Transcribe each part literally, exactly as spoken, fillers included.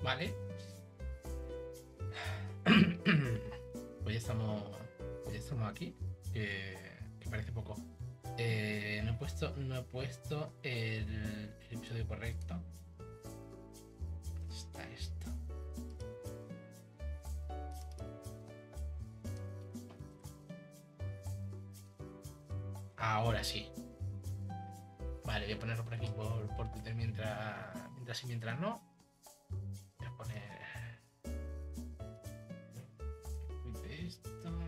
Vale. Pues ya estamos. Pues ya estamos aquí. Que, que parece poco. Eh, no he puesto. No he puesto el, el episodio correcto. Está esto. Ahora sí. Vale, voy a ponerlo por aquí por, por Twitter mientras. Mientras y mientras no. Voy a poner. Esto.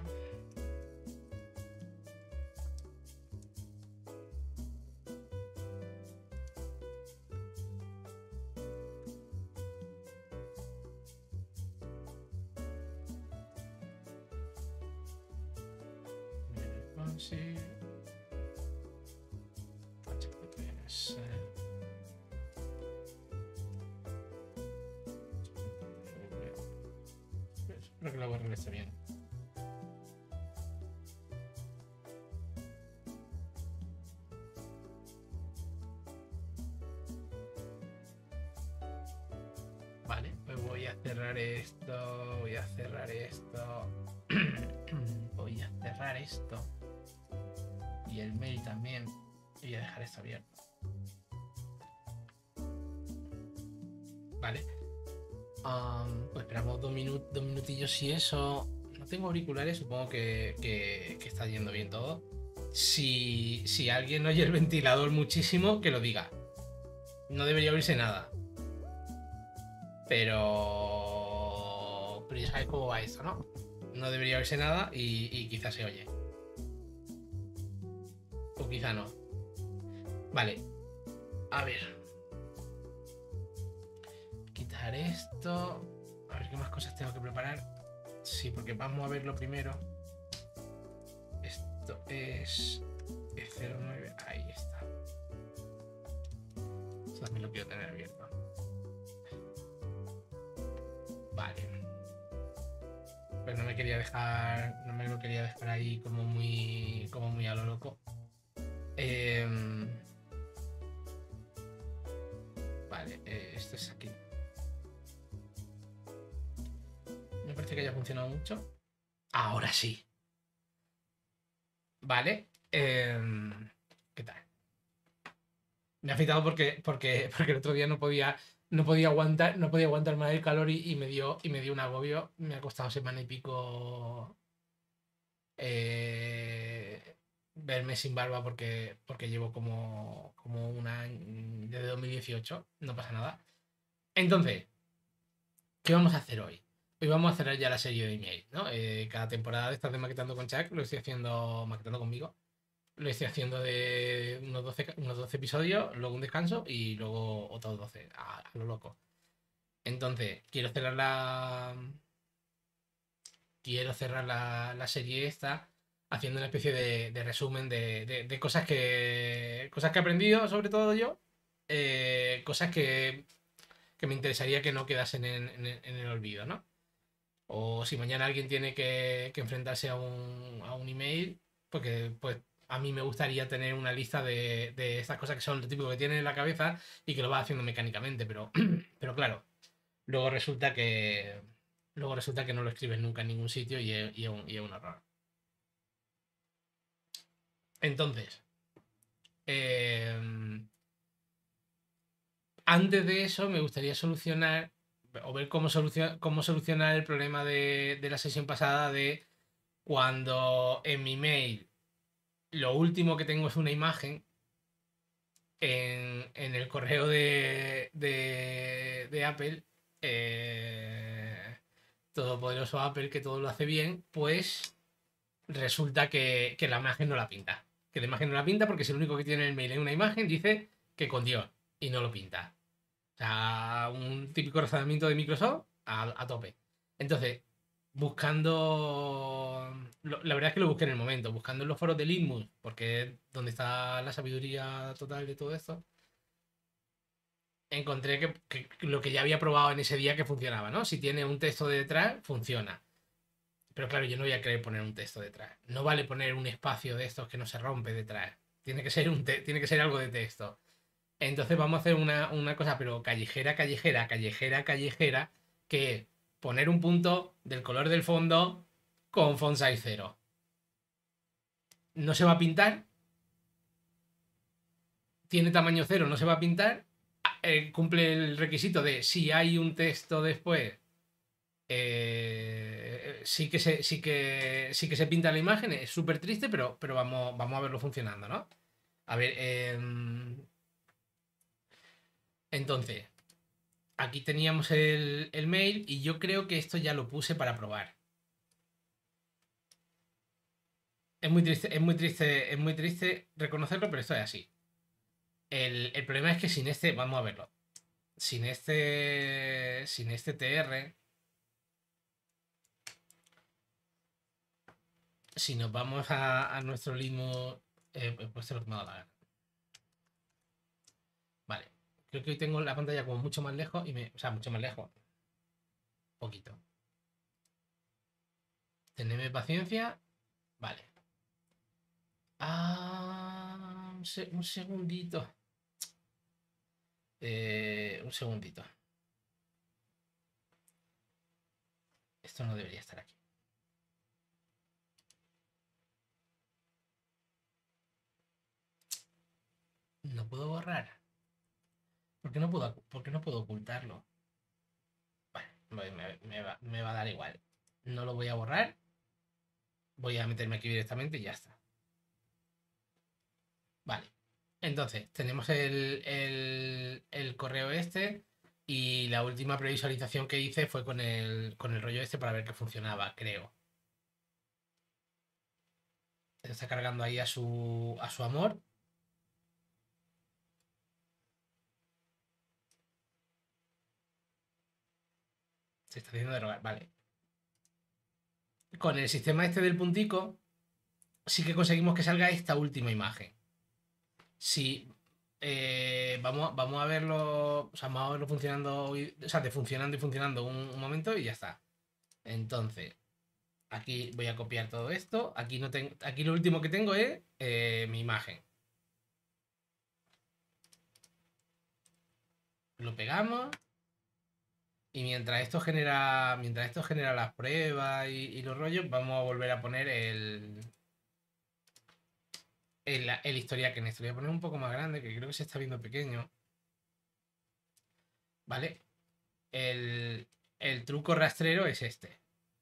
Sí. H T T P S. Espero que la U R L esté bien. Vale, pues voy a cerrar esto. Voy a cerrar esto. Voy a cerrar esto. Y el mail también. Y voy a dejar esto abierto. Vale. Um, pues esperamos dos, minut dos minutillos y eso. No tengo auriculares, supongo que, que, que está yendo bien todo. Si, si alguien oye el ventilador muchísimo, que lo diga. No debería oírse nada. Pero... Pero ya sabes cómo va esto, ¿no? No debería oírse nada y, y quizás se oye. O quizá no. Vale. A ver. Quitar esto. A ver qué más cosas tengo que preparar. Sí, porque vamos a verlo primero. Esto es E cero nueve. Ahí está. Eso también lo quiero tener abierto. Vale. Pero no me quería dejar. No me lo quería dejar ahí como muy. Como muy a lo loco. Eh, vale, eh, esto es aquí. Me parece que haya funcionado mucho. Ahora sí. Vale. Eh, ¿Qué tal? Me ha afeitado porque, porque, porque el otro día no podía, no podía aguantar, no podía aguantar más el calor y, y me dio, y me dio un agobio. Me ha costado semana y pico eh, verme sin barba porque, porque llevo como, como una desde dos mil dieciocho. No pasa nada. Entonces, ¿qué vamos a hacer hoy? Hoy vamos a cerrar ya la serie de email, ¿no? Eh, cada temporada de estas de Maquetando con Chuck lo estoy haciendo maquetando conmigo. Lo estoy haciendo de unos doce, unos doce episodios, luego un descanso y luego otros doce, a, a lo loco. Entonces, quiero cerrar la. Quiero cerrar la, la serie esta haciendo una especie de, de resumen de, de, de, cosas que. Cosas que he aprendido, sobre todo yo. Eh, cosas que, que me interesaría que no quedasen en, en, en el olvido, ¿no? O si mañana alguien tiene que, que enfrentarse a un, a un email, porque pues a mí me gustaría tener una lista de, de estas cosas que son lo típico que tiene en la cabeza y que lo va haciendo mecánicamente, pero, pero claro, luego resulta que luego resulta que no lo escribes nunca en ningún sitio y es, y es, un, y es un error. Entonces, eh, antes de eso me gustaría solucionar o ver cómo, solucion, cómo solucionar el problema de, de la sesión pasada de cuando en mi mail lo último que tengo es una imagen en, en el correo de, de, de Apple, eh, todopoderoso Apple que todo lo hace bien, pues resulta que, que la imagen no la pinta. Que la imagen no la pinta porque si lo único que tiene en el mail es una imagen, dice que con Dios y no lo pinta. O sea, un típico razonamiento de Microsoft a, a tope. Entonces, buscando. La verdad es que lo busqué en el momento, buscando en los foros de Linmus, porque es donde está la sabiduría total de todo esto. Encontré que, que lo que ya había probado en ese día que funcionaba, ¿no? Si tiene un texto detrás, funciona. Pero claro, yo no voy a querer poner un texto detrás. No vale poner un espacio de estos que no se rompe detrás. Tiene que ser, un tiene que ser algo de texto. Entonces vamos a hacer una, una cosa, pero callejera, callejera, callejera, callejera, que es poner un punto del color del fondo con font size cero. No se va a pintar, tiene tamaño cero, no se va a pintar, eh, cumple el requisito de si hay un texto después, eh, sí, que se, sí, que, sí que se pinta la imagen, es súper triste, pero, pero vamos, vamos a verlo funcionando, ¿no? A ver, eh, entonces, aquí teníamos el, el mail y yo creo que esto ya lo puse para probar. Es muy triste, es muy triste, es muy triste reconocerlo, pero esto es así. El, el problema es que sin este, vamos a verlo, sin este, sin este T R, si nos vamos a, a nuestro ritmo, eh, he puesto lo que me ha dado la gana. Vale, creo que hoy tengo la pantalla como mucho más lejos y me, o sea, mucho más lejos, poquito. Tenedme paciencia, vale. Ah, un, se- un segundito. Eh, un segundito. Esto no debería estar aquí. No puedo borrar. ¿Por qué no puedo, por qué no puedo ocultarlo? Bueno, me, me va, me va a dar igual. No lo voy a borrar. Voy a meterme aquí directamente y ya está. Vale. Entonces, tenemos el, el, el correo este y la última previsualización que hice fue con el, con el rollo este para ver que funcionaba, creo. Se está cargando ahí a su, a su amor. Se está haciendo derogar. Vale. Con el sistema este del puntico, sí que conseguimos que salga esta última imagen. Si eh, vamos, vamos a verlo, o sea, vamos a verlo funcionando, o sea, de funcionando y funcionando un, un momento y ya está. Entonces, aquí voy a copiar todo esto. Aquí, no tengo, aquí lo último que tengo es eh, mi imagen. Lo pegamos. Y mientras esto genera. Mientras esto genera las pruebas y, y los rollos, vamos a volver a poner el. El, el historial en esto. Lo voy a poner un poco más grande, que creo que se está viendo pequeño. ¿Vale? El, el truco rastrero es este.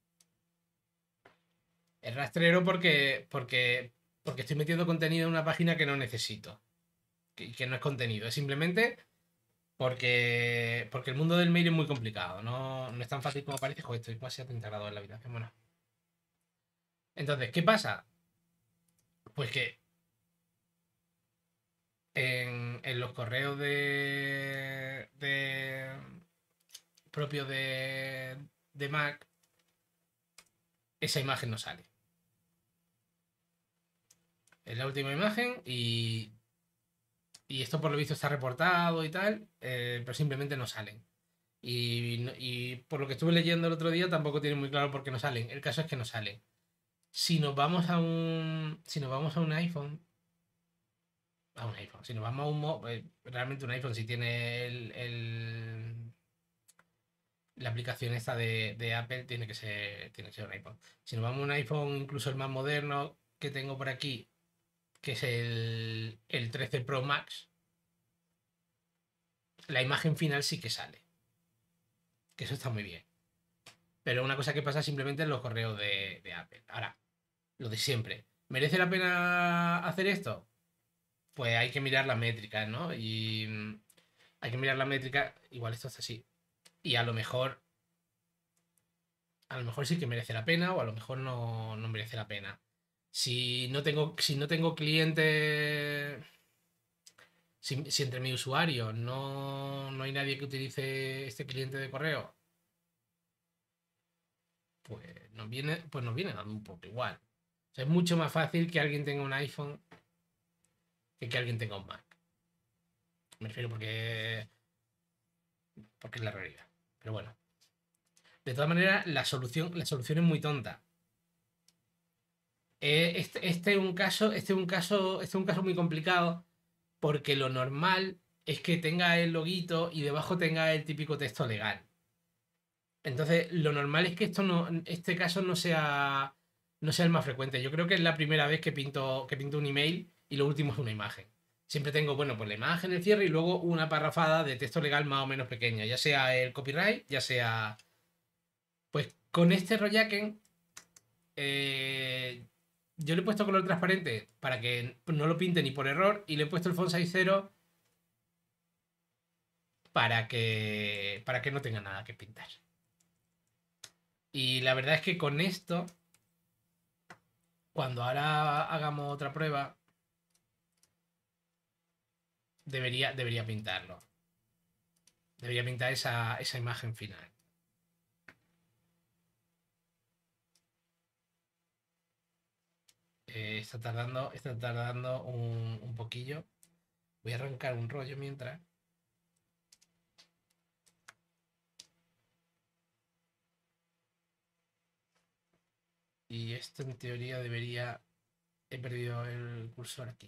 El rastrero porque, porque, porque estoy metiendo contenido en una página que no necesito. Que, que no es contenido. Es simplemente porque, porque el mundo del mail es muy complicado. No, no es tan fácil como parece. Joder, estoy casi a treinta grados en la habitación. Bueno. Entonces, ¿qué pasa? Pues que en, en los correos de, de propio de, de Mac, esa imagen no sale. Es la última imagen y, y esto por lo visto está reportado y tal, eh, pero simplemente no salen. Y, y por lo que estuve leyendo el otro día tampoco tiene muy claro por qué no salen. El caso es que no salen. Si nos vamos a un. Si nos vamos a un iPhone. A un iPhone. Si nos vamos a un. mo- eh, Realmente un iPhone, si tiene el. el- la aplicación esta de, de Apple, tiene que ser. Tiene que ser un iPhone. Si nos vamos a un iPhone, incluso el más moderno que tengo por aquí, que es el, el trece Pro Max, la imagen final sí que sale. Que eso está muy bien. Pero una cosa que pasa simplemente en los correos de, de Apple. Ahora, lo de siempre. ¿Merece la pena hacer esto? Pues hay que mirar las métricas, ¿no? Y mm, hay que mirar la métrica, igual esto es así. Y a lo mejor, a lo mejor sí que merece la pena o a lo mejor no, no merece la pena. Si no tengo, si no tengo cliente, si, si entre mi usuario no, no hay nadie que utilice este cliente de correo, pues nos viene, pues nos viene dando un poco igual. O sea, es mucho más fácil que alguien tenga un iPhone que que alguien tenga un Mac. Me refiero porque, porque es la realidad. Pero bueno. De todas maneras, la solución, la solución es muy tonta. Eh, este, este, es un caso, este, es un caso, este es un caso muy complicado porque lo normal es que tenga el loguito y debajo tenga el típico texto legal. Entonces, lo normal es que esto no, este caso no sea, no sea el más frecuente. Yo creo que es la primera vez que pinto, que pinto un email y lo último es una imagen. Siempre tengo, bueno, pues la imagen, el cierre y luego una parrafada de texto legal más o menos pequeña, ya sea el copyright, ya sea. Pues con este Royaken, eh, yo le he puesto color transparente para que no lo pinte ni por error y le he puesto el font size cero para que, para que no tenga nada que pintar. Y la verdad es que con esto, cuando ahora hagamos otra prueba, debería, debería pintarlo. Debería pintar esa, esa imagen final. Eh, está tardando, está tardando un, un poquillo. Voy a arrancar un rollo mientras. Y esto en teoría debería... He perdido el cursor aquí.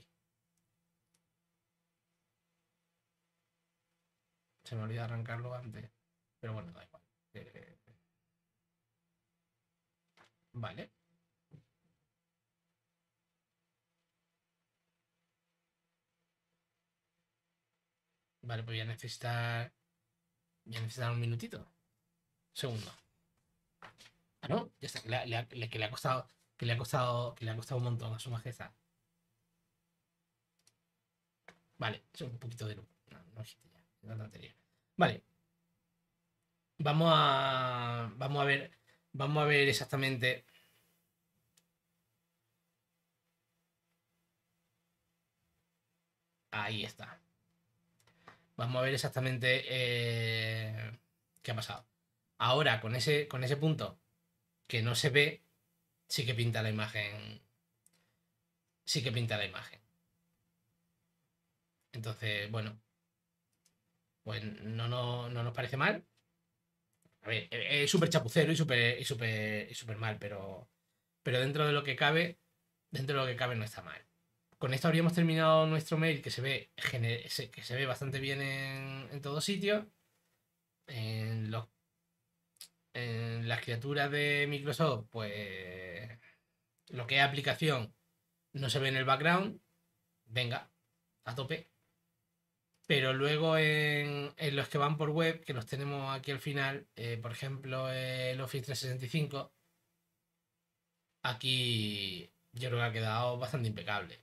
Se me olvidó arrancarlo antes. Pero bueno, da igual. Eh, vale. Vale, pues voy a necesitar... Voy a necesitar un minutito. Segundo. Ah, no, ya está. Le, le, le, que le ha costado... Que le ha costado... Que le ha costado un montón a su majestad. Vale, es un poquito de luz. No, no existe ya. Es una tontería. Vale. Vamos a. Vamos a ver. Vamos a ver exactamente. Ahí está. Vamos a ver exactamente eh, qué ha pasado. Ahora, con ese, con ese punto que no se ve, sí que pinta la imagen. Sí que pinta la imagen. Entonces, bueno, pues no, no, no nos parece mal. A ver, eh, es súper chapucero y súper y súper y súper mal, pero, pero dentro de lo que cabe, dentro de lo que cabe no está mal. Con esto habríamos terminado nuestro mail que se ve, que se ve bastante bien en, en todos sitios. En, los, en las criaturas de Microsoft, pues lo que es aplicación no se ve en el background. Venga, a tope. Pero luego en, en los que van por web, que los tenemos aquí al final, eh, por ejemplo, el Office trescientos sesenta y cinco, aquí yo creo que ha quedado bastante impecable.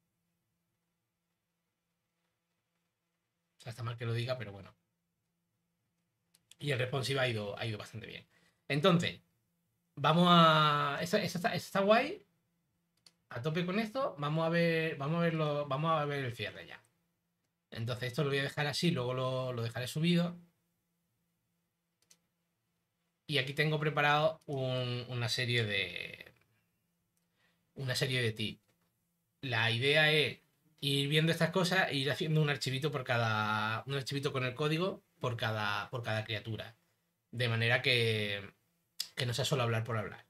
O sea, está mal que lo diga, pero bueno. Y el responsive ha ido, ha ido bastante bien. Entonces, vamos a. Esto, esto está, esto está guay. A tope con esto. Vamos a ver. Vamos a verlo. Vamos a ver el cierre ya. Entonces, esto lo voy a dejar así. Luego lo, lo dejaré subido. Y aquí tengo preparado un- una serie de. Una serie de tips. La idea es ir viendo estas cosas e ir haciendo un archivito por cada. Un archivito con el código por cada. Por cada criatura. De manera que. Que no sea solo hablar por hablar.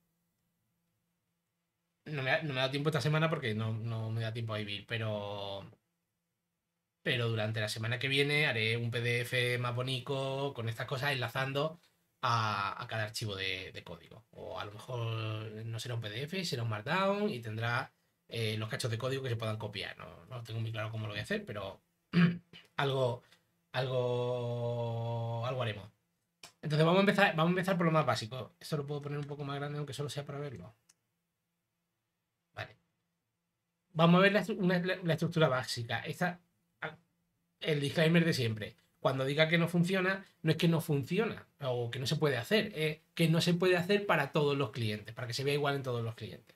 No me, ha, no me, ha, dado tiempo esta semana porque no, no me da tiempo a vivir, pero, pero durante la semana que viene haré un P D F más bonito con estas cosas enlazando a, a cada archivo de, de, código. O a lo mejor no será un P D F, será un Markdown y tendrá eh, los cachos de código que se puedan copiar. No, no tengo muy claro cómo lo voy a hacer, pero algo, algo, algo haremos. Entonces vamos a empezar, vamos a empezar por lo más básico. Esto lo puedo poner un poco más grande aunque solo sea para verlo. Vale. Vamos a ver la, una, la estructura básica. Esta, el disclaimer de siempre. Cuando diga que no funciona, no es que no funciona o que no se puede hacer, es que no se puede hacer para todos los clientes, para que se vea igual en todos los clientes.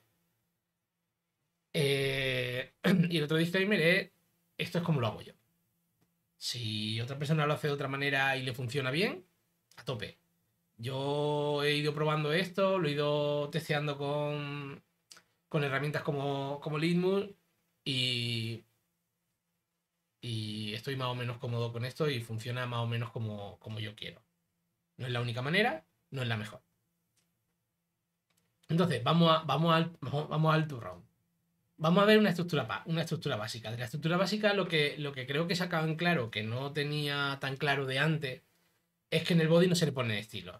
Eh, y el otro disclaimer es, esto es como lo hago yo. Si otra persona lo hace de otra manera y le funciona bien, a tope. Yo he ido probando esto, lo he ido testeando con, con herramientas como, como Litmus y y estoy más o menos cómodo con esto y funciona más o menos como, como yo quiero. No es la única manera, no es la mejor. Entonces, vamos, a, vamos, al, vamos al turrón. Vamos a ver una estructura, una estructura básica. De la estructura básica lo que, lo que creo que sacaba en claro, que no tenía tan claro de antes, es que en el body no se le pone estilo.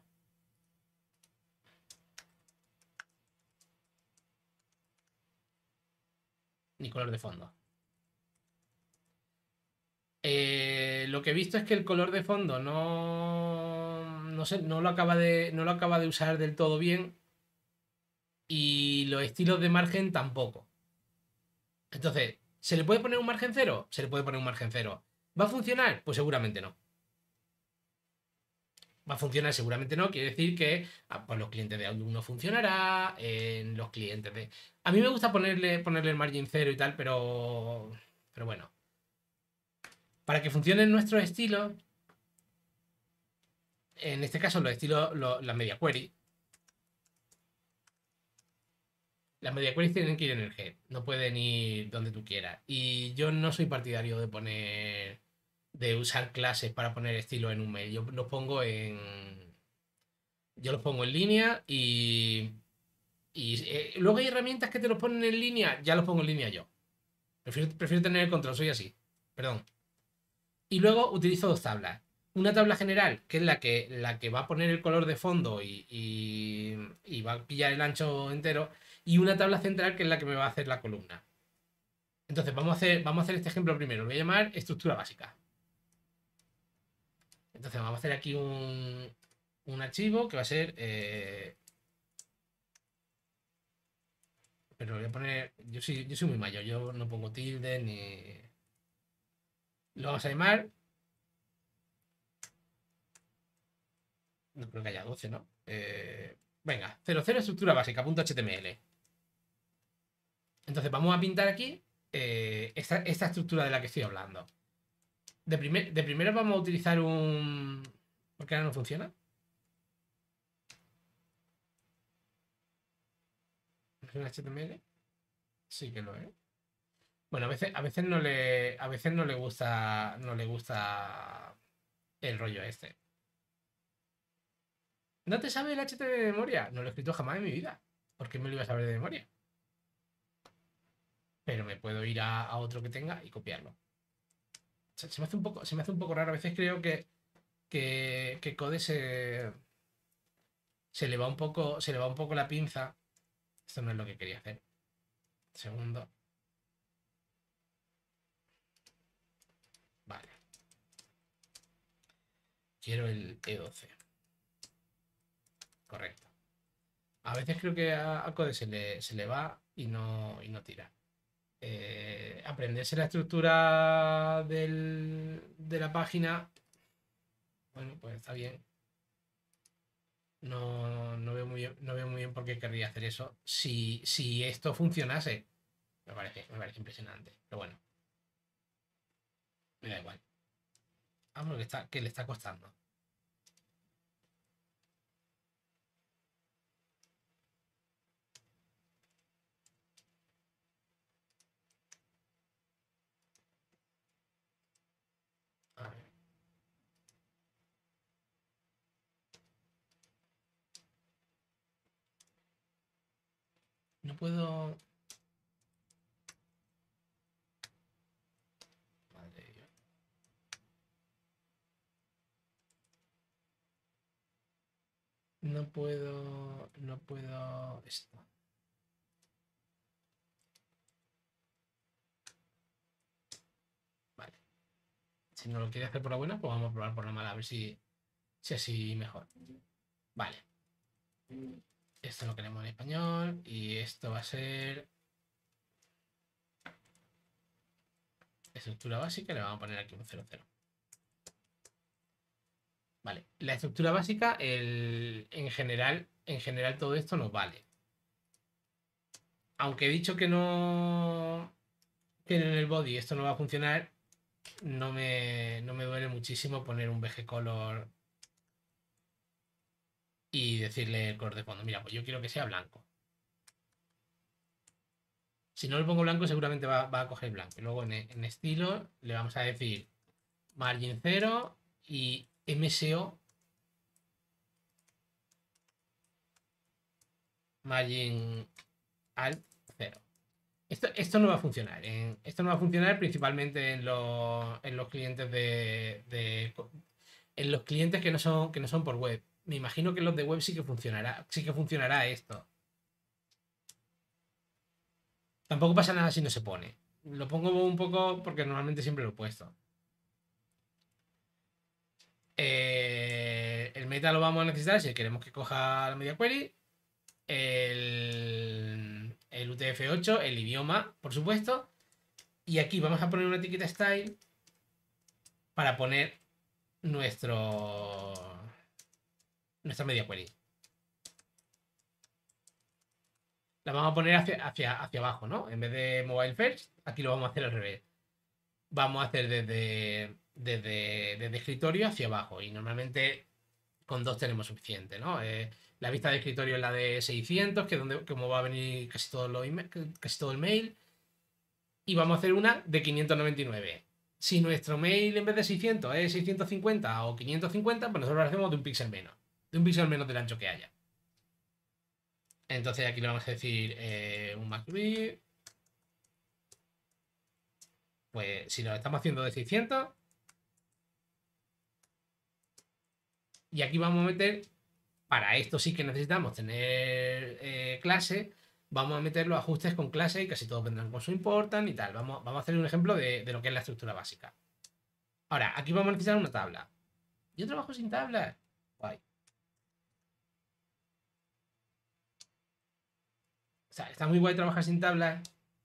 Ni color de fondo. Eh, lo que he visto es que el color de fondo no, no, sé, no, lo acaba de, no lo acaba de usar del todo bien y los estilos de margen tampoco. Entonces, ¿se le puede poner un margen cero? Se le puede poner un margen cero. ¿Va a funcionar? Pues seguramente no. Va a funcionar seguramente no, quiere decir que ah, pues los clientes de Outlook no funcionará, en los clientes de... A mí me gusta ponerle, ponerle el margin cero y tal, pero... Pero bueno. Para que funcionen nuestros estilos, en este caso los estilos, los, las media query, las media queries tienen que ir en el head, no pueden ir donde tú quieras. Y yo no soy partidario de poner, de usar clases para poner estilo en un mail. Yo los pongo en, yo los pongo en línea y, y eh, luego hay herramientas que te los ponen en línea, ya los pongo en línea yo. Prefiero, prefiero tener el control, soy así. Perdón. Y luego utilizo dos tablas. Una tabla general, que es la que, la que va a poner el color de fondo y, y, y va a pillar el ancho entero. Y una tabla central, que es la que me va a hacer la columna. Entonces, vamos a hacer, vamos a hacer este ejemplo primero. Lo voy a llamar estructura básica. Entonces, vamos a hacer aquí un, un archivo que va a ser... Eh, pero lo voy a poner... Yo soy, yo soy muy mayor, yo no pongo tilde ni... Lo vamos a llamar... No creo que haya doce, ¿no? Eh, venga, cero cero estructura básica, punto .html. Entonces, vamos a pintar aquí eh, esta, esta estructura de la que estoy hablando. De, primer, de primero vamos a utilizar un... ¿Por qué ahora no funciona? ¿Es un H T M L? Sí que lo es. Bueno, a veces, a veces no le. A veces no le gusta. No le gusta el rollo este. ¿No te sabe el H T M L de memoria? No lo he escrito jamás en mi vida. ¿Por qué me lo iba a saber de memoria? Pero me puedo ir a, a otro que tenga y copiarlo. Se, se me hace un poco, se me hace un poco raro. A veces creo que, que, que Code se, se le va un poco. Se le va un poco la pinza. Esto no es lo que quería hacer. Segundo. Vale. Quiero el E doce. Correcto. A veces creo que a, a Code se le, se le va y no, y no tira. Eh, aprenderse la estructura del, de la página, bueno, pues está bien. No, no, veo muy bien, no veo muy bien por qué querría hacer eso. Si, si esto funcionase, me parece, me parece impresionante. Pero bueno, me da igual. Vamos, que, está, que le está costando. A ver. No puedo... Madre de Dios. No puedo... No puedo... Esto. Vale. Si no lo quiere hacer por la buena, pues vamos a probar por la mala, a ver si, si así mejor. Vale. Esto lo queremos en español y esto va a ser estructura básica y le vamos a poner aquí un cero cero. Vale, la estructura básica, el, en general, en general todo esto nos vale. Aunque he dicho que no, que en el body esto no va a funcionar, no me, no me duele muchísimo poner un V G Color y decirle el color de fondo. Mira, pues yo quiero que sea blanco. Si no le pongo blanco, seguramente va, va a coger blanco. Y luego en, en estilo le vamos a decir margin cero y M S O margin alt cero. Esto, esto no va a funcionar. En, esto no va a funcionar principalmente en los, en los clientes de, de- en los clientes que no son que no son por web. Me imagino que en los de web sí que funcionará, sí que funcionará esto. Tampoco pasa nada si no se pone. Lo pongo un poco porque normalmente siempre lo he puesto. Eh, el meta lo vamos a necesitar si queremos que coja la media query. El, el U T F ocho, el idioma, por supuesto. Y aquí vamos a poner una etiqueta style para poner nuestro nuestra media query. La vamos a poner hacia, hacia, hacia abajo, ¿no? En vez de mobile first, aquí lo vamos a hacer al revés. Vamos a hacer desde, desde, desde escritorio hacia abajo. Y normalmente con dos tenemos suficiente, ¿no? Eh, la vista de escritorio es la de seiscientos, que es donde como va a venir casi todo, lo casi todo el mail. Y vamos a hacer una de quinientos noventa y nueve. Si nuestro mail en vez de seiscientos es seiscientos cincuenta o quinientos cincuenta, pues nosotros lo hacemos de un píxel menos. De un píxel menos del ancho que haya. Entonces aquí le vamos a decir eh, un MacBook. Pues si lo estamos haciendo de seiscientos. Y aquí vamos a meter, para esto sí que necesitamos tener eh, clase, vamos a meter los ajustes con clase y casi todos vendrán con su important y tal. Vamos, vamos a hacer un ejemplo de, de lo que es la estructura básica. Ahora, aquí vamos a necesitar una tabla. Yo trabajo sin tabla. Guay. O sea, está muy guay trabajar sin tablas,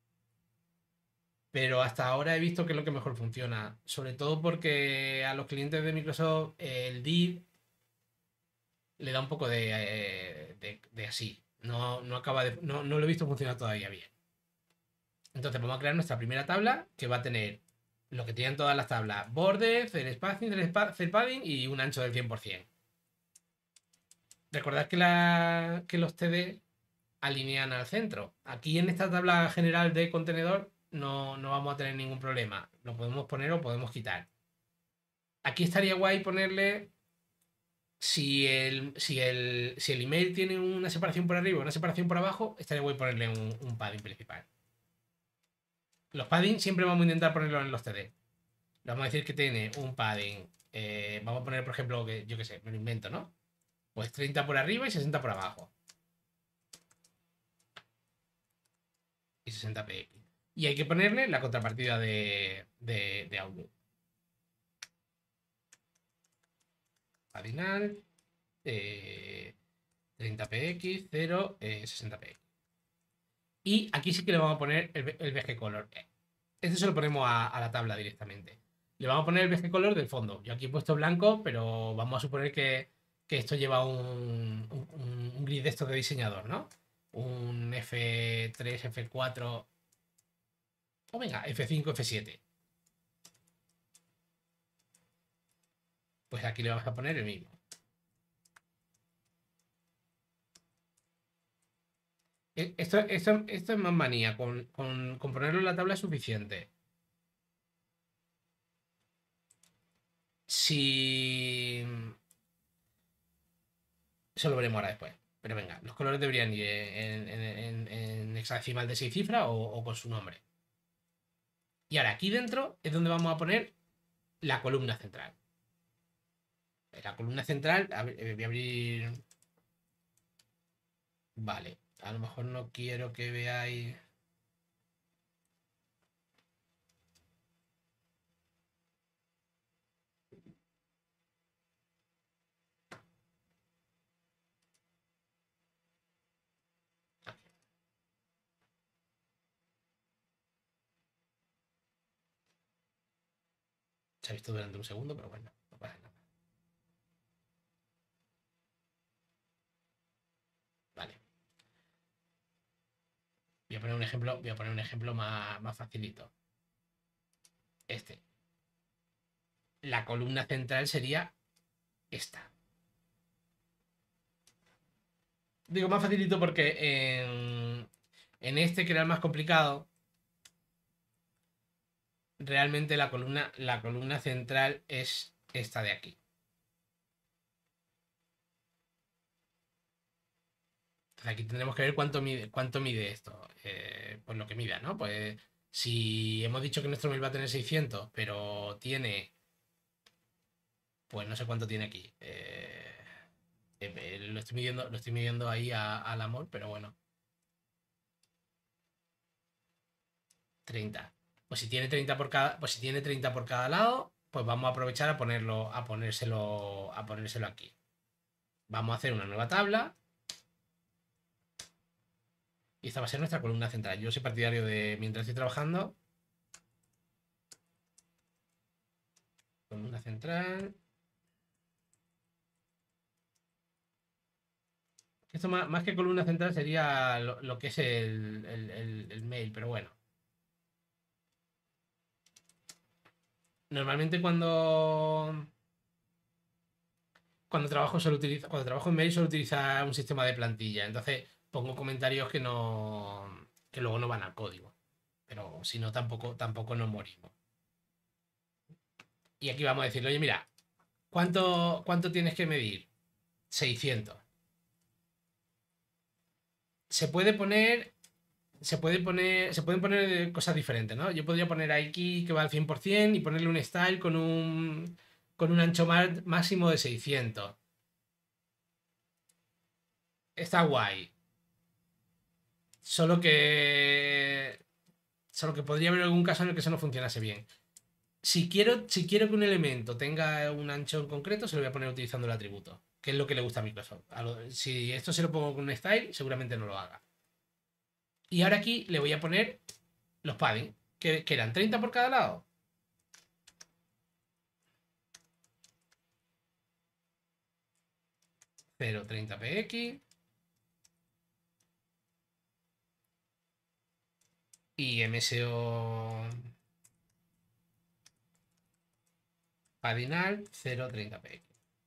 pero hasta ahora he visto que es lo que mejor funciona. Sobre todo porque a los clientes de Microsoft eh, el div le da un poco de, eh, de, de así. No, no acaba de. No, no lo he visto funcionar todavía bien. Entonces vamos a crear nuestra primera tabla que va a tener lo que tienen todas las tablas: border, cell spacing, cell padding y un ancho del cien por ciento. Recordad que, la, que los T D alinean al centro. Aquí en esta tabla general de contenedor no, no vamos a tener ningún problema. Lo podemos poner o podemos quitar. Aquí estaría guay ponerle si el, si el, si el email tiene una separación por arriba o una separación por abajo, estaría guay ponerle un, un padding principal. Los padding siempre vamos a intentar ponerlos en los T D. Vamos a decir que tiene un padding. Eh, vamos a poner, por ejemplo, que yo qué sé, me lo invento, ¿no? Pues treinta por arriba y sesenta por abajo. Y sesenta px. Y hay que ponerle la contrapartida de, de, de Outlook. Cardinal, eh, treinta px, cero, eh, sesenta px. Y aquí sí que le vamos a poner el, el V G Color. Este se lo ponemos a, a la tabla directamente. Le vamos a poner el V G Color del fondo. Yo aquí he puesto blanco, pero vamos a suponer que, que esto lleva un, un, un grid de estos de diseñador, ¿no? Un F tres, F cuatro, o venga, F cinco, F siete. Pues aquí le vamos a poner el mismo. E, esto, esto, esto es más manía. Con, con, con ponerlo en la tabla es suficiente. Si... Eso lo veremos ahora después. Pero venga, los colores deberían ir en, en, en, en hexadecimal de seis cifras o, o con su nombre. Y ahora aquí dentro es donde vamos a poner la columna central. La columna central, a ver, eh, voy a abrir. Vale, a lo mejor no quiero que veáis. Se ha visto durante un segundo, pero bueno, no pasa nada. Vale. Voy a poner un ejemplo, voy a poner un ejemplo más, más facilito. Este. La columna central sería esta. Digo más facilito porque en, en este, que era el más complicado, realmente la columna, la columna central es esta de aquí. aquí tendremos que ver cuánto mide, cuánto mide esto. Eh, pues lo que mida, ¿no? Pues si hemos dicho que nuestro mail va a tener seiscientos, pero tiene, pues no sé cuánto tiene aquí. Eh, eh, lo estoy midiendo, lo estoy midiendo ahí a- al amor, pero bueno. treinta. Pues si tiene treinta por cada, pues si tiene treinta por cada lado, pues vamos a aprovechar a ponerlo, a ponérselo, a ponérselo aquí. Vamos a hacer una nueva tabla. Y esta va a ser nuestra columna central. Yo soy partidario de, mientras estoy trabajando, columna central. Esto más, más que columna central sería lo, lo que es el, el, el, el mail, pero bueno. Normalmente cuando cuando trabajo solo utilizo, cuando trabajo en mail solo utiliza un sistema de plantilla. Entonces pongo comentarios que no que luego no van al código. Pero si no tampoco tampoco nos morimos. Y aquí vamos a decirle, oye, mira, ¿cuánto, cuánto tienes que medir? seiscientos. Se puede poner se puede poner, se pueden poner cosas diferentes, ¿no? Yo podría poner aquí que va al cien por ciento y ponerle un style con un, con un ancho máximo de seiscientos. Está guay. Solo que. Solo que podría haber algún caso en el que eso no funcionase bien. Si quiero, si quiero que un elemento tenga un ancho en concreto, se lo voy a poner utilizando el atributo, que es lo que le gusta a Microsoft. A lo, si esto se lo pongo con un style, seguramente no lo haga. Y ahora aquí le voy a poner los padding, que, que eran treinta por cada lado. cero coma treinta px y mso padinal cero coma treinta px.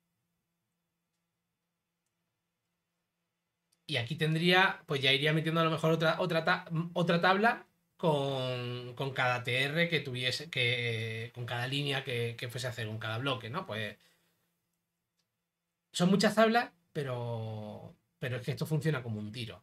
Y aquí tendría, pues ya iría metiendo a lo mejor otra, otra, ta- otra tabla con, con cada T R que tuviese, que, con cada línea que, que fuese a hacer, con cada bloque, ¿no? Pues son muchas tablas, pero, pero es que esto funciona como un tiro.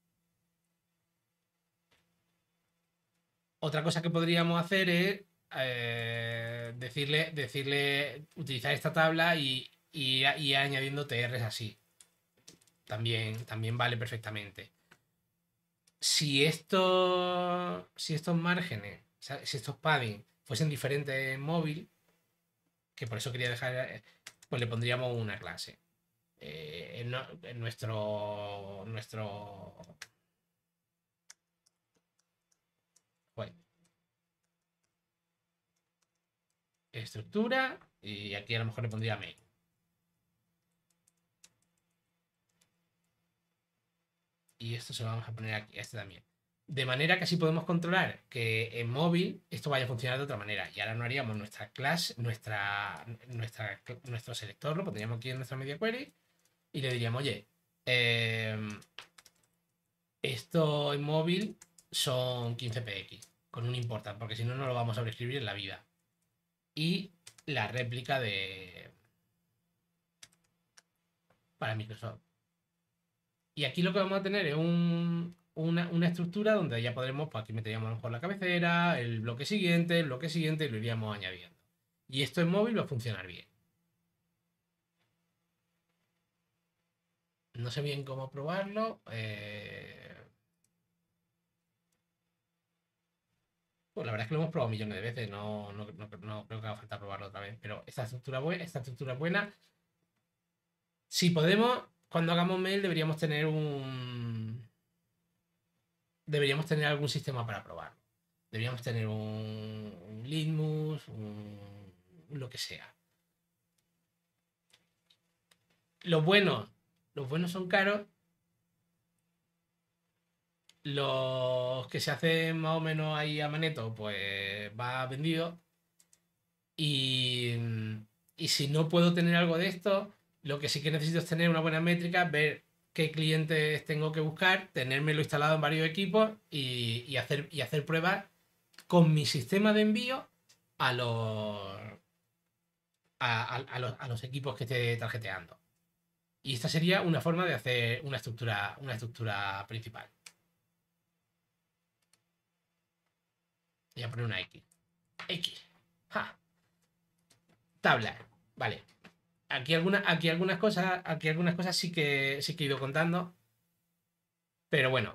Otra cosa que podríamos hacer es eh, decirle, decirle, utilizar esta tabla y, y, y añadiendo T Rs así. También, también vale perfectamente. Si esto, si estos márgenes, si estos padding fuesen diferentes en móvil, que por eso quería dejar, eh, pues le pondríamos una clase. Eh, en, no- en nuestro, nuestro, bueno, estructura y aquí a lo mejor le pondría main. Y esto se lo vamos a poner aquí, a este también. De manera que así podemos controlar que en móvil esto vaya a funcionar de otra manera. Y ahora no haríamos nuestra clase, nuestra, nuestra, nuestro selector, lo pondríamos aquí en nuestra media query y le diríamos, oye, eh, esto en móvil son quince px, con un important, porque si no, no lo vamos a sobreescribir en la vida. Y la réplica de para Microsoft. Y aquí lo que vamos a tener es un, una, una, estructura donde ya podremos, pues aquí meteríamos a lo mejor la cabecera, el bloque siguiente, el bloque siguiente, y lo iríamos añadiendo. Y esto en móvil va a funcionar bien. No sé bien cómo probarlo. Eh... Pues la verdad es que lo hemos probado millones de veces. No, no, no, no creo que haga falta probarlo otra vez. Pero esta estructura, buena, esta estructura es buena. Si podemos, cuando hagamos mail deberíamos tener un... Deberíamos tener algún sistema para probarlo. Deberíamos tener un, un Litmus, un, lo que sea. Los buenos, los buenos son caros. Los que se hacen más o menos ahí a maneto, pues va vendido. Y, y si no puedo tener algo de esto, lo que sí que necesito es tener una buena métrica, ver qué clientes tengo que buscar, tenérmelo instalado en varios equipos y, y hacer, y hacer pruebas con mi sistema de envío a los, a, a- a los, a los equipos que esté tarjeteando. Y esta sería una forma de hacer una estructura, una estructura principal. Voy a poner una X. X. Ja. Tabla. Vale. Aquí, alguna, aquí algunas cosas. Aquí algunas cosas sí que sí que he ido contando. Pero bueno.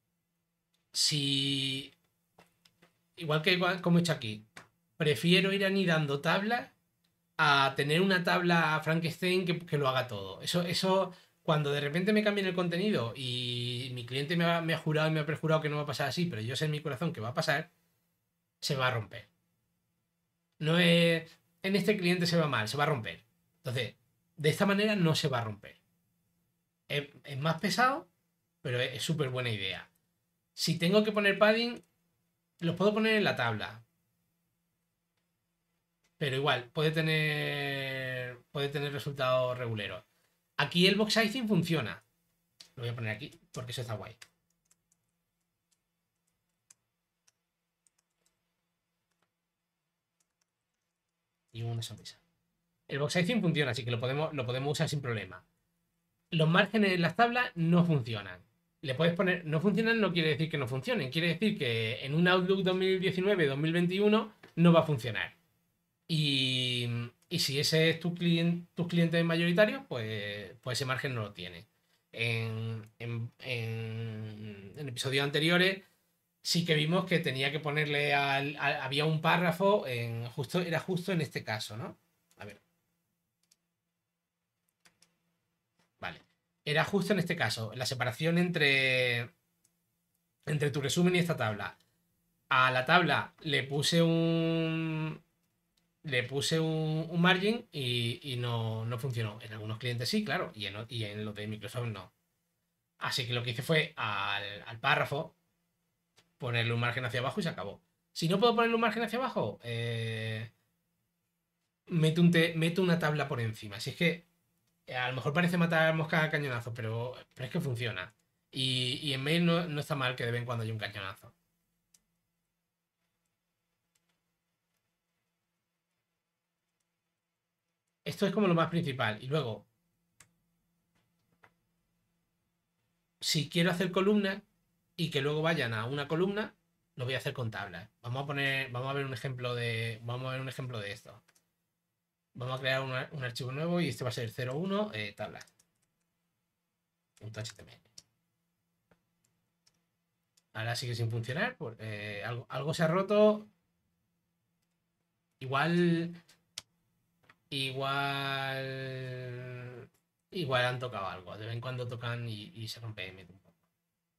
Si. Igual que como he hecho aquí. Prefiero ir anidando tablas a tener una tabla Frankenstein que, que lo haga todo. Eso, eso, cuando de repente me cambien el contenido y mi cliente me ha, me ha jurado y me ha perjurado que no va a pasar así, pero yo sé en mi corazón que va a pasar, se va a romper. No es, en este cliente se va mal, se va a romper. Entonces, de esta manera no se va a romper. Es, es más pesado, pero es súper buena idea. Si tengo que poner padding, los puedo poner en la tabla. Pero igual, puede tener, puede tener resultados reguleros. Aquí el box sizing funciona. Lo voy a poner aquí porque eso está guay. Y una sonrisa. El box sizing funciona, así que lo podemos, lo podemos usar sin problema. Los márgenes en las tablas no funcionan. Le puedes poner, no funcionan no quiere decir que no funcionen, quiere decir que en un Outlook dos mil diecinueve dos mil veintiuno no va a funcionar. Y, y si ese es tu cliente, tus clientes mayoritarios, pues, pues ese margen no lo tiene. En, en, en, en episodios anteriores sí que vimos que tenía que ponerle al, al- había un párrafo en justo era justo en este caso, ¿no? A ver, vale. Era justo en este caso, la separación entre entre tu resumen y esta tabla. A la tabla le puse un le puse un, un margin y, y no, no funcionó. En algunos clientes sí, claro, y en, y en los de Microsoft no. Así que lo que hice fue al, al párrafo ponerle un margen hacia abajo y se acabó. Si no puedo ponerle un margen hacia abajo, eh, meto, un te- meto una tabla por encima. Si es que eh, a lo mejor parece matar moscas a cañonazos, pero, pero es que funciona. Y, y en mail no, no está mal que de vez en cuando haya un cañonazo. Esto es como lo más principal. Y luego, si quiero hacer columnas y que luego vayan a una columna, lo voy a hacer con tablas. Vamos a poner, vamos a ver un ejemplo de, vamos a ver un ejemplo de esto. Vamos a crear una- un archivo nuevo y este va a ser cero uno eh, tablas. .html. Ahora sigue sin funcionar, pues, eh, algo, algo se ha roto. Igual, igual, igual han tocado algo. De vez en cuando tocan y, y se rompe M un poco.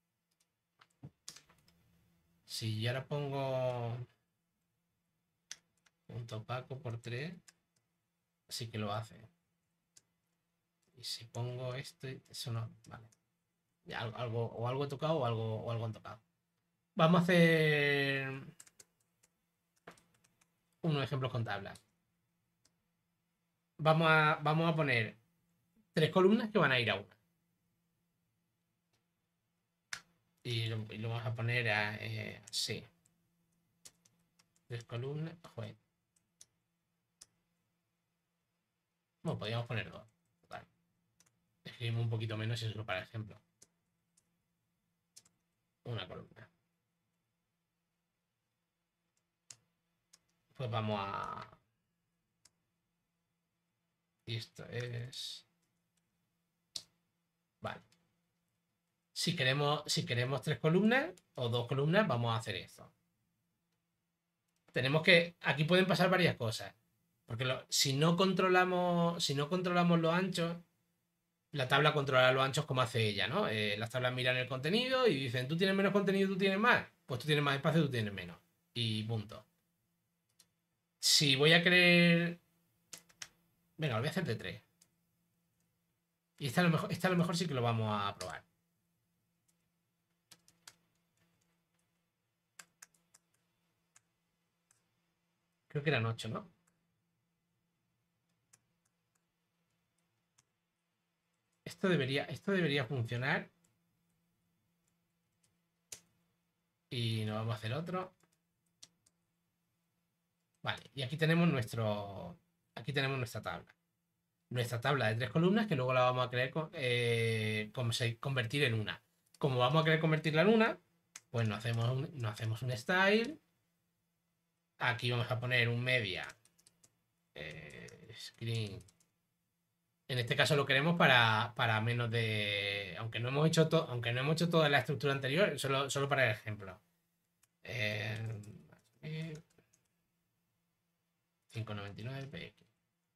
Si yo ahora pongo punto Paco por tres, sí que lo hace. Y si pongo esto, eso no, vale. Ya, algo, o algo he tocado o algo, o algo han tocado. Vamos a hacer unos ejemplos con tablas. Vamos a, vamos a poner tres columnas que van a ir a una. Y lo, y lo vamos a poner a, eh, así. Tres columnas. Joder. Bueno, podríamos poner dos. Total. Escribimos un poquito menos y eso para ejemplo. Una columna. Pues vamos a. Y esto es. Vale. Si queremos, si queremos tres columnas o dos columnas, vamos a hacer esto. Tenemos que. Aquí pueden pasar varias cosas. Porque lo- si no controlamos. Si no controlamos los anchos, la tabla controlará los anchos como hace ella, ¿no? Eh, las tablas miran el contenido y dicen, tú tienes menos contenido, tú tienes más. Pues tú tienes más espacio, tú tienes menos. Y punto. Si voy a querer. Venga, lo voy a hacer de tres. Y esta a lo mejor, esta a lo mejor sí que lo vamos a probar. Creo que eran ocho, ¿no? Esto debería, esto debería funcionar. Y nos vamos a hacer otro. Vale, y aquí tenemos nuestro. Aquí tenemos nuestra tabla. nuestra tabla de tres columnas que luego la vamos a querer eh, convertir en una. Como vamos a querer convertirla en una, pues nos hacemos un, nos hacemos un style. Aquí vamos a poner un media eh, screen. En este caso lo queremos para, para menos de. Aunque no hemos hecho todo, aunque no hemos hecho toda la estructura anterior, solo, solo para el ejemplo. Eh, cinco noventa y nueve p x.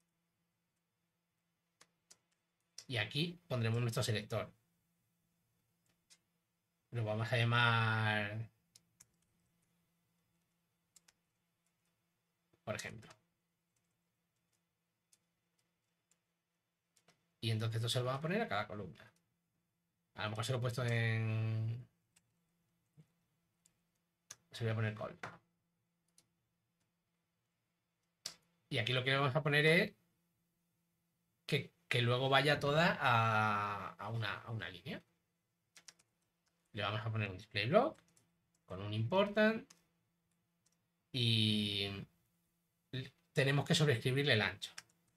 Y aquí pondremos nuestro selector. Lo vamos a llamar, por ejemplo. Y entonces esto se lo vamos a poner a cada columna. A lo mejor se lo he puesto en. Se lo voy a poner col. Y aquí lo que vamos a poner es que, que luego vaya toda a, a, una, a una línea. Le vamos a poner un display block con un important y tenemos que sobreescribirle el ancho.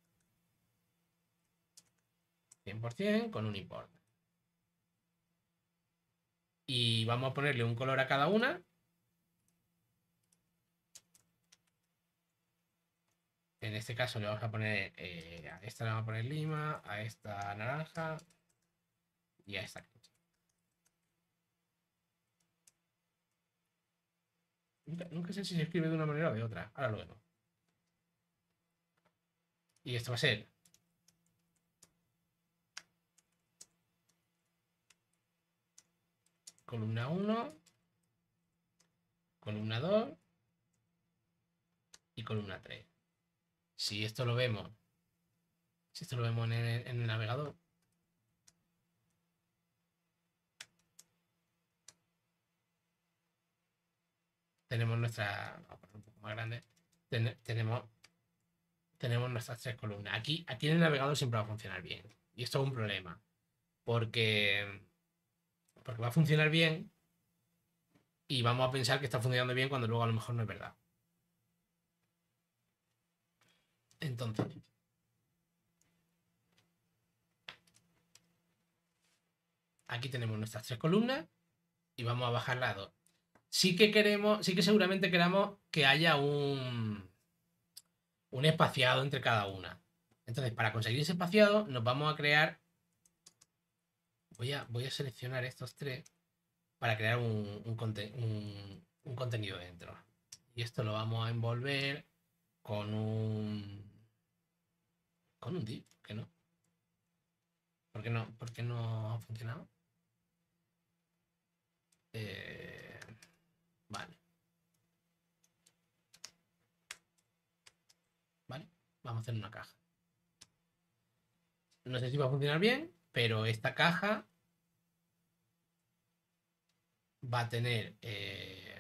cien por cien con un import. Y vamos a ponerle un color a cada una. En este caso le vamos a poner, eh, a esta le vamos a poner lima, a esta naranja y a esta cancha. Nunca, nunca sé si se escribe de una manera o de otra. Ahora lo vemos. Y esto va a ser columna uno, columna dos y columna tres. Si esto lo vemos, si esto lo vemos en el, en el navegador, tenemos nuestra, vamos a poner un poco más grande, ten, tenemos, tenemos nuestras tres columnas. Aquí, aquí en el navegador siempre va a funcionar bien. Y esto es un problema, porque, porque va a funcionar bien y vamos a pensar que está funcionando bien cuando luego a lo mejor no es verdad. Entonces, aquí tenemos nuestras tres columnas y vamos a bajar las dos. Sí que queremos, sí que seguramente queramos que haya un, un espaciado entre cada una. Entonces, para conseguir ese espaciado, nos vamos a crear. Voy a, voy a seleccionar estos tres para crear un, un, un, un contenido dentro. Y esto lo vamos a envolver con un. Con un div, que no. ¿Por qué no, ¿Por qué no ha funcionado? Eh, vale. Vale. Vamos a hacer una caja. No sé si va a funcionar bien, pero esta caja va a tener eh,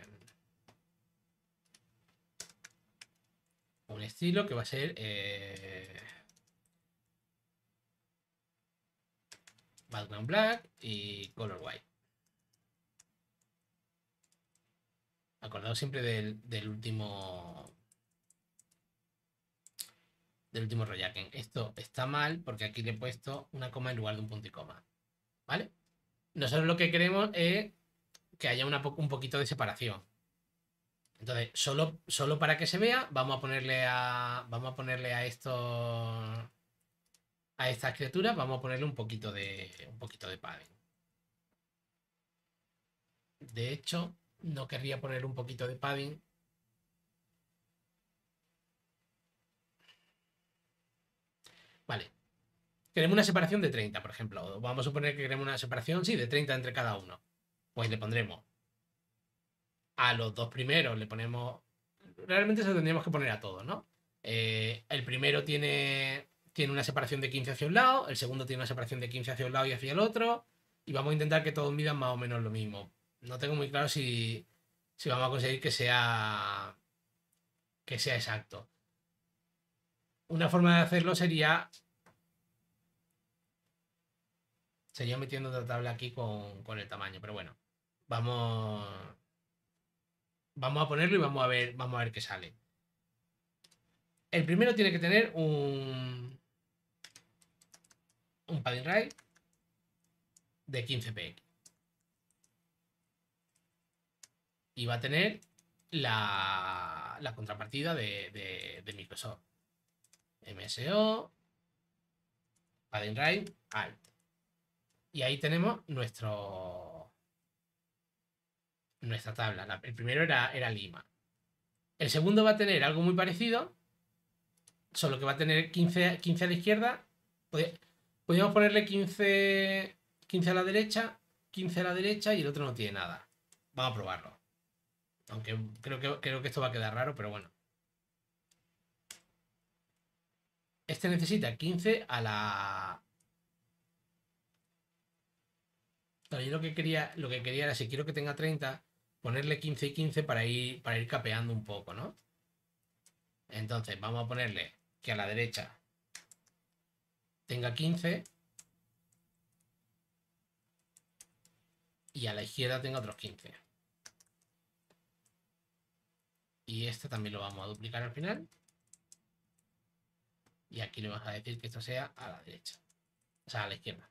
un estilo que va a ser eh, background black y color white. Acordaos siempre del, del último del último royaken. Esto está mal porque aquí le he puesto una coma en lugar de un punto y coma. ¿Vale? Nosotros lo que queremos es que haya una, un poquito de separación. Entonces, solo, solo para que se vea, vamos a ponerle a. Vamos a ponerle a esto. A estas criaturas, vamos a ponerle un poquito de. un poquito de padding. De hecho, no querría poner un poquito de padding. Vale. Queremos una separación de treinta, por ejemplo. Vamos a suponer que queremos una separación, sí, de treinta entre cada uno. Pues le pondremos a los dos primeros, le ponemos. Realmente se lo tendríamos que poner a todos, ¿no? Eh, el primero tiene, tiene una separación de quince hacia un lado, el segundo tiene una separación de quince hacia un lado y hacia el otro, y vamos a intentar que todos midan más o menos lo mismo. No tengo muy claro si, si vamos a conseguir que sea, que sea exacto. Una forma de hacerlo sería sería metiendo otra tabla aquí con, con el tamaño, pero bueno, vamos vamos a ponerlo y vamos a ver vamos a ver qué sale. El primero tiene que tener un un padding right de quince px. Y va a tener la, la contrapartida de, de, de Microsoft. M S O, padding right, alt. Y ahí tenemos nuestro, nuestra tabla. La, el primero era, era Lima. El segundo va a tener algo muy parecido, solo que va a tener quince, quince a la izquierda. Podríamos ponerle quince, quince a la derecha, quince a la derecha y el otro no tiene nada. Vamos a probarlo. Aunque creo que, creo que esto va a quedar raro, pero bueno. Este necesita quince a la... Yo lo que quería, lo que quería era, si quiero que tenga treinta, ponerle quince y quince para ir, para ir capeando un poco, ¿no? Entonces vamos a ponerle que a la derecha tenga quince y a la izquierda tenga otros quince. Y este también lo vamos a duplicar al final. Y aquí le vamos a decir que esto sea a la derecha. O sea, a la izquierda.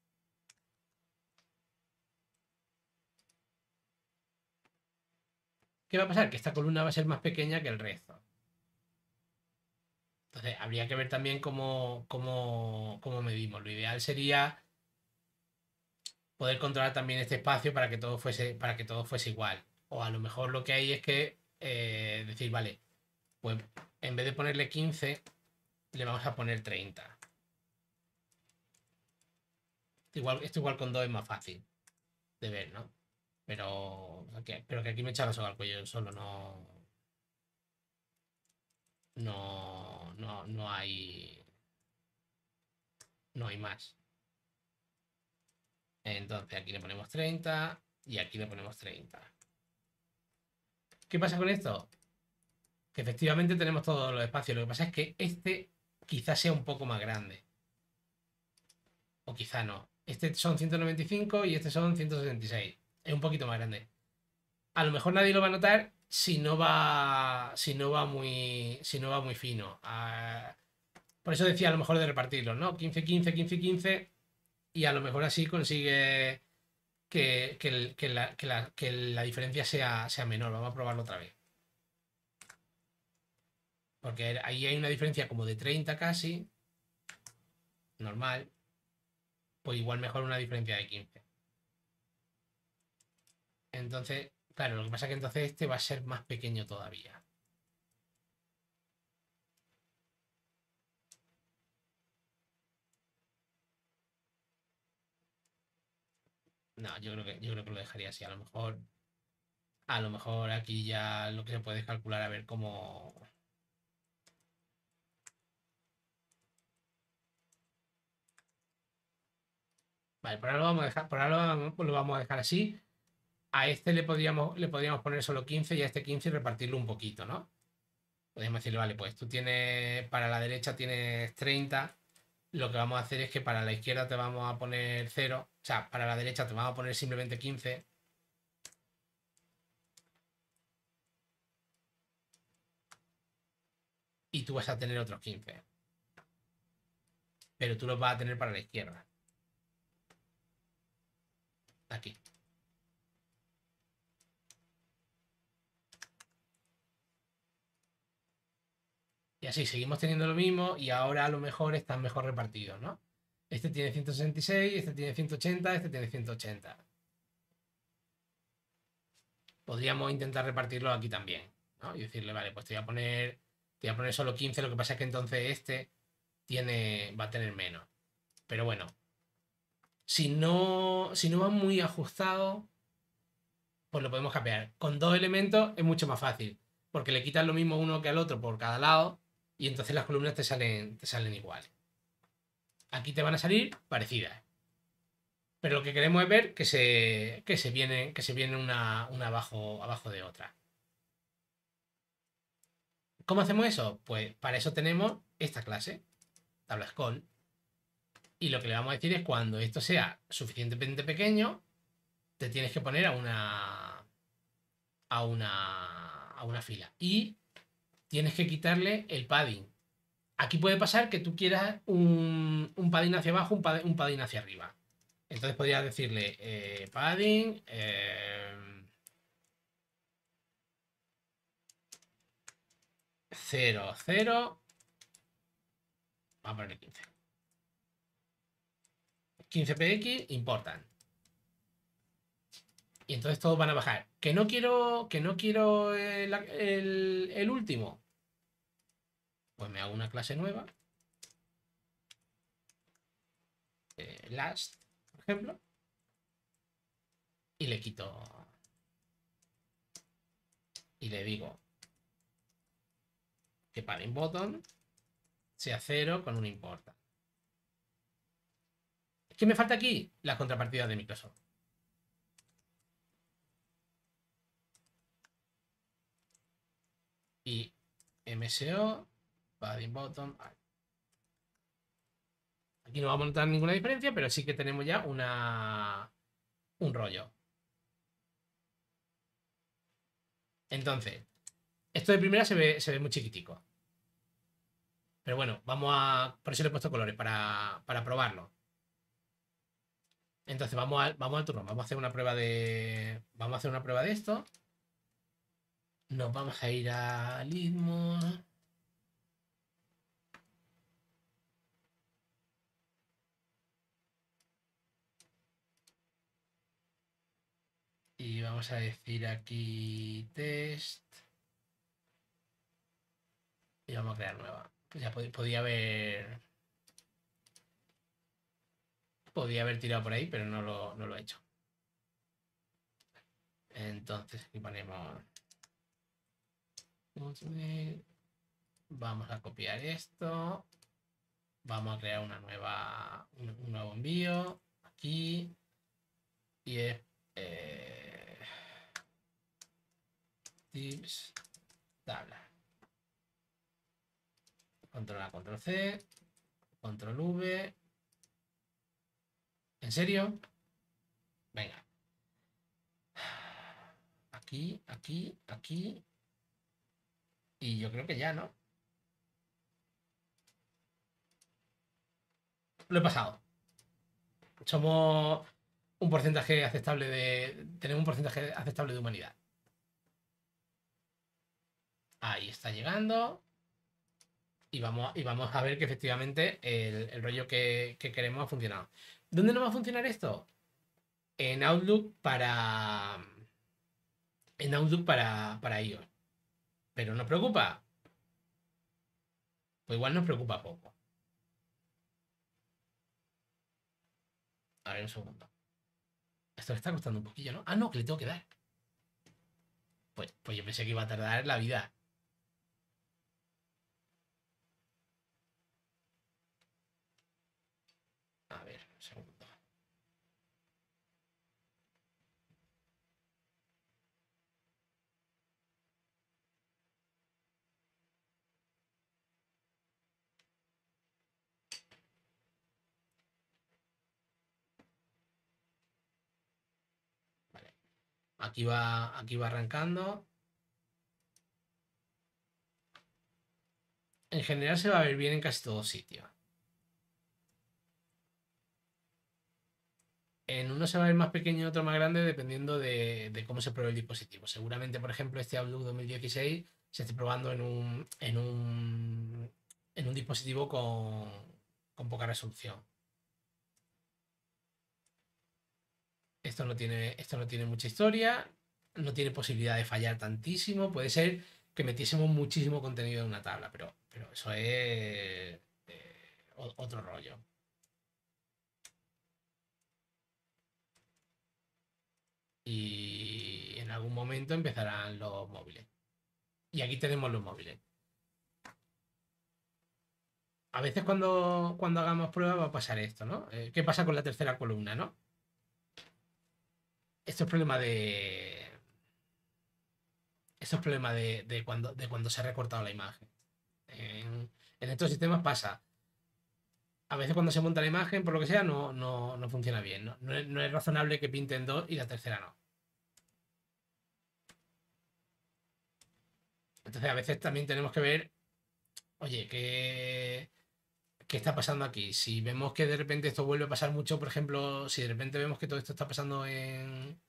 ¿Qué va a pasar? Que esta columna va a ser más pequeña que el resto. Entonces, habría que ver también cómo, cómo, cómo medimos. Lo ideal sería poder controlar también este espacio para que todo fuese, para que todo fuese igual. O a lo mejor lo que hay es que eh, decir, vale, pues en vez de ponerle quince, le vamos a poner treinta. Igual, esto igual con dos es más fácil de ver, ¿no? Pero, okay, pero que aquí me echa la soga al cuello solo, no. No, no, no hay. No hay más. Entonces aquí le ponemos treinta y aquí le ponemos treinta. ¿Qué pasa con esto? Que efectivamente tenemos todos los espacios. Lo que pasa es que este quizás sea un poco más grande. O quizá no. Este son ciento noventa y cinco y este son ciento sesenta y seis. Es un poquito más grande. A lo mejor nadie lo va a notar si no va. Si no va muy. Si no va muy fino. Ah, por eso decía a lo mejor de repartirlo, ¿no? quince, quince, quince, quince. Y a lo mejor así consigue que, que, que, la, que, la, que la diferencia sea, sea menor. Vamos a probarlo otra vez. Porque ahí hay una diferencia como de treinta casi. Normal. Pues igual mejor una diferencia de quince. Entonces, claro, lo que pasa es que entonces este va a ser más pequeño todavía. No, yo creo que, yo creo que lo dejaría así. A lo mejor. A lo mejor aquí ya lo que se puede calcular a ver cómo. Vale, por ahora lo vamos a dejar, por ahora lo vamos a dejar así. A este le podríamos, le podríamos poner solo quince y a este quince y repartirlo un poquito, ¿no? Podríamos decirle, vale, pues tú tienes, para la derecha tienes treinta. Lo que vamos a hacer es que para la izquierda te vamos a poner cero. O sea, para la derecha te vamos a poner simplemente quince. Y tú vas a tener otros quince. Pero tú los vas a tener para la izquierda. Aquí. Y así seguimos teniendo lo mismo y ahora a lo mejor están mejor repartidos, ¿no? Este tiene ciento sesenta y seis, este tiene ciento ochenta, este tiene ciento ochenta. Podríamos intentar repartirlo aquí también, ¿no? Y decirle, vale, pues te voy a poner, te voy a poner solo quince, lo que pasa es que entonces este tiene, va a tener menos. Pero bueno, si no, si no va muy ajustado, pues lo podemos capear. Con dos elementos es mucho más fácil, porque le quitas lo mismo uno que al otro por cada lado y entonces las columnas te salen, te salen iguales. Aquí te van a salir parecidas. Pero lo que queremos es ver que se, que se viene, que se viene una, una abajo, abajo de otra. ¿Cómo hacemos eso? Pues para eso tenemos esta clase, tabla scroll. Y lo que le vamos a decir es cuando esto sea suficientemente pequeño, te tienes que poner a una, a una, a una fila. Y tienes que quitarle el padding. Aquí puede pasar que tú quieras un, un padding hacia abajo, un padding, un padding hacia arriba. Entonces podrías decirle eh, padding eh, cero, cero. Vamos a ponerle quince. quince P X importan. Y entonces todos van a bajar. Que no quiero, que no quiero el, el, el último. Pues me hago una clase nueva. Eh, last, por ejemplo. Y le quito. Y le digo que padding bottom sea cero con un importa. ¿Qué me falta aquí? Las contrapartidas de Microsoft. Y M S O, padding bottom. Aquí no vamos a notar ninguna diferencia, pero sí que tenemos ya una, un rollo. Entonces, esto de primera se ve, se ve muy chiquitico. Pero bueno, vamos a. Por eso le he puesto colores, para, para probarlo. Entonces vamos al, vamos al turno. Vamos a hacer una prueba de. Vamos a hacer una prueba de esto. Nos vamos a ir a Litmos. Y vamos a decir aquí test. Y vamos a crear nueva. Ya pod podía haber. Podía haber tirado por ahí, pero no lo, no lo he hecho. Entonces aquí ponemos. Vamos a copiar esto. Vamos a crear una nueva, un, un nuevo envío. Aquí. Y es. Eh, tips. Tabla. Control A, control C. Control V. ¿En serio? Venga. Aquí, aquí, aquí. Y yo creo que ya, ¿no? Lo he pasado. Somos un porcentaje aceptable de. Tenemos un porcentaje aceptable de humanidad. Ahí está llegando. Y vamos, y vamos a ver que efectivamente el, el rollo que, que queremos ha funcionado. ¿Dónde no va a funcionar esto? En Outlook para. En Outlook para, para iOS. Pero nos preocupa. Pues igual nos preocupa poco. A ver, un segundo. Esto le está costando un poquillo, ¿no? Ah, no, que le tengo que dar. Pues, pues yo pensé que iba a tardar la vida. A ver, un segundo. Vale. Aquí va, aquí va arrancando. En general se va a ver bien en casi todos sitios. En uno se va a ver más pequeño y otro más grande dependiendo de, de cómo se pruebe el dispositivo. Seguramente, por ejemplo, este Outlook dos mil dieciséis se esté probando en un, en un, en un dispositivo con, con poca resolución. Esto no tiene, esto no tiene mucha historia, no tiene posibilidad de fallar tantísimo. Puede ser que metiésemos muchísimo contenido en una tabla, pero, pero eso es eh, otro rollo. Y en algún momento empezarán los móviles. Y aquí tenemos los móviles. A veces cuando, cuando hagamos pruebas va a pasar esto, ¿no? Eh, ¿Qué pasa con la tercera columna, no? Esto es problema de. Esto es problema de, de cuando, de cuando se ha recortado la imagen. En, en estos sistemas pasa. A veces cuando se monta la imagen, por lo que sea, no, no, no funciona bien. ¿no? No, es, no es razonable que pinten dos y la tercera no. Entonces a veces también tenemos que ver oye, ¿qué, ¿qué está pasando aquí? Si vemos que de repente esto vuelve a pasar mucho, por ejemplo, si de repente vemos que todo esto está pasando en,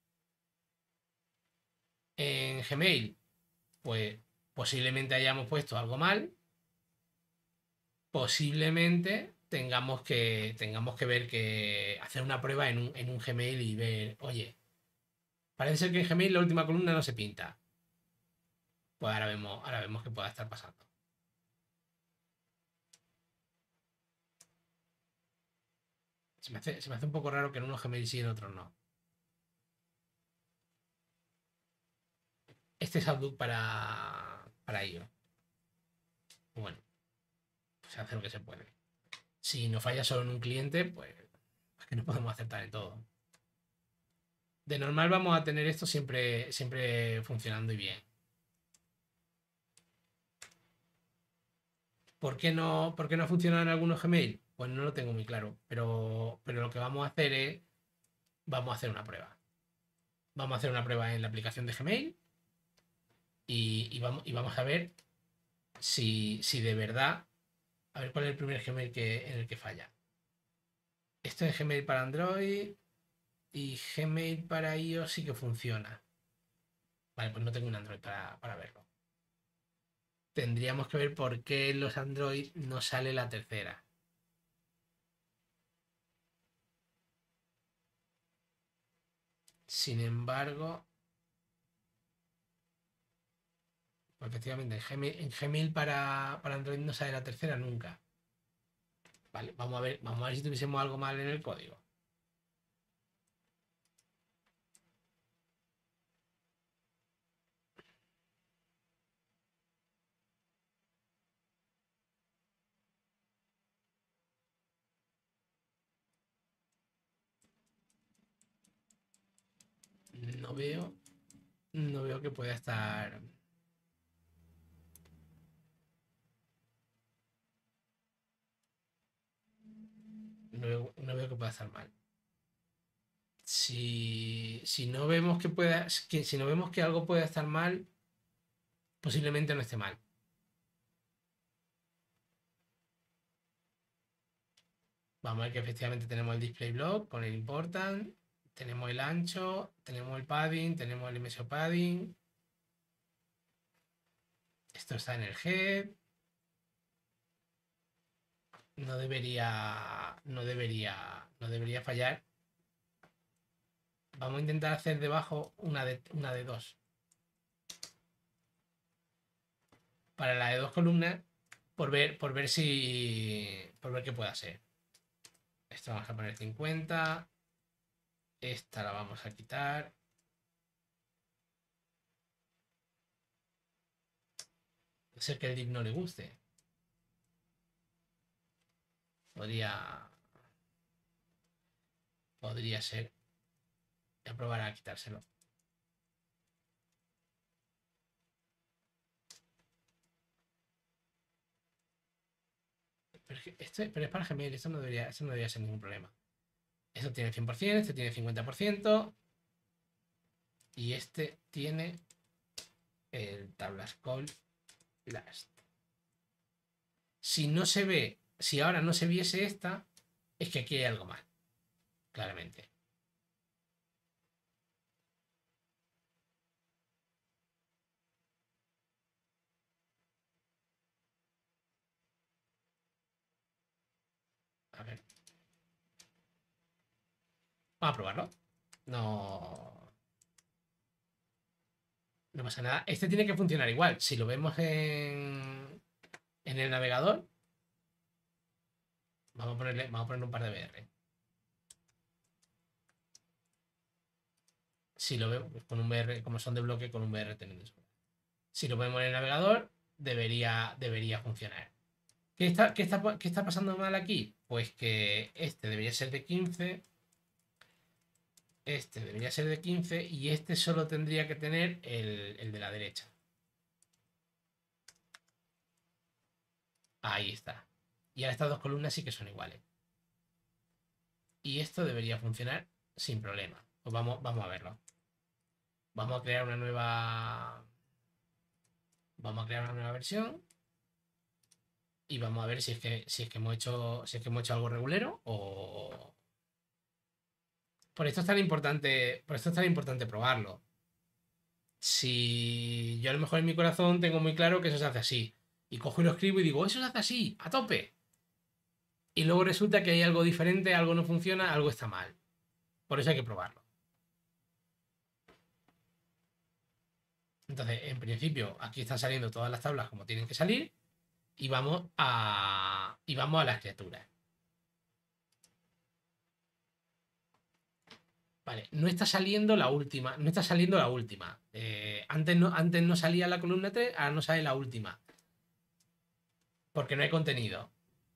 en Gmail, pues posiblemente hayamos puesto algo mal, posiblemente tengamos que, tengamos que ver que hacer una prueba en un, en un Gmail y ver, oye, parece ser que en Gmail la última columna no se pinta. Pues ahora vemos, ahora vemos qué pueda estar pasando. Se me hace, se me hace un poco raro que en unos Gmail sí y en otros no. Este es Outlook para, para ello. Bueno, pues se hace lo que se puede. Si nos falla solo en un cliente, pues es que no podemos acertar en todo. De normal vamos a tener esto siempre, siempre funcionando y bien. ¿Por qué no, por qué no funcionan algunos Gmail? Pues no lo tengo muy claro. Pero, pero lo que vamos a hacer es, vamos a hacer una prueba. Vamos a hacer una prueba en la aplicación de Gmail y, y vamos, y vamos a ver si, si de verdad, a ver cuál es el primer Gmail que, en el que falla. Esto es Gmail para Android y Gmail para iOS sí que funciona. Vale, pues no tengo un Android para, para verlo. Tendríamos que ver por qué en los Android no sale la tercera. Sin embargo, pues efectivamente en Gmail, en Gmail para, para Android no sale la tercera nunca. Vale, vamos a ver, vamos a ver si tuviésemos algo mal en el código. No veo, no veo que pueda estar. No veo, no veo que pueda estar mal. Si, si no vemos que pueda, que, si no vemos que algo pueda estar mal, posiblemente no esté mal. Vamos a ver que efectivamente tenemos el display block con el important, tenemos el ancho, tenemos el padding, tenemos el meso padding. Esto está en el head. No debería, no debería, no debería fallar. Vamos a intentar hacer debajo una de, una de dos. Para la de dos columnas, por ver, por ver si, por ver qué puede ser. Esto vamos a poner cincuenta. Esta la vamos a quitar. Puede ser que el div no le guste. Podría, podría ser. Voy a probar a quitárselo. Pero es, que este, pero es para Gmail, esto no debería, esto no debería ser ningún problema. Esto tiene cien por ciento, este tiene cincuenta por ciento. Y este tiene el tablas call last. Si no se ve, si ahora no se viese esta, es que aquí hay algo mal. Claramente. A ver. Vamos a probarlo. No. No pasa nada. Este tiene que funcionar igual. Si lo vemos en, en el navegador, vamos a ponerle, vamos a ponerle un par de B R. Si lo vemos con un B R, como son de bloque, con un B R teniendo eso. Si lo vemos en el navegador, debería, debería funcionar. ¿Qué está, qué, está, ¿Qué está pasando mal aquí? Pues que este debería ser de quince, este debería ser de quince y este solo tendría que tener el, el de la derecha. Ahí está. Y ahora estas dos columnas sí que son iguales. Y esto debería funcionar sin problema. Pues vamos, vamos a verlo. Vamos a crear una nueva. Vamos a crear una nueva versión. y vamos a ver si es que, si es que hemos hecho, si es que hemos hecho algo regulero o... Por esto es tan importante, por esto es tan importante probarlo. Si yo a lo mejor en mi corazón tengo muy claro que eso se hace así, y cojo y lo escribo y digo, eso se hace así, a tope. Y luego resulta que hay algo diferente, algo no funciona, algo está mal. Por eso hay que probarlo. Entonces, en principio, aquí están saliendo todas las tablas como tienen que salir y vamos a, y vamos a las criaturas. Vale, no está saliendo la última, no está saliendo la última. Eh, antes, no, antes no salía la columna tres, ahora no sale la última. Porque no hay contenido.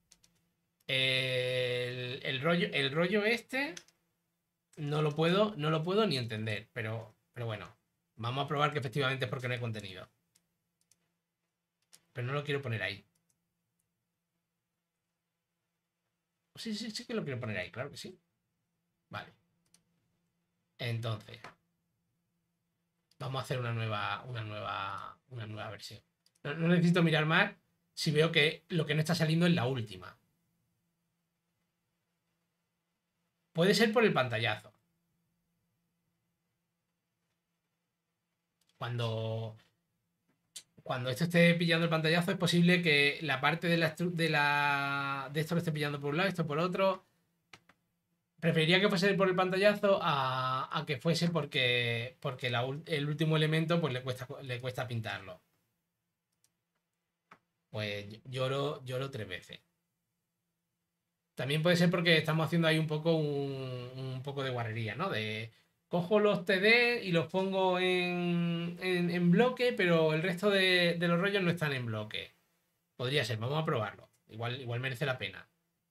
El, el rollo, el rollo este no lo puedo, no lo puedo ni entender, pero, pero bueno, vamos a probar que efectivamente es porque no hay contenido. Pero no lo quiero poner ahí. Sí, sí, sí que lo quiero poner ahí, claro que sí. Vale. Entonces, vamos a hacer una nueva, una nueva, una nueva versión. No, no necesito mirar más si veo que lo que no está saliendo es la última. Puede ser por el pantallazo. Cuando, cuando esto esté pillando el pantallazo, es posible que la parte de, la, de, la, de esto lo esté pillando por un lado, esto por otro. Preferiría que fuese por el pantallazo a, a que fuese porque, porque la, el último elemento pues le cuesta, le cuesta pintarlo. Pues lloro, lloro tres veces. También puede ser porque estamos haciendo ahí un poco un, un poco de guarrería, ¿no? De cojo los T D y los pongo en, en, en bloque, pero el resto de, de los rollos no están en bloque. Podría ser, vamos a probarlo. Igual, igual merece la pena.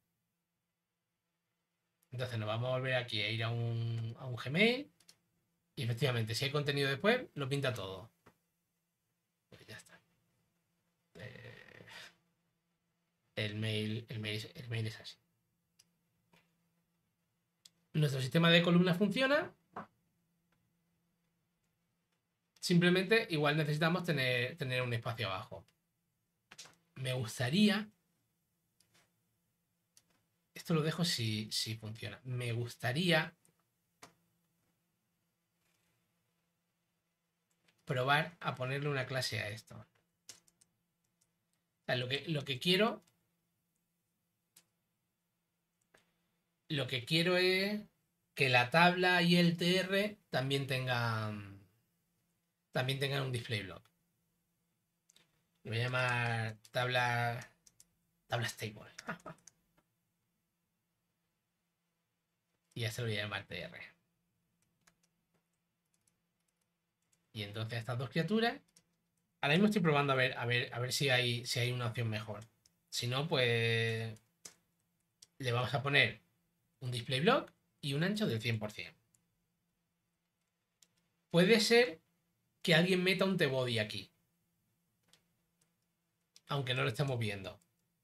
Entonces nos vamos a volver aquí a ir a un, a un Gmail. Y efectivamente, si hay contenido después, lo pinta todo. Pues ya está. Eh, el, mail, el, mail, el mail es así. Nuestro sistema de columnas funciona. Simplemente igual necesitamos tener, tener un espacio abajo. Me gustaría... Esto lo dejo si, si funciona. Me gustaría probar a ponerle una clase a esto. O sea, lo que, lo que quiero... Lo que quiero es que la tabla y el T R también tengan... También tengan un display block. Lo voy a llamar tabla... Tabla stable. Y ya se lo voy a llamar T R. Y entonces estas dos criaturas... Ahora mismo estoy probando a ver, a ver, a ver si hay, si hay una opción mejor. Si no, pues... Le vamos a poner un display block y un ancho del cien por ciento. Puede ser que alguien meta un T-body aquí. Aunque no lo estemos viendo.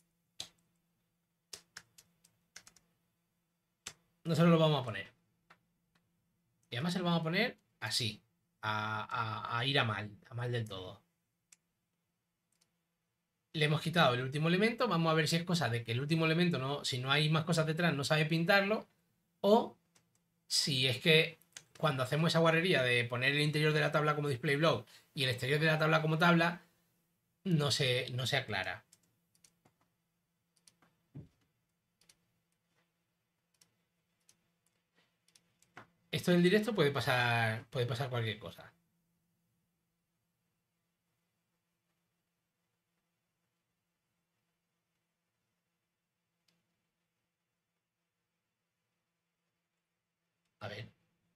Nosotros lo vamos a poner. Y además se lo vamos a poner así. A, a, a ir a mal. A mal del todo. Le hemos quitado el último elemento. Vamos a ver si es cosa de que el último elemento, no, si no hay más cosas detrás, no sabe pintarlo. O si es que cuando hacemos esa guarrería de poner el interior de la tabla como display block y el exterior de la tabla como tabla, no se, no se aclara. Esto en directo puede pasar, puede pasar cualquier cosa. A ver.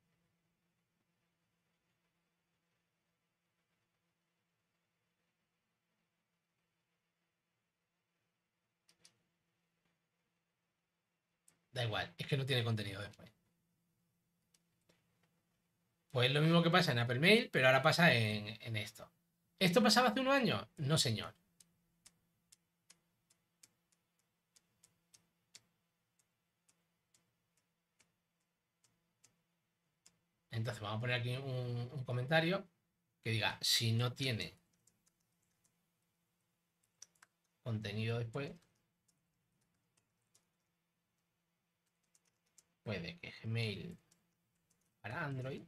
Da igual, es que no tiene contenido después. Pues es lo mismo que pasa en Apple Mail, pero ahora pasa en, en esto. ¿Esto pasaba hace unos años? No, señor. Entonces vamos a poner aquí un, un comentario que diga, si no tiene contenido después. Puede que Gmail para Android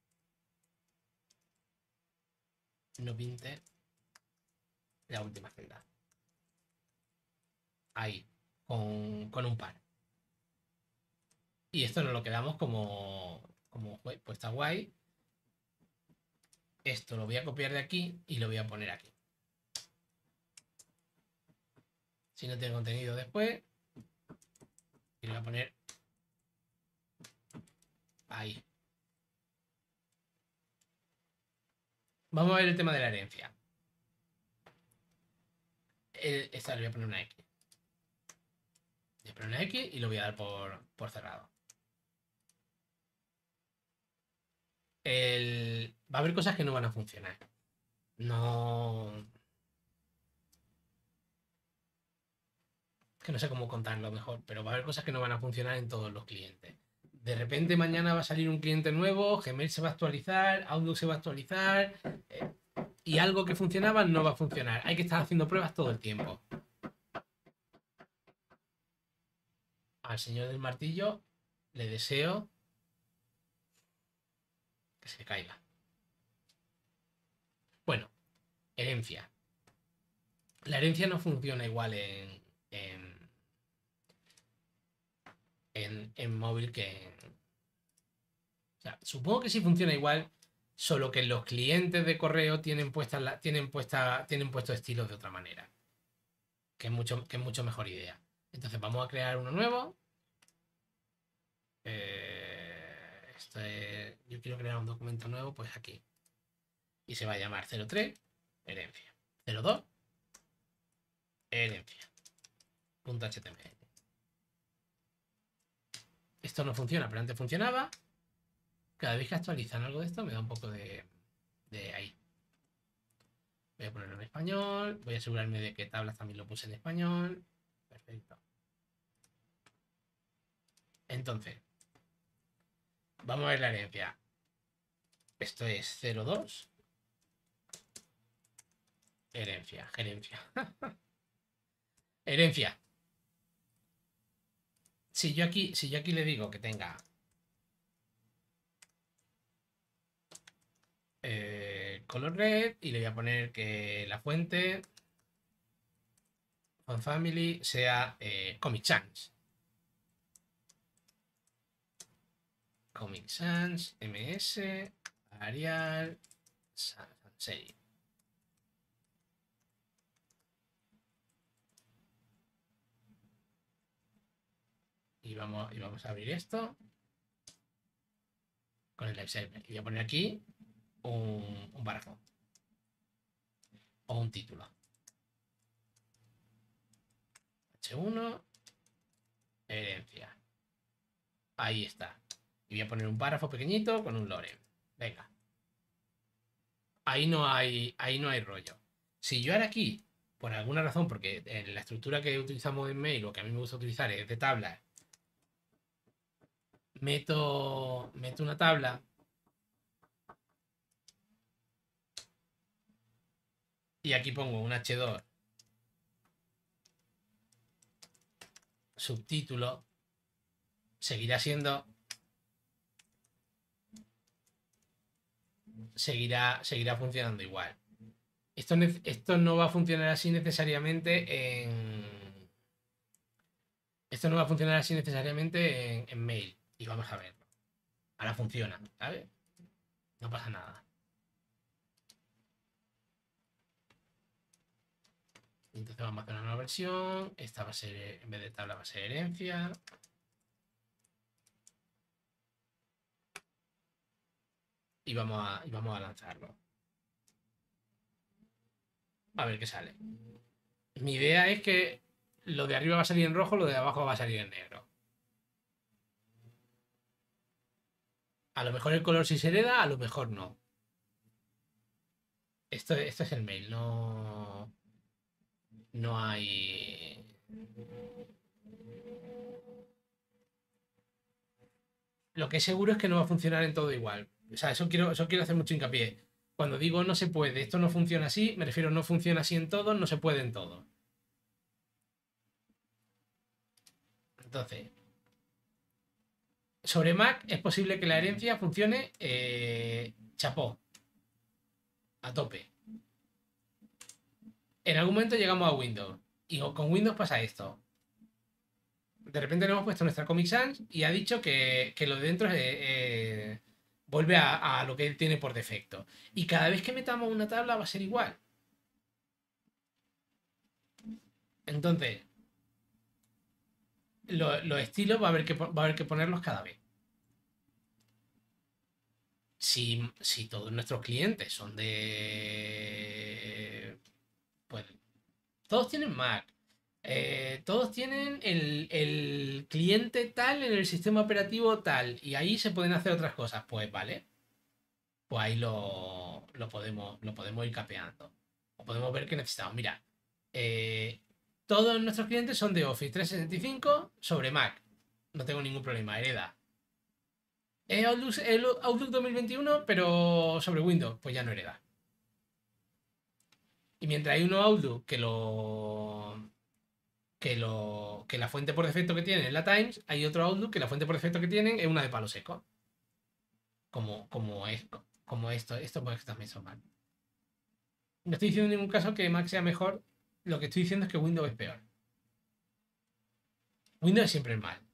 no pinte la última celda. Ahí, con, con un par. Y esto nos lo quedamos como, como pues está guay. Esto lo voy a copiar de aquí y lo voy a poner aquí. Si no tiene contenido después, y lo voy a poner ahí. Vamos a ver el tema de la herencia. El, esta le voy a poner una X. Le voy a poner una X y lo voy a dar por, por cerrado. El, va a haber cosas que no van a funcionar. No... que no sé cómo contarlo mejor, pero va a haber cosas que no van a funcionar en todos los clientes. De repente mañana va a salir un cliente nuevo, Gmail se va a actualizar, Outlook se va a actualizar, eh, y algo que funcionaba no va a funcionar. Hay que estar haciendo pruebas todo el tiempo. Al señor del martillo le deseo que se caiga. Bueno, herencia. La herencia no funciona igual en, en, en, en móvil que en... O sea, supongo que sí funciona igual, solo que los clientes de correo tienen puestas la, tienen puesta, tienen puestos estilos de otra manera. Que es mucho, que es mucho mejor idea. Entonces vamos a crear uno nuevo. Eh, esto es, yo quiero crear un documento nuevo, pues aquí. Y se va a llamar cero tres, herencia. cero dos, herencia. .html. Esto no funciona, pero antes funcionaba. Cada vez que actualizan algo de esto me da un poco de, de ahí. Voy a ponerlo en español. Voy a asegurarme de que tablas también lo puse en español. Perfecto. Entonces, vamos a ver la herencia. Esto es cero dos. Herencia, gerencia. Herencia. Si yo aquí, si yo aquí le digo que tenga eh, color red y le voy a poner que la fuente Font Family sea eh, Comic Sans. Comic Sans, M S, Arial, Sans Serif. Y vamos, y vamos a abrir esto con el Lifesaver. Y voy a poner aquí un, un párrafo o un título. H uno, herencia. Ahí está. Y voy a poner un párrafo pequeñito con un lore. Venga. Ahí no hay, ahí no hay rollo. Si yo ahora aquí, por alguna razón, porque en la estructura que utilizamos en mail, o que a mí me gusta utilizar es de tablas, meto, meto una tabla y aquí pongo un hache dos subtítulo, seguirá siendo seguirá, seguirá funcionando igual. Esto, esto no va a funcionar así necesariamente en esto no va a funcionar así necesariamente en, en mail. Y vamos a verlo. Ahora funciona, ¿sabes? No pasa nada. Entonces vamos a hacer una nueva versión. Esta va a ser, en vez de tabla, va a ser herencia. Y vamos a, y vamos a lanzarlo. A ver qué sale. Mi idea es que lo de arriba va a salir en rojo, lo de abajo va a salir en negro. A lo mejor el color sí se hereda, a lo mejor no. Esto, esto es el mail, no... No hay... Lo que es seguro es que no va a funcionar en todo igual. O sea, eso quiero, eso quiero hacer mucho hincapié. Cuando digo no se puede, esto no funciona así, me refiero no funciona así en todo, no se puede en todo. Entonces, sobre Mac es posible que la herencia funcione eh, chapó, a tope. En algún momento llegamos a Windows y con Windows pasa esto. De repente le hemos puesto nuestra Comic Sans y ha dicho que, que lo de dentro eh, eh, vuelve a, a lo que él tiene por defecto. Y cada vez que metamos una tabla va a ser igual. Entonces, lo- los estilos va a haber que, va a haber que ponerlos cada vez. Si, si todos nuestros clientes son de... Pues todos tienen Mac. Eh, todos tienen el, el cliente tal en el sistema operativo tal. Y ahí se pueden hacer otras cosas. Pues vale. Pues ahí lo, lo podemos, lo podemos ir capeando. O podemos ver que necesitamos. Mira, eh, todos nuestros clientes son de Office trescientos sesenta y cinco sobre Mac. No tengo ningún problema, hereda. Es Outlook, el Outlook dos mil veintiuno, pero sobre Windows, pues ya no hereda. Y mientras hay uno Outlook que lo. Que, lo, que la fuente por defecto que tiene es la Times, hay otro Outlook que la fuente por defecto que tienen es una de palo seco. Como, como, es, como esto. Esto pues también son mal. No estoy diciendo en ningún caso que Mac sea mejor. Lo que estoy diciendo es que Windows es peor. Windows siempre es mal.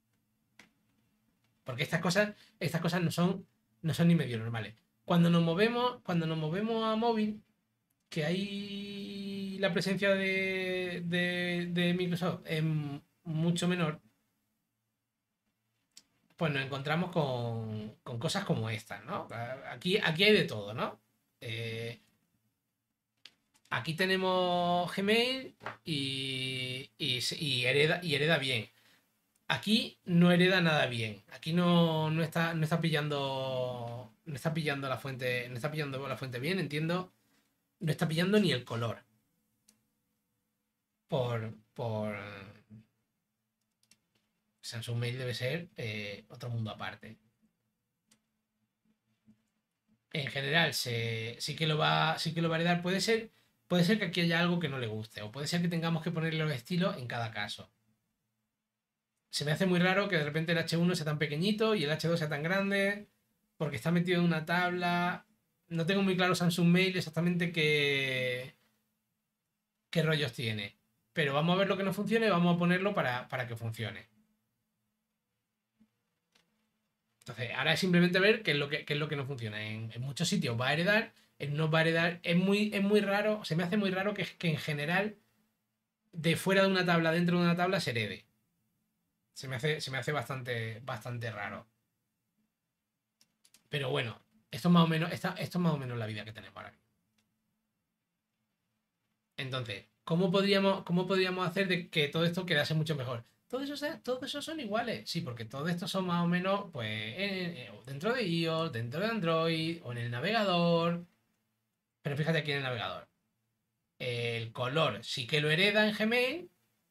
Porque estas cosas, estas cosas no son, no son ni medio normales. Cuando nos movemos, cuando nos movemos a móvil, que hay la presencia de, de, de Microsoft es mucho menor, pues nos encontramos con, con cosas como estas, ¿no? Aquí, aquí hay de todo, ¿no? Eh, aquí tenemos Gmail y, y, y hereda, y hereda bien. Aquí no hereda nada bien. Aquí no, no está, no está pillando. No está pillando la fuente. No está pillando la fuente bien, entiendo. No está pillando ni el color. Por. Por. Samsung Mail debe ser eh, otro mundo aparte. En general, se, sí que lo va. Sí que lo va a heredar. Puede ser. Puede ser que aquí haya algo que no le guste. O puede ser que tengamos que ponerle los estilos en cada caso. Se me hace muy raro que de repente el H uno sea tan pequeñito y el H dos sea tan grande, porque está metido en una tabla. No tengo muy claro Samsung Mail exactamente qué, qué rollos tiene. Pero vamos a ver lo que no funcione y vamos a ponerlo para, para que funcione. Entonces, ahora es simplemente ver qué es lo que, qué es lo que no funciona. En, en muchos sitios va a heredar, en no va a heredar. Es muy, es muy raro, se me hace muy raro que, que en general, de fuera de una tabla, dentro de una tabla, se herede. Se me hace, se me hace bastante, bastante raro. Pero bueno, esto es más o menos, esta, esto es más o menos la vida que tenemos ahora. Entonces, ¿cómo podríamos, cómo podríamos hacer de que todo esto quedase mucho mejor? Todo eso, todos esos son iguales. Sí, porque todos estos son más o menos, pues, en- en- dentro de iOS, dentro de Android o en el navegador. Pero fíjate aquí en el navegador. El color sí que lo hereda en Gmail,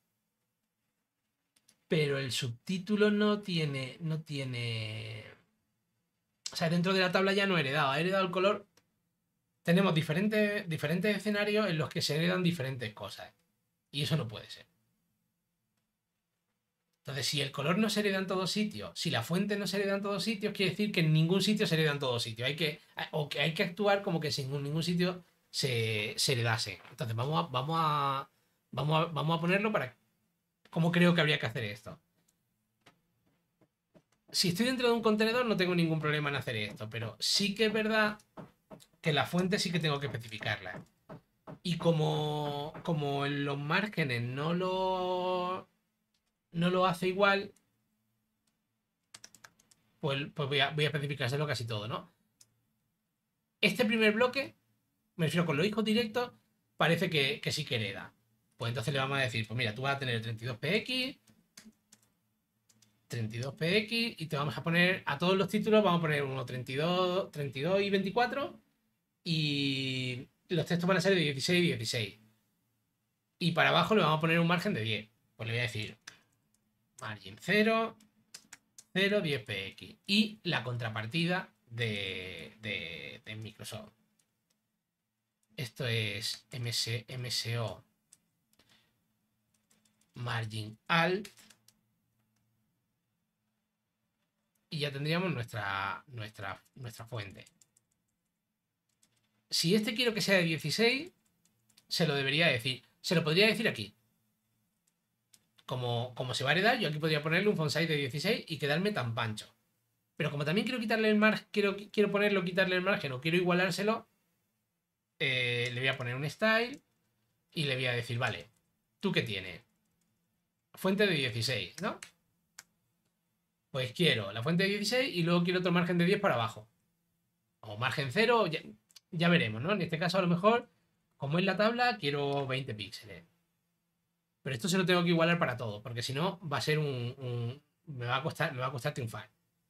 pero el subtítulo no tiene, no tiene. O sea, dentro de la tabla ya no ha heredado. Ha heredado el color. Tenemos diferentes, diferentes escenarios en los que se heredan diferentes cosas. Y eso no puede ser. Entonces, si el color no se hereda en todos sitios, si la fuente no se hereda en todos sitios, quiere decir que en ningún sitio se hereda en todos sitios. Hay que, o que hay que actuar como que sin ningún sitio se, se heredase. Entonces, vamos a, vamos a, vamos a, vamos a ponerlo para cómo creo que habría que hacer esto. Si estoy dentro de un contenedor, no tengo ningún problema en hacer esto, pero sí que es verdad que la fuente sí que tengo que especificarla. Y como, como en los márgenes no lo, no lo hace igual, pues, pues voy, a, voy a especificárselo casi todo, ¿no? Este primer bloque, me refiero con los hijos directos, parece que, que sí que hereda. Pues entonces le vamos a decir, pues mira, tú vas a tener treinta y dos P X, treinta y dos P X, y te vamos a poner a todos los títulos, vamos a poner uno treinta y dos, treinta y dos y veinticuatro, y los textos van a ser de dieciséis y dieciséis. Y para abajo le vamos a poner un margen de diez. Pues le voy a decir margin cero, cero, diez P X. Y la contrapartida de, de, de Microsoft. Esto es M S, M S O margin alt y ya tendríamos nuestra, nuestra, nuestra fuente. Si este quiero que sea de dieciséis, se lo debería decir. Se lo podría decir aquí. Como, como se va a heredar, yo aquí podría ponerle un font size de dieciséis y quedarme tan pancho. Pero como también quiero quitarle el margen, quiero, quiero ponerlo, quitarle el margen o quiero igualárselo, eh, le voy a poner un style y le voy a decir, vale, ¿tú qué tienes? Fuente de dieciséis, ¿no? Pues quiero la fuente de dieciséis y luego quiero otro margen de diez para abajo. O margen cero, ya, ya veremos, ¿no? En este caso, a lo mejor, como es la tabla, quiero veinte píxeles. Pero esto se lo tengo que igualar para todo, porque si no, va a ser un, un. me, va a costar, me va a costar triunfar.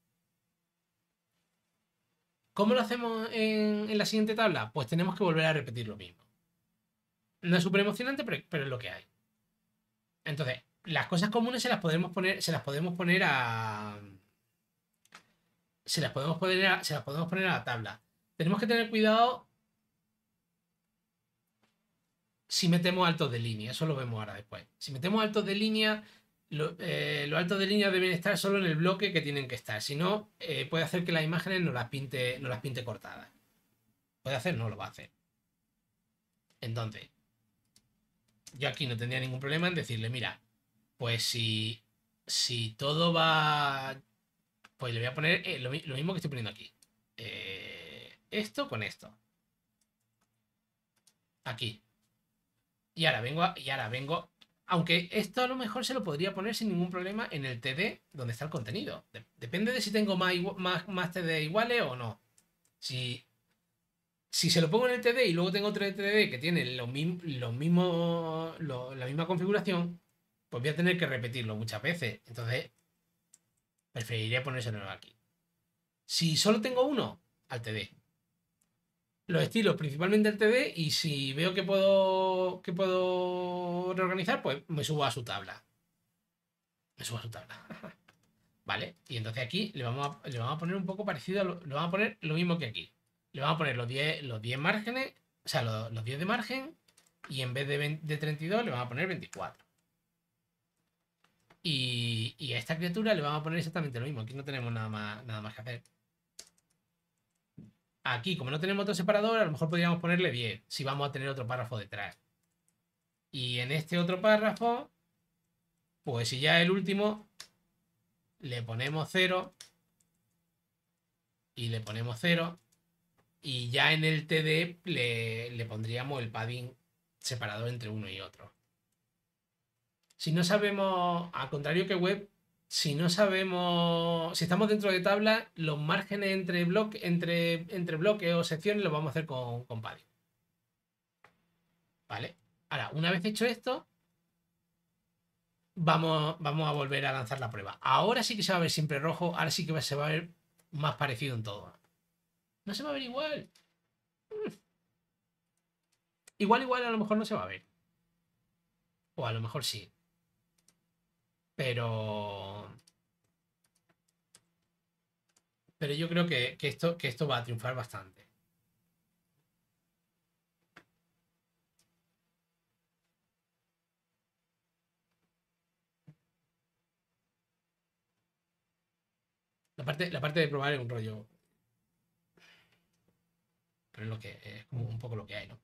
¿Cómo lo hacemos en, en la siguiente tabla? Pues tenemos que volver a repetir lo mismo. No es súper emocionante, pero, pero es lo que hay. Entonces, las cosas comunes se las podemos poner, se las podemos poner a. Se las podemos poner a, se las podemos poner a la tabla. Tenemos que tener cuidado si metemos altos de línea, eso lo vemos ahora después. Si metemos altos de línea, lo, eh, los altos de línea deben estar solo en el bloque que tienen que estar. Si no, eh, puede hacer que las imágenes no las pinte, no las pinte cortadas. Puede hacer, no lo va a hacer. Entonces, yo aquí no tendría ningún problema en decirle, mira, pues si, si todo va, pues le voy a poner eh, lo, lo, mismo que estoy poniendo aquí. Eh, esto con esto. Aquí. Y ahora vengo, a, y ahora vengo, aunque esto a lo mejor se lo podría poner sin ningún problema en el T D donde está el contenido. De, depende de si tengo más, más, más T D iguales o no. Si, si se lo pongo en el T D y luego tengo otro T D que tiene lo, lo mismo, lo, la misma configuración, pues voy a tener que repetirlo muchas veces. Entonces, preferiría ponérselo aquí. Si solo tengo uno, al T D. Los estilos, principalmente el T D, y si veo que puedo, que puedo reorganizar, pues me subo a su tabla. Me subo a su tabla. Vale, y entonces aquí le vamos a, le vamos a poner un poco parecido, a lo, le vamos a poner lo mismo que aquí. Le vamos a poner los diez, los diez márgenes, o sea, los, los diez de margen, y en vez de, veinte, de treinta y dos le vamos a poner veinticuatro. Y, y a esta criatura le vamos a poner exactamente lo mismo. Aquí no tenemos nada más, nada más que hacer. Aquí, como no tenemos otro separador, a lo mejor podríamos ponerle diez, si vamos a tener otro párrafo detrás. Y en este otro párrafo, pues si ya el último, le ponemos cero y le ponemos cero. Y ya en el T D le, le pondríamos el padding separado entre uno y otro. Si no sabemos, al contrario que web, si no sabemos, si estamos dentro de tabla, los márgenes entre, bloque, entre, entre bloques o secciones los vamos a hacer con, con padding. ¿Vale? Ahora, una vez hecho esto, vamos, vamos a volver a lanzar la prueba. Ahora sí que se va a ver siempre rojo, ahora sí que se va a ver más parecido en todo. No se va a ver igual. Igual, igual, a lo mejor no se va a ver. O a lo mejor sí. Pero. Pero yo creo que, que esto, que esto va a triunfar bastante. La parte, la parte de probar es un rollo. Pero es lo que es como un poco lo que hay, ¿no?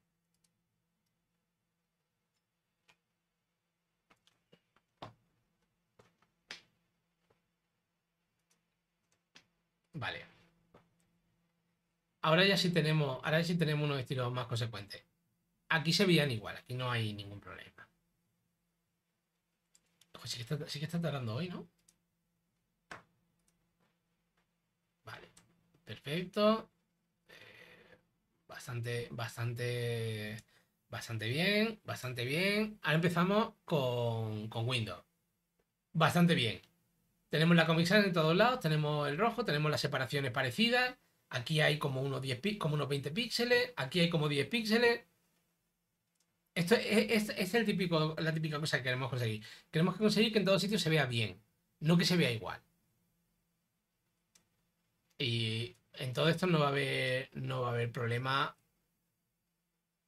Vale. Ahora ya sí tenemos. Ahora sí tenemos unos estilos más consecuentes. Aquí se veían igual, aquí no hay ningún problema. Ojo, sí que está, sí que está tardando hoy, ¿no? Vale. Perfecto. Eh, bastante, bastante. Bastante bien. Bastante bien. Ahora empezamos con, con Windows. Bastante bien. Tenemos la Comic Sans en todos lados, tenemos el rojo, tenemos las separaciones parecidas. Aquí hay como unos, diez, como unos veinte píxeles, aquí hay como diez píxeles. Esto es, es, es el típico, la típica cosa que queremos conseguir. Queremos conseguir que en todos sitios se vea bien, no que se vea igual. Y en todo esto no va a haber, no va a haber problema,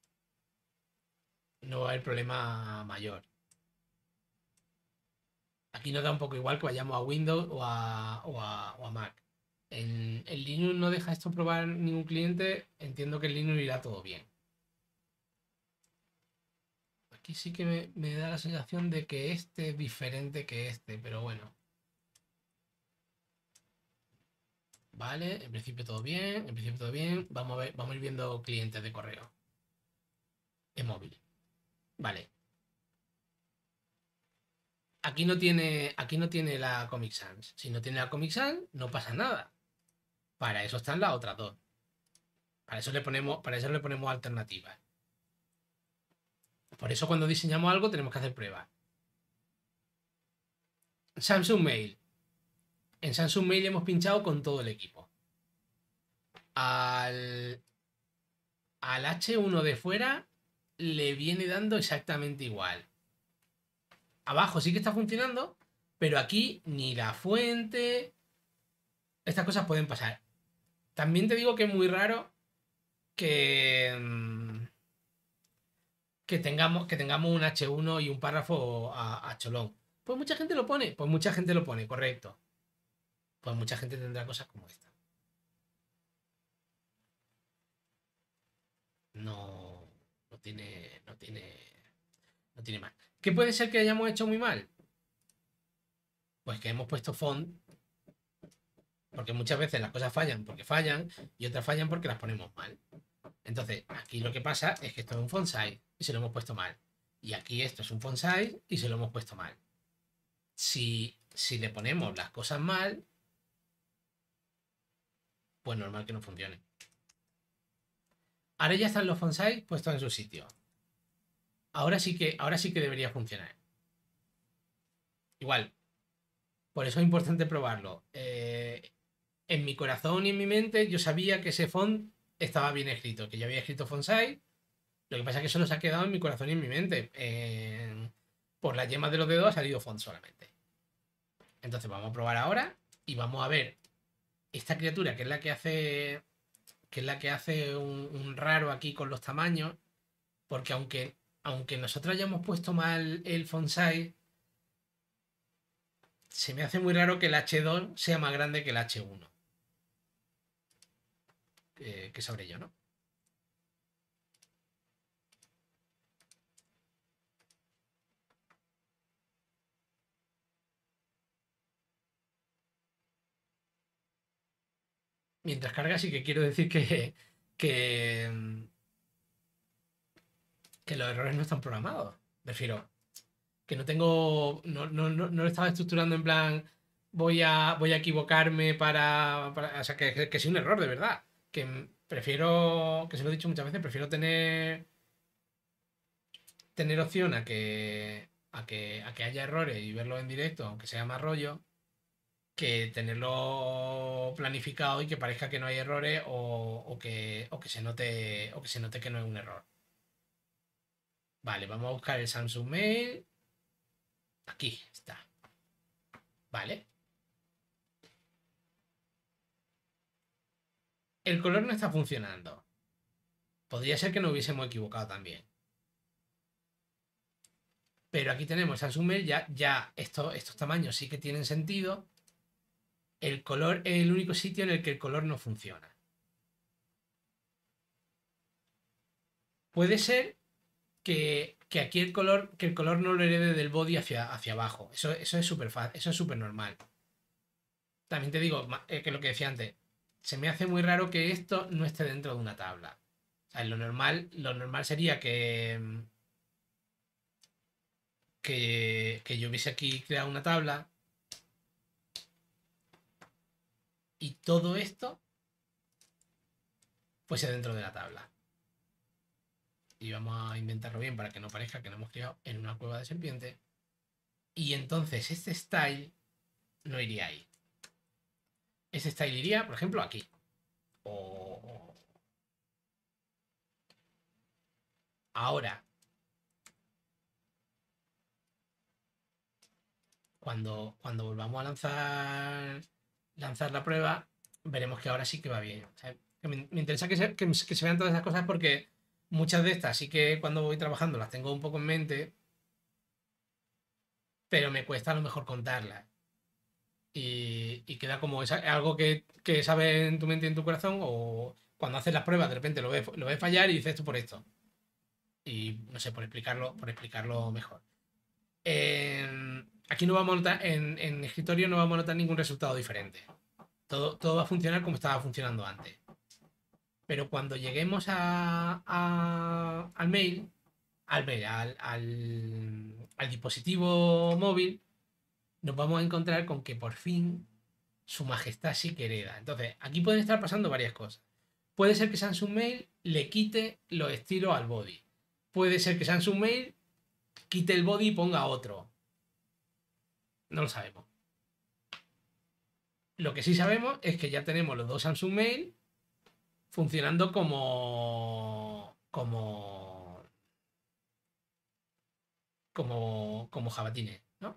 no va a haber problema mayor. aquí nos da un poco igual que vayamos a Windows o a, o a, o a Mac. En, en Linux no deja esto probar ningún cliente, entiendo que en Linux irá todo bien. Aquí sí que me, me da la sensación de que este es diferente que este, pero bueno. Vale, en principio todo bien, en principio todo bien. Vamos a ver, vamos a ir viendo clientes de correo. En móvil. Vale. Aquí no tiene, aquí no tiene la Comic Sans. Si no tiene la Comic Sans, no pasa nada. Para eso están las otras dos. Para eso le ponemos, para eso le ponemos alternativas. Por eso cuando diseñamos algo tenemos que hacer pruebas. Samsung Mail. En Samsung Mail hemos pinchado con todo el equipo. Al, al hache uno de fuera le viene dando exactamente igual. Abajo sí que está funcionando, pero aquí ni la fuente. Estas cosas pueden pasar. También te digo que es muy raro que, mm, que, tengamos, que tengamos un hache uno y un párrafo a, a cholón. Pues mucha gente lo pone, pues mucha gente lo pone, correcto. Pues mucha gente tendrá cosas como esta. No, no tiene, no tiene, no tiene mal. ¿Qué puede ser que hayamos hecho muy mal? Pues que hemos puesto font, porque muchas veces las cosas fallan porque fallan y otras fallan porque las ponemos mal. Entonces, aquí lo que pasa es que esto es un font size y se lo hemos puesto mal. Y aquí esto es un font size y se lo hemos puesto mal. Si, si le ponemos las cosas mal, pues normal que no funcione. Ahora ya están los font size puestos en su sitio. Ahora sí que, ahora sí que debería funcionar. Igual, por eso es importante probarlo. Eh, en mi corazón y en mi mente yo sabía que ese font estaba bien escrito, que yo había escrito font size. Lo que pasa es que eso se ha quedado en mi corazón y en mi mente. Eh, por las yemas de los dedos ha salido font solamente. Entonces vamos a probar ahora y vamos a ver esta criatura que es la que hace que es la que hace un, un raro aquí con los tamaños, porque aunque, aunque nosotros hayamos puesto mal el font size, se me hace muy raro que el hache dos sea más grande que el hache uno. Eh, que sabré yo, ¿no? Mientras carga sí que quiero decir que, que, que los errores no están programados. Refiero, que no tengo, no, no, no, no lo estaba estructurando en plan, voy a, voy a equivocarme para, para o sea, que, que, que sea un error de verdad. Que prefiero, que se lo he dicho muchas veces, prefiero tener, tener opción a que, a que, a que haya errores y verlo en directo, aunque sea más rollo, que tenerlo planificado y que parezca que no hay errores o, o que, o que se note, o que se note que no es un error. Vale, vamos a buscar el Samsung Mail. Aquí está. Vale. El color no está funcionando. Podría ser que nos hubiésemos equivocado también. Pero aquí tenemos Samsung Mail, ya, ya esto, estos tamaños sí que tienen sentido. El color es el único sitio en el que el color no funciona. Puede ser que, que aquí el color, que el color no lo herede del body hacia, hacia abajo. Eso, eso es súper fácil, eso es súper normal. También te digo, eh, que lo que decía antes, se me hace muy raro que esto no esté dentro de una tabla. O sea, lo normal, lo normal sería que, que, que yo hubiese aquí creado una tabla y todo esto fuese dentro de la tabla. Y vamos a inventarlo bien para que no parezca que nos hemos creado en una cueva de serpiente. Y entonces este style no iría ahí. Este style iría, por ejemplo, aquí. O... Ahora, cuando, cuando volvamos a lanzar, lanzar la prueba, veremos que ahora sí que va bien. O sea, que me, me, interesa que se, que, que se vean todas esas cosas porque muchas de estas sí que cuando voy trabajando las tengo un poco en mente. pero me cuesta a lo mejor contarlas. Y, y queda como esa- algo que, que sabes en tu mente y en tu corazón, o cuando haces las pruebas de repente lo ves, lo ves fallar y dices esto por esto. Y no sé, por explicarlo, por explicarlo mejor. En- aquí no vamos a notar, en, en escritorio no vamos a notar ningún resultado diferente. Todo, todo va a funcionar como estaba funcionando antes. Pero cuando lleguemos a, a- al mail, al mail, al, al, al dispositivo móvil, nos vamos a encontrar con que por fin su majestad sí que hereda. Entonces, aquí pueden estar pasando varias cosas. Puede ser que Samsung Mail le quite los estilos al body. Puede ser que Samsung Mail quite el body y ponga otro. No lo sabemos. Lo que sí sabemos es que ya tenemos los dos Samsung Mail funcionando como como como como jabatines, ¿no?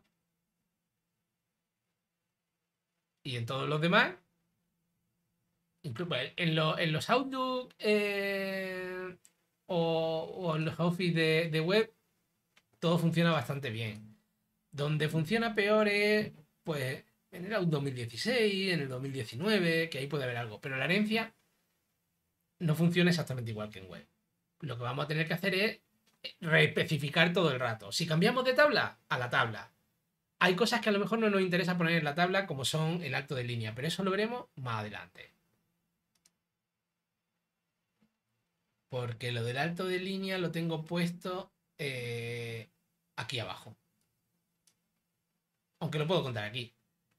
Y en todos los demás, incluso en, lo- en los Outlook eh, o, o en los Office de, de web, todo funciona bastante bien. Donde funciona peor es, pues, en el dos mil dieciséis, en el dos mil diecinueve, que ahí puede haber algo. Pero la herencia no funciona exactamente igual que en web. Lo que vamos a tener que hacer es reespecificar todo el rato. Si cambiamos de tabla, a la tabla. Hay cosas que a lo mejor no nos interesa poner en la tabla, como son el alto de línea, pero eso lo veremos más adelante. Porque lo del alto de línea lo tengo puesto eh, aquí abajo. Aunque lo puedo contar aquí.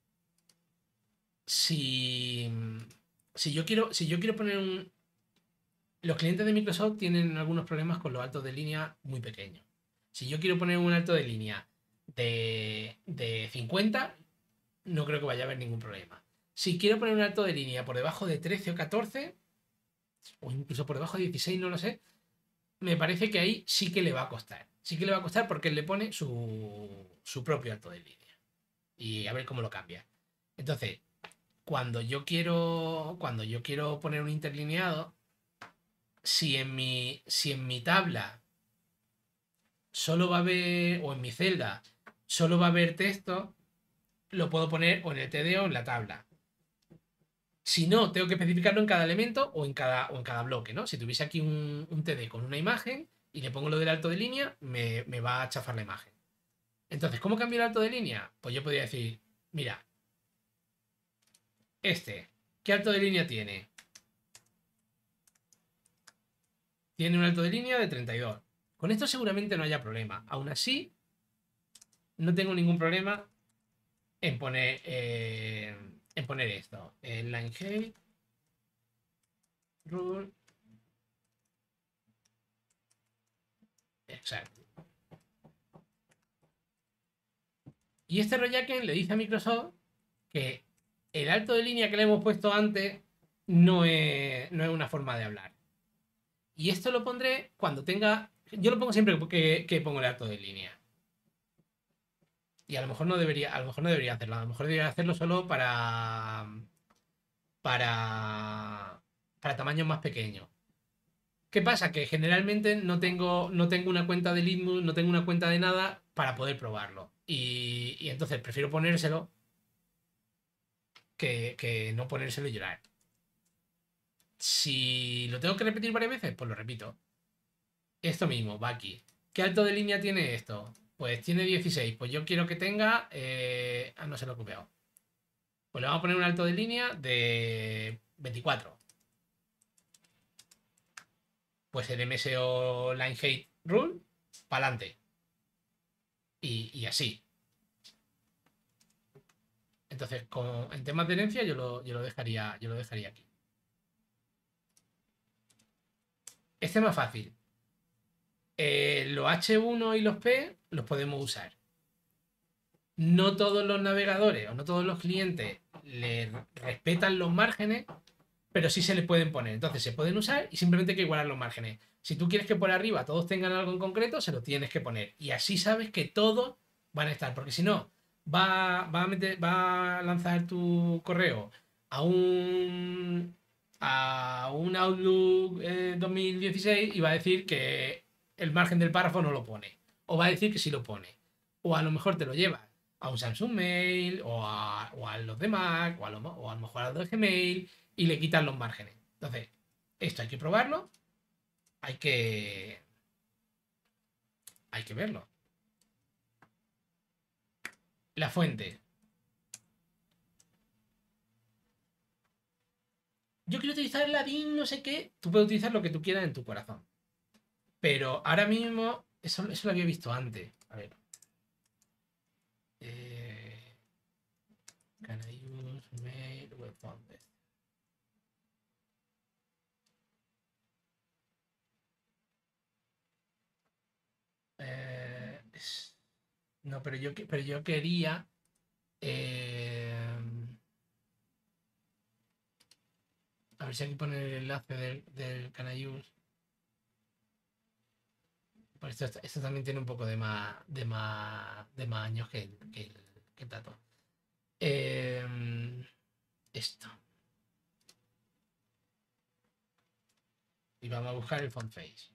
Si, si, yo, quiero, si yo quiero poner un... Los clientes de Microsoft tienen algunos problemas con los altos de línea muy pequeños. Si yo quiero poner un alto de línea de, de cincuenta, no creo que vaya a haber ningún problema. Si quiero poner un alto de línea por debajo de trece o catorce, o incluso por debajo de dieciséis, no lo sé, me parece que ahí sí que le va a costar. Sí que le va a costar porque él le pone su, su propio alto de línea. Y a ver cómo lo cambia. Entonces, cuando yo quiero, cuando yo quiero poner un interlineado, si en mi, si en mi tabla solo va a haber, o en mi celda, solo va a haber texto, lo puedo poner o en el T D o en la tabla. Si no, tengo que especificarlo en cada elemento o en cada, o en cada bloque, ¿no? Si tuviese aquí un, un T D con una imagen y le pongo lo del alto de línea, me, me va a chafar la imagen. Entonces, ¿cómo cambio el alto de línea? Pues yo podría decir, mira, este, ¿qué alto de línea tiene? Tiene un alto de línea de treinta y dos. Con esto seguramente no haya problema. Aún así, no tengo ningún problema en poner, eh, en poner esto. El line height rule. Exacto. Y este Royaken le dice a Microsoft que el alto de línea que le hemos puesto antes no es, no es una forma de hablar. Y esto lo pondré cuando tenga. Yo lo pongo siempre que, que pongo el alto de línea. Y a lo mejor no debería, a lo mejor no debería hacerlo. A lo mejor debería hacerlo solo para. Para. Para tamaños más pequeños. ¿Qué pasa? Que generalmente no tengo, no tengo una cuenta de Litmus, no tengo una cuenta de nada para poder probarlo. Y, y entonces prefiero ponérselo que, que no ponérselo y llorar. Si lo tengo que repetir varias veces, pues lo repito. Esto mismo, va aquí. ¿Qué alto de línea tiene esto? Pues tiene dieciséis. Pues yo quiero que tenga. Eh... Ah, no se lo he copiado. Pues le vamos a poner un alto de línea de veinticuatro. Pues el M S O Line Height Rule, para adelante. Y, y, así. Entonces, con, en temas de herencia, yo lo, yo lo, dejaría, yo lo dejaría aquí. Este es más fácil. Eh, los H uno y los P los podemos usar. No todos los navegadores o no todos los clientes le respetan los márgenes, pero sí se les pueden poner. Entonces se pueden usar y simplemente hay que igualar los márgenes. Si tú quieres que por arriba todos tengan algo en concreto, se lo tienes que poner. Y así sabes que todos van a estar, porque si no, va, va, a, meter, va a lanzar tu correo a un, a un Outlook eh, dos mil dieciséis y va a decir que el margen del párrafo no lo pone. O va a decir que sí lo pone. O a lo mejor te lo llevas a un Samsung Mail o a, o a los de Mac o a, lo, o a lo mejor a los de Gmail y le quitan los márgenes. Entonces, esto hay que probarlo, hay que, hay que verlo. La fuente. Yo quiero utilizar el ladín, no sé qué. Tú puedes utilizar lo que tú quieras en tu corazón. Pero ahora mismo, eso, eso lo había visto antes. A ver. Eh, can I use mail web founders? Eh, no, pero yo, pero yo quería. Eh, a ver si aquí pone el enlace del, del Can I use. Pues esto, esto también tiene un poco de más, de más, de más años que el, que el, que el dato. Eh, esto. Y vamos a buscar el font face.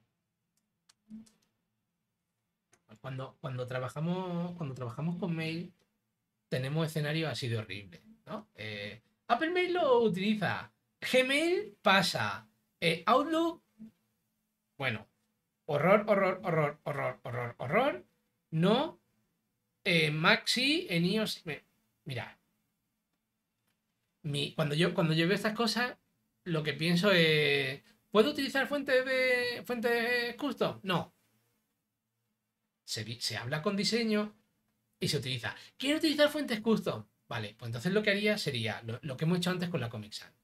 Cuando, cuando, trabajamos, cuando trabajamos con mail, tenemos escenarios así de horribles, ¿no? Eh, Apple Mail lo utiliza. Gmail pasa. Eh, Outlook, bueno, horror, horror, horror, horror, horror, horror. No. Eh, Mac sí, en iOS. Mira, mi, cuando, yo, cuando yo veo estas cosas, lo que pienso es. ¿Puedo utilizar fuentes de fuentes custom? No. Se, se habla con diseño y se utiliza. ¿Quiero utilizar fuentes custom? Vale, pues entonces lo que haría sería lo, lo que hemos hecho antes con la Comic Sans.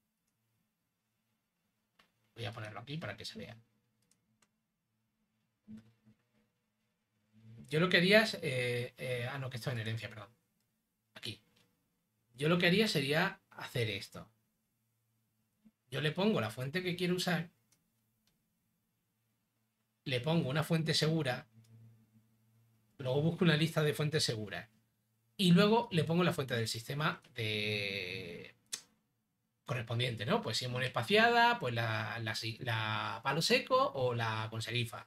Voy a ponerlo aquí para que se vea. Yo lo que haría es. Eh, eh, ah, no, que esto es en herencia, perdón. Aquí. Yo lo que haría sería hacer esto. Yo le pongo la fuente que quiero usar. Le pongo una fuente segura. Luego busco una lista de fuentes seguras. Y luego le pongo la fuente del sistema de correspondiente, ¿no? Pues si es monoespaciada, pues la, la, la palo seco o la con serifa.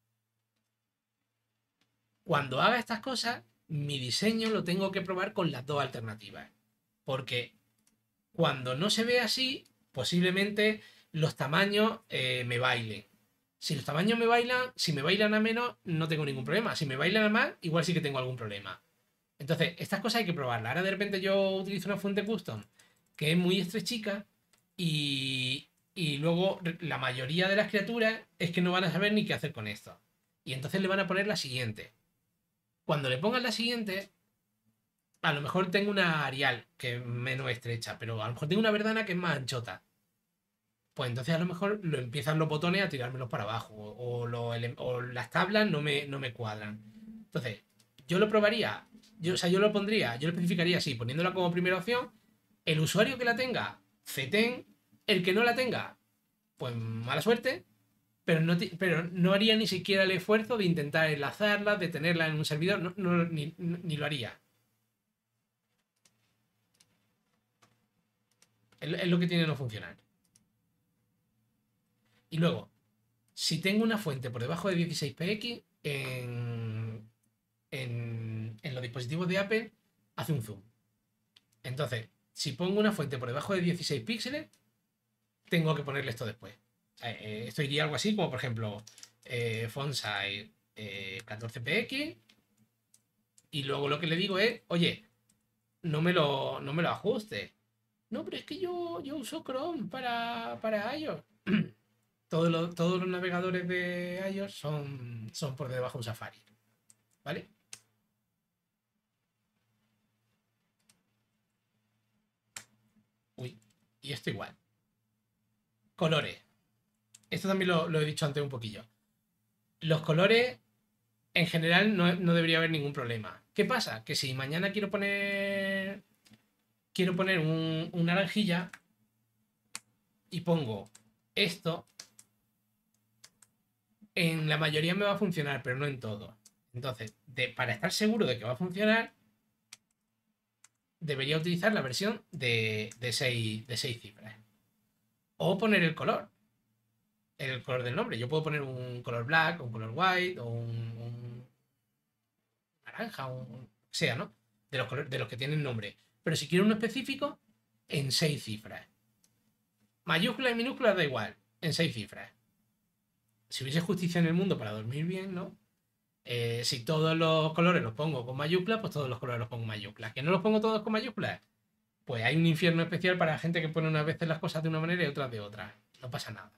Cuando haga estas cosas, mi diseño lo tengo que probar con las dos alternativas. Porque cuando no se ve así, posiblemente los tamaños eh, me bailen. Si los tamaños me bailan, si me bailan a menos, no tengo ningún problema. Si me bailan a más, igual sí que tengo algún problema. Entonces, estas cosas hay que probarlas. Ahora de repente yo utilizo una fuente custom que es muy estrechica y, y luego la mayoría de las criaturas es que no van a saber ni qué hacer con esto. Y entonces le van a poner la siguiente. Cuando le pongan la siguiente, a lo mejor tengo una Arial que es menos estrecha, pero a lo mejor tengo una Verdana que es más anchota. Pues entonces a lo mejor lo empiezan los botones a tirármelos para abajo o, lo, o las tablas no me, no me cuadran. Entonces, yo lo probaría, yo, o sea, yo lo pondría, yo lo especificaría así, poniéndola como primera opción. El usuario que la tenga, fetén. El que no la tenga, pues mala suerte. Pero no, pero no haría ni siquiera el esfuerzo de intentar enlazarla, de tenerla en un servidor, no, no, ni, ni lo haría. Es, es lo que tiene no funcionar. Y luego, si tengo una fuente por debajo de dieciséis P X en, en, en los dispositivos de Apple, hace un zoom. Entonces, si pongo una fuente por debajo de dieciséis píxeles, tengo que ponerle esto después. O sea, eh, esto iría algo así como, por ejemplo, eh, font size eh, catorce P X. Y luego lo que le digo es, oye, no me lo, no me lo ajuste. No, pero es que yo, yo uso Chrome para, para iOS. Todos los, todos los navegadores de iOS son, son por debajo de un Safari. ¿Vale? Uy, y esto igual. Colores. Esto también lo, lo he dicho antes un poquillo. Los colores, en general, no, no debería haber ningún problema. ¿Qué pasa? Que si mañana quiero poner. Quiero poner un, un naranjilla y pongo esto, en la mayoría me va a funcionar, pero no en todo. Entonces, de, para estar seguro de que va a funcionar, debería utilizar la versión de, de, seis, de seis cifras. O poner el color. El color del nombre. Yo puedo poner un color black, un color white, o un, un naranja, un sea, ¿no? De los, colores, de los que tienen nombre. Pero si quiero uno específico, en seis cifras. Mayúsculas y minúsculas da igual, en seis cifras. Si hubiese justicia en el mundo para dormir bien, ¿no? Eh, si todos los colores los pongo con mayúsculas, pues todos los colores los pongo con mayúsculas. ¿Que no los pongo todos con mayúsculas? Pues hay un infierno especial para la gente que pone unas veces las cosas de una manera y otras de otra. No pasa nada.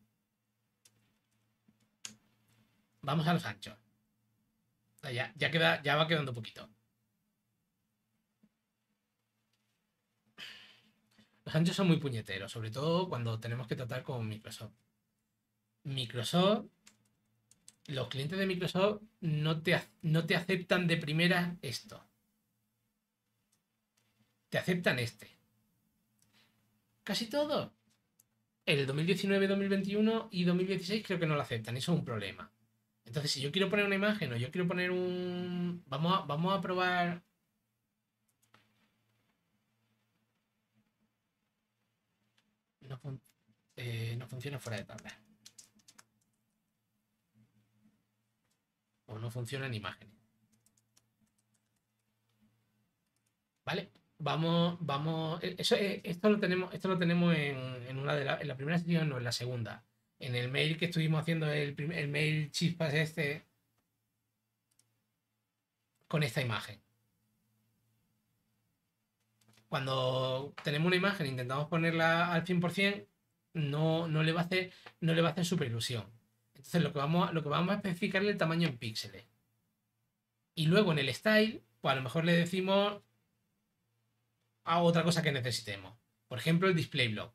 Vamos a los anchos. Ya, ya, queda, ya va quedando poquito. Los anchos son muy puñeteros, sobre todo cuando tenemos que tratar con Microsoft. Microsoft, los clientes de Microsoft no te, no te aceptan de primera esto. Te aceptan este. Casi todo. El dos mil diecinueve, dos mil veintiuno y dos mil dieciséis creo que no lo aceptan. Eso es un problema. Entonces, si yo quiero poner una imagen o yo quiero poner un... Vamos a, vamos a probar... No, fun... eh, no funciona fuera de tabla. O no funciona en imágenes. ¿Vale? Vamos, vamos... Eso, esto lo tenemos, esto lo tenemos en, en una de la, en la primera sesión, no, en la segunda. En el mail que estuvimos haciendo, el, primer, el mail chispas este, con esta imagen. Cuando tenemos una imagen e intentamos ponerla al cien por cien, no, no, le va a hacer, no le va a hacer super ilusión. Entonces lo que, vamos, lo que vamos a especificarle es el tamaño en píxeles. Y luego en el style, pues a lo mejor le decimos a otra cosa que necesitemos. Por ejemplo, el display block.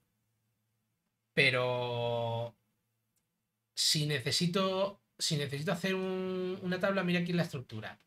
Pero si necesito, si necesito hacer un, una tabla, mira aquí en la estructura.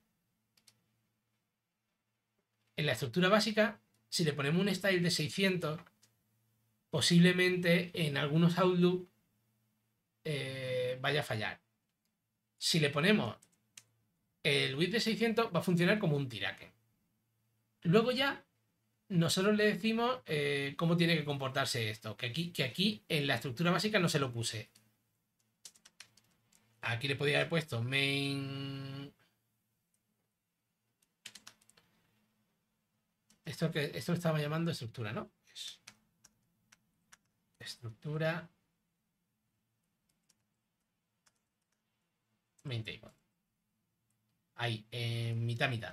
En la estructura básica, si le ponemos un style de seiscientos, posiblemente en algunos Outlook eh, vaya a fallar. Si le ponemos el width de seiscientos, va a funcionar como un tiraque. Luego ya nosotros le decimos eh, cómo tiene que comportarse esto. Que aquí, que aquí en la estructura básica no se lo puse. Aquí le podría haber puesto main... Esto que esto lo estaba llamando estructura, ¿no? Estructura main table. Ahí, en mitad, mitad.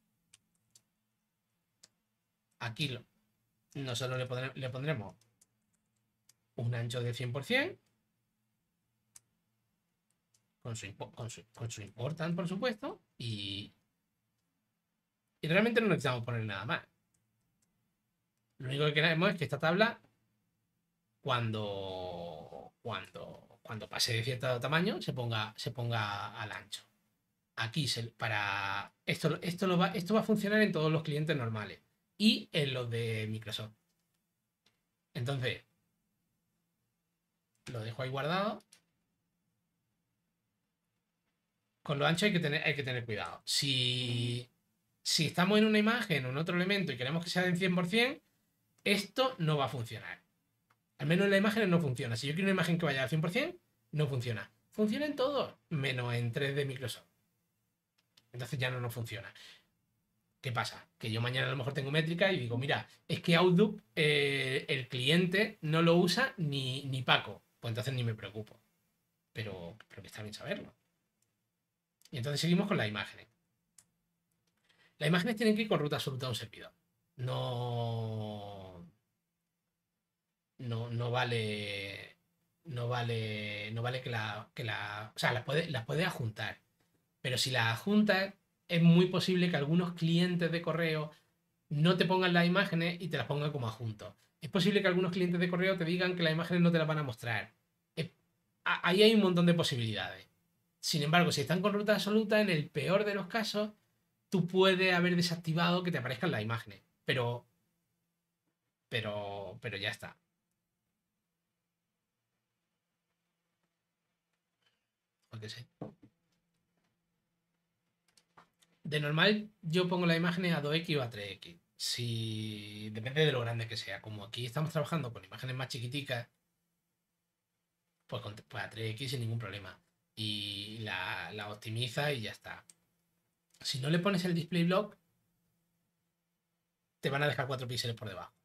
Aquí lo, nosotros le, pondremos, le pondremos un ancho de cien por cien. Con su, con, su, con su important, por supuesto. Y, y realmente no necesitamos poner nada más. Lo único que queremos es que esta tabla, cuando, cuando, cuando pase de cierto tamaño, se ponga, se ponga al ancho. Aquí se, para esto, esto, lo va, esto va a funcionar en todos los clientes normales y en los de Microsoft. Entonces, lo dejo ahí guardado. Con lo ancho hay que tener, hay que tener cuidado. Si, si estamos en una imagen o en otro elemento y queremos que sea del cien por cien, esto no va a funcionar. Al menos en las imágenes no funciona. Si yo quiero una imagen que vaya al cien por cien, no funciona. Funciona en todo, menos en tres de Microsoft. Entonces ya no nos funciona. ¿Qué pasa? Que yo mañana a lo mejor tengo métrica y digo, mira, es que Outlook eh, el cliente no lo usa ni, ni Paco. Pues entonces ni me preocupo. Pero, pero que está bien saberlo. Y entonces seguimos con las imágenes. Las imágenes tienen que ir con ruta absoluta a un servidor. No... No, no vale... No vale... No vale que la... Que la o sea, las puedes las puede adjuntar. Pero si las adjuntas, es muy posible que algunos clientes de correo no te pongan las imágenes y te las pongan como adjuntos. Es posible que algunos clientes de correo te digan que las imágenes no te las van a mostrar. Es, ahí hay un montón de posibilidades. Sin embargo, si están con ruta absoluta, en el peor de los casos, tú puedes haber desactivado que te aparezcan las imágenes. Pero. Pero. Pero ya está. Porque sé. De normal, yo pongo las imágenes a dos equis o a tres equis. Si. Depende de lo grande que sea. Como aquí estamos trabajando con imágenes más chiquiticas, pues, con, pues a tres equis sin ningún problema. Y la, la optimiza y ya está. si no le pones el display block, te van a dejar cuatro píxeles por debajo.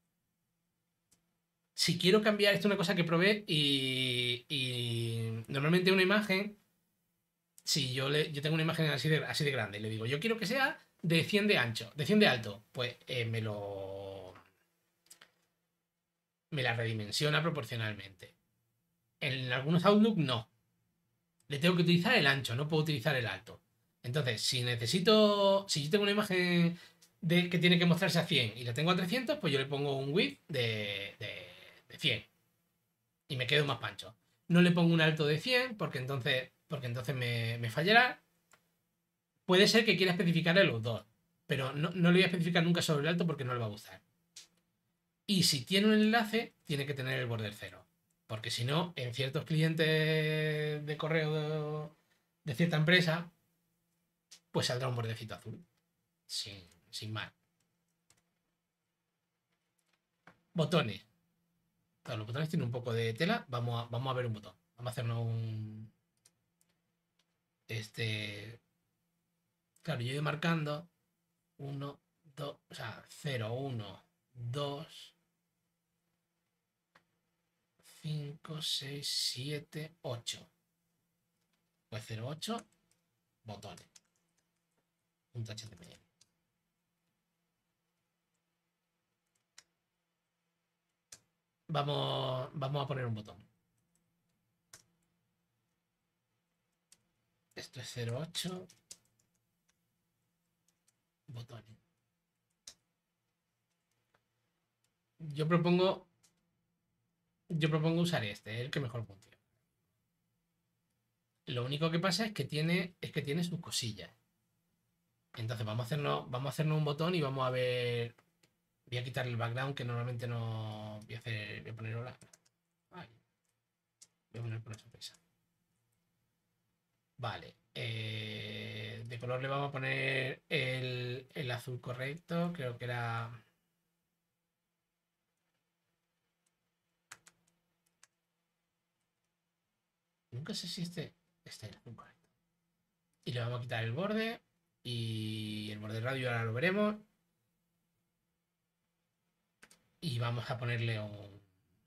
Si quiero cambiar, esto es una cosa que probé y, y normalmente una imagen, si yo, le, yo tengo una imagen así de, así de grande y le digo, yo quiero que sea de cien de ancho, de cien de alto, pues eh, me lo... me la redimensiona proporcionalmente. En algunos Outlook no. Le tengo que utilizar el ancho, no puedo utilizar el alto. Entonces, si necesito, si yo tengo una imagen de, que tiene que mostrarse a cien y la tengo a trescientos, pues yo le pongo un width de, de, de cien y me quedo más pancho. No le pongo un alto de cien porque entonces, porque entonces me, me fallará. Puede ser que quiera especificarle los dos, pero no, no le voy a especificar nunca sobre el alto porque no le va a gustar. Y si tiene un enlace, tiene que tener el border cero. Porque si no, en ciertos clientes de correo de, de cierta empresa, pues saldrá un bordecito azul. Sin, sin más. Botones. Claro, los botones tienen un poco de tela. Vamos a, vamos a ver un botón. Vamos a hacernos un... Este... Claro, yo voy marcando uno, dos, o sea, cero, uno, dos, cinco, seis, siete, ocho. Pues cero, ocho, botones. Punto H T M L. Vamos, vamos a poner un botón. Esto es cero, ocho. Botones. Yo propongo. Yo propongo usar este, es el que mejor funciona. Lo único que pasa es que tiene, es que tiene sus cosillas. Entonces vamos a hacernos, vamos a hacernos un botón y vamos a ver. Voy a quitar el background que normalmente no. Voy a hacer. Voy a poner hola. Ay. Voy a poner por sorpresa. Vale. Eh, de color le vamos a poner el, el azul correcto. Creo que era. Nunca sé si este. Este es el azul correcto. Y le vamos a quitar el borde. Y el borde radio ahora lo veremos. Y vamos a ponerle un.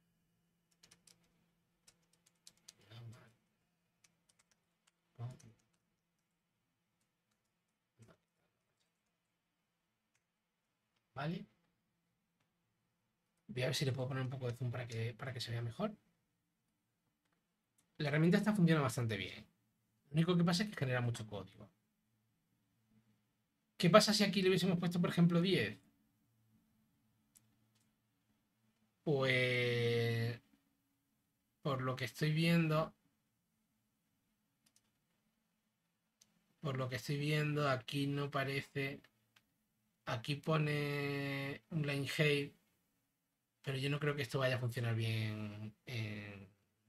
¿Vale? Voy a ver si le puedo poner un poco de zoom para que, para que se vea mejor. La herramienta esta funciona bastante bien. Lo único que pasa es que genera mucho código. ¿Qué pasa si aquí le hubiésemos puesto, por ejemplo, diez? Pues... Por lo que estoy viendo... Por lo que estoy viendo, aquí no parece... Aquí pone un line height, pero yo no creo que esto vaya a funcionar bien en...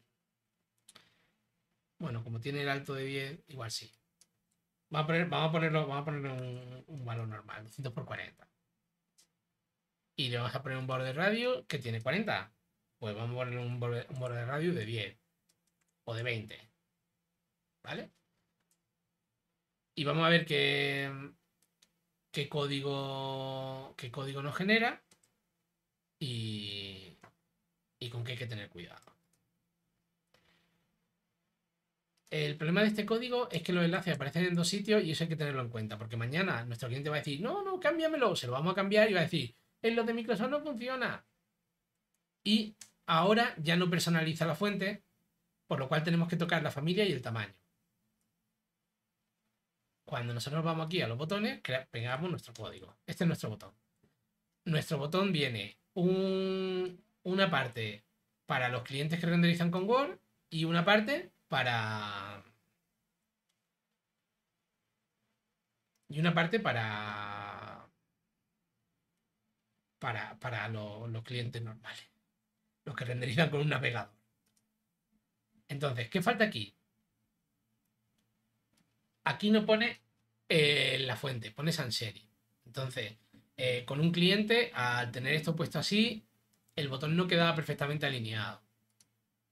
Bueno, como tiene el alto de diez, igual sí. Vamos a, poner, vamos a ponerlo, vamos a ponerle un, un valor normal, doscientos por cuarenta. Y le vamos a poner un border radio que tiene cuarenta. Pues vamos a poner un border, un border radio de diez o de veinte. ¿Vale? Y vamos a ver qué, qué código qué código nos genera y, y con qué hay que tener cuidado. El problema de este código es que los enlaces aparecen en dos sitios y eso hay que tenerlo en cuenta, porque mañana nuestro cliente va a decir, no, no, cámbiamelo, se lo vamos a cambiar y va a decir, en los de Microsoft no funciona. Y ahora ya no personaliza la fuente, por lo cual tenemos que tocar la familia y el tamaño. Cuando nosotros vamos aquí a los botones, pegamos nuestro código. Este es nuestro botón. Nuestro botón viene un, una parte para los clientes que renderizan con Word y una parte para... Y una parte para... Para, para los, los clientes normales. Los que renderizan con un navegador. Entonces, ¿qué falta aquí? Aquí no pone eh, la fuente, pone sans serif. Entonces, eh, con un cliente, al tener esto puesto así, el botón no quedaba perfectamente alineado.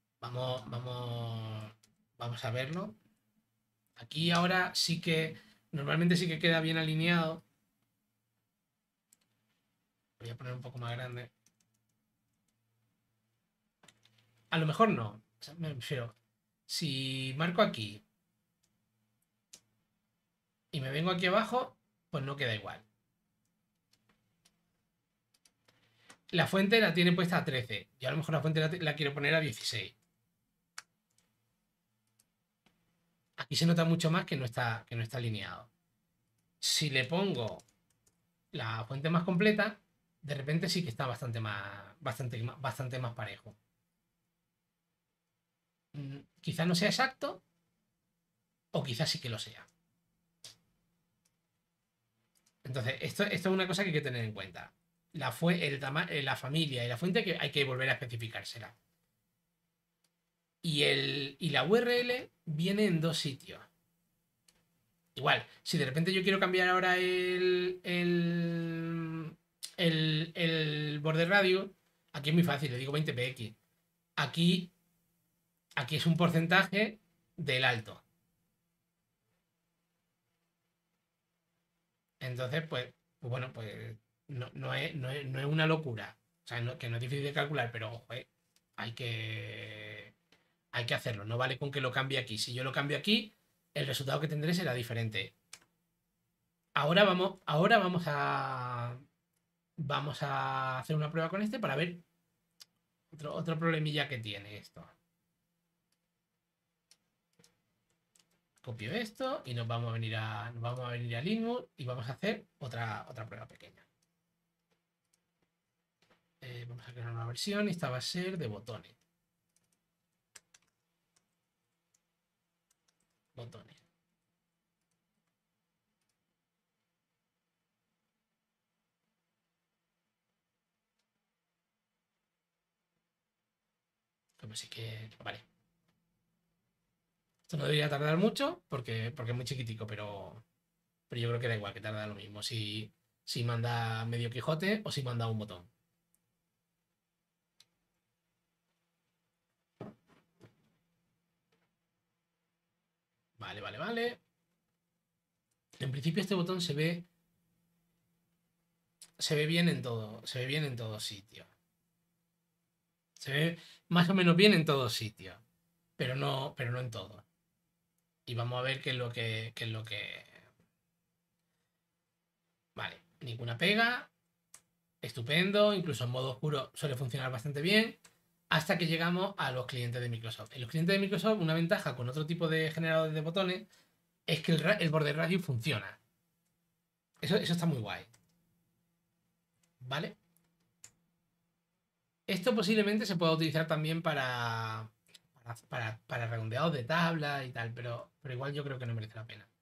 Vamos, vamos, vamos a verlo. Aquí ahora sí que Normalmente sí que queda bien alineado. Voy a poner un poco más grande. A lo mejor no. O sea, me refiero. Si marco aquí y me vengo aquí abajo, pues no queda igual. La fuente la tiene puesta a trece. Yo a lo mejor la fuente la, la quiero poner a dieciséis. Aquí se nota mucho más que no está, que no está alineado. Si le pongo la fuente más completa, de repente sí que está bastante más, bastante, bastante más parejo. Mm, quizá no sea exacto, o quizás sí que lo sea. Entonces, esto, esto es una cosa que hay que tener en cuenta. La, fue, el eh, la familia y la fuente que hay que volver a especificársela. Y, el, y la U R L viene en dos sitios. Igual, si de repente yo quiero cambiar ahora el, el, el, el borde radio, aquí es muy fácil, le digo veinte p x. Aquí, aquí es un porcentaje del alto. Entonces, pues, pues bueno, pues no, no, es, no, es, no es una locura. O sea, no, que no es difícil de calcular, pero ojo, eh, hay que, hay que hacerlo. No vale con que lo cambie aquí. Si yo lo cambio aquí, el resultado que tendré será diferente. Ahora vamos, ahora vamos a, vamos a hacer una prueba con este para ver otro, otro problemilla que tiene esto. Copio esto y nos vamos a venir a, nos vamos a venir a Linux y vamos a hacer otra, otra prueba pequeña. Eh, vamos a crear una versión y esta va a ser de botones. Botones. Como sí que. Vale. Esto no debería tardar mucho porque, porque es muy chiquitico, pero, pero yo creo que da igual, que tarda lo mismo. Si, si manda medio Quijote o si manda un botón. Vale, vale, vale. En principio este botón se ve. Se ve bien en todo. Se ve bien en todos sitios. Se ve más o menos bien en todos sitios. Pero no, pero no en todo. Y vamos a ver qué es lo que. Qué es lo que. Vale. Ninguna pega. Estupendo. Incluso en modo oscuro suele funcionar bastante bien. Hasta que llegamos a los clientes de Microsoft. En los clientes de Microsoft, una ventaja con otro tipo de generadores de botones es que el, el borde radio funciona. Eso, eso está muy guay. ¿Vale? Esto posiblemente se pueda utilizar también para, para, para, para redondeados de tabla y tal, pero, pero igual yo creo que no merece la pena.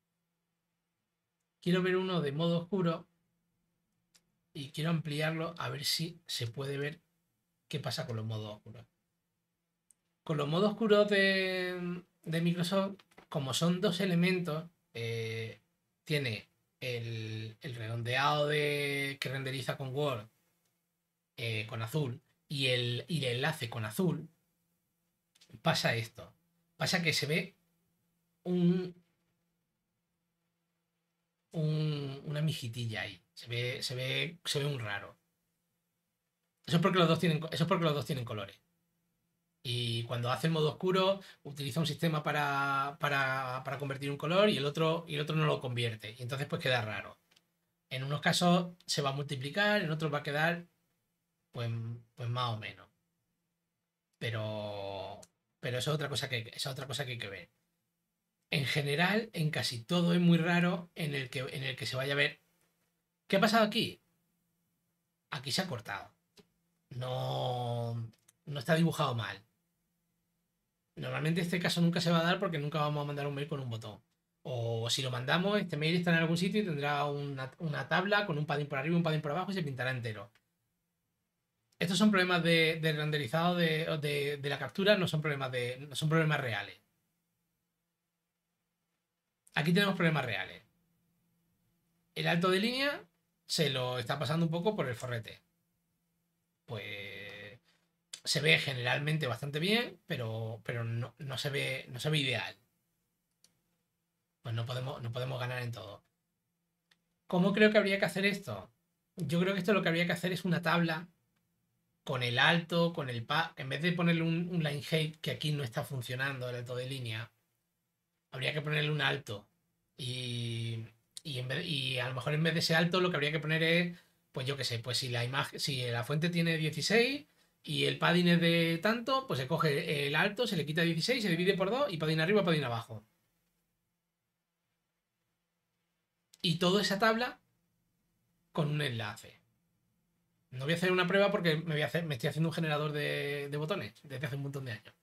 Quiero ver uno de modo oscuro y quiero ampliarlo a ver si se puede ver qué pasa con los modos oscuros. Con los modos oscuros de, de Microsoft, como son dos elementos, eh, tiene el, el redondeado de, que renderiza con Word eh, con azul y el, y el enlace con azul, pasa esto. Pasa que se ve un, un, una mijitilla ahí. Se ve, se, ve, se ve un raro. Eso es porque los dos tienen, eso es porque los dos tienen colores. Y cuando hace el modo oscuro, utiliza un sistema para, para, para convertir un color y el, otro, y el otro no lo convierte. Y entonces pues queda raro. En unos casos se va a multiplicar, en otros va a quedar pues, pues más o menos. Pero, pero eso es otra cosa que, esa es otra cosa que hay que ver. En general, en casi todo es muy raro en el que, en el que se vaya a ver. ¿Qué ha pasado aquí? Aquí se ha cortado. No, no está dibujado mal. Normalmente este caso nunca se va a dar porque nunca vamos a mandar un mail con un botón. O si lo mandamos, este mail está en algún sitio y tendrá una, una tabla con un padding por arriba y un padding por abajo y se pintará entero. Estos son problemas de, de renderizado de, de, de, la captura, no son problemas de. No son problemas reales. Aquí tenemos problemas reales. El alto de línea se lo está pasando un poco por el forrete. Pues se ve generalmente bastante bien, pero, pero no, no, se ve, no se ve ideal. pues no podemos, no podemos ganar en todo. ¿Cómo creo que habría que hacer esto? Yo creo que esto lo que habría que hacer es una tabla con el alto, con el pa, en vez de ponerle un, un line height que aquí no está funcionando, el alto de línea, habría que ponerle un alto. Y, y, en vez, y a lo mejor en vez de ese alto lo que habría que poner es, pues yo qué sé, pues si la imagen, si la fuente tiene dieciséis y el padding es de tanto, pues se coge el alto, se le quita dieciséis, se divide por dos y padding arriba, padding abajo. Y toda esa tabla con un enlace. No voy a hacer una prueba porque me, voy a hacer, me estoy haciendo un generador de, de botones desde hace un montón de años.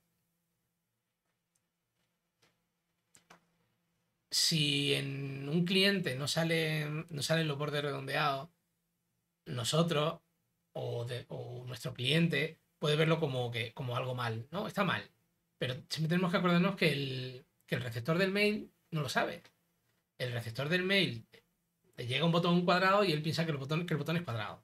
Si en un cliente no salen, no salen los bordes redondeados, nosotros o, de, o nuestro cliente puede verlo como, que, como algo mal, ¿no? Está mal. Pero siempre tenemos que acordarnos que el, que el receptor del mail no lo sabe. El receptor del mail le llega un botón cuadrado y él piensa que el botón, que el botón es cuadrado.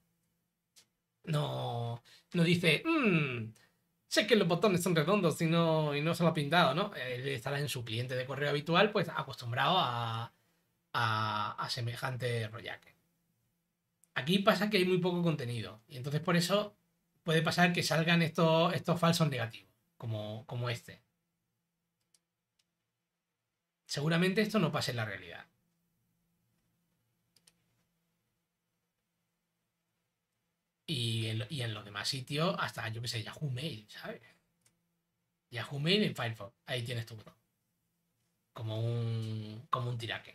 No, no dice, mmm, sé que los botones son redondos y no, y no se lo ha pintado, ¿no? Él estará en su cliente de correo habitual, pues acostumbrado a, a, a semejante rollaje. Aquí pasa que hay muy poco contenido y entonces por eso puede pasar que salgan estos, estos falsos negativos, como, como este. Seguramente esto no pase en la realidad. Y en, y en los demás sitios, hasta yo que sé, Yahoo Mail, ¿sabes? Yahoo Mail en Firefox, ahí tienes tu botón. Como un, como un tiraque.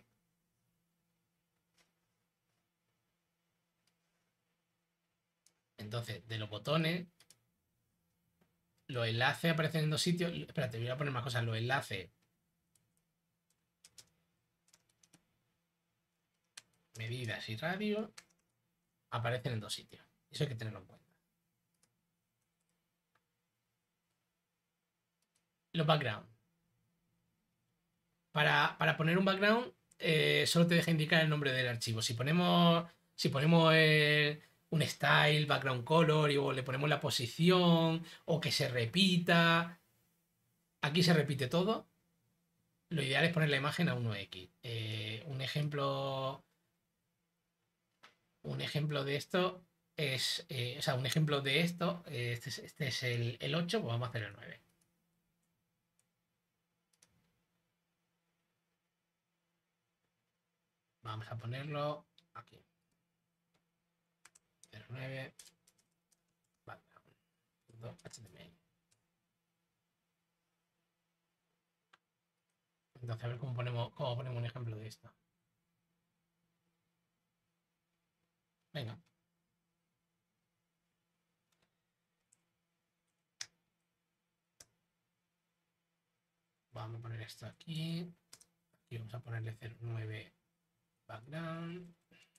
Entonces, de los botones, los enlaces aparecen en dos sitios. Espérate, voy a poner más cosas. Los enlaces, medidas y radio aparecen en dos sitios. Eso hay que tenerlo en cuenta. Los backgrounds. Para, para poner un background, eh, solo te deja indicar el nombre del archivo. Si ponemos, si ponemos el- un style, background color, y o le ponemos la posición, o que se repita, aquí se repite todo. Lo ideal es poner la imagen a uno equis. Eh, un ejemplo. Un ejemplo de esto es. Eh, o sea, un ejemplo de esto. eh, este es, este es el, el ocho, pues vamos a hacer el nueve. Vamos a ponerlo aquí. cero nueve. Background. H T M L. Entonces, a ver cómo ponemos, cómo ponemos un ejemplo de esto. Venga. Vamos a poner esto aquí. Aquí vamos a ponerle cero nueve background.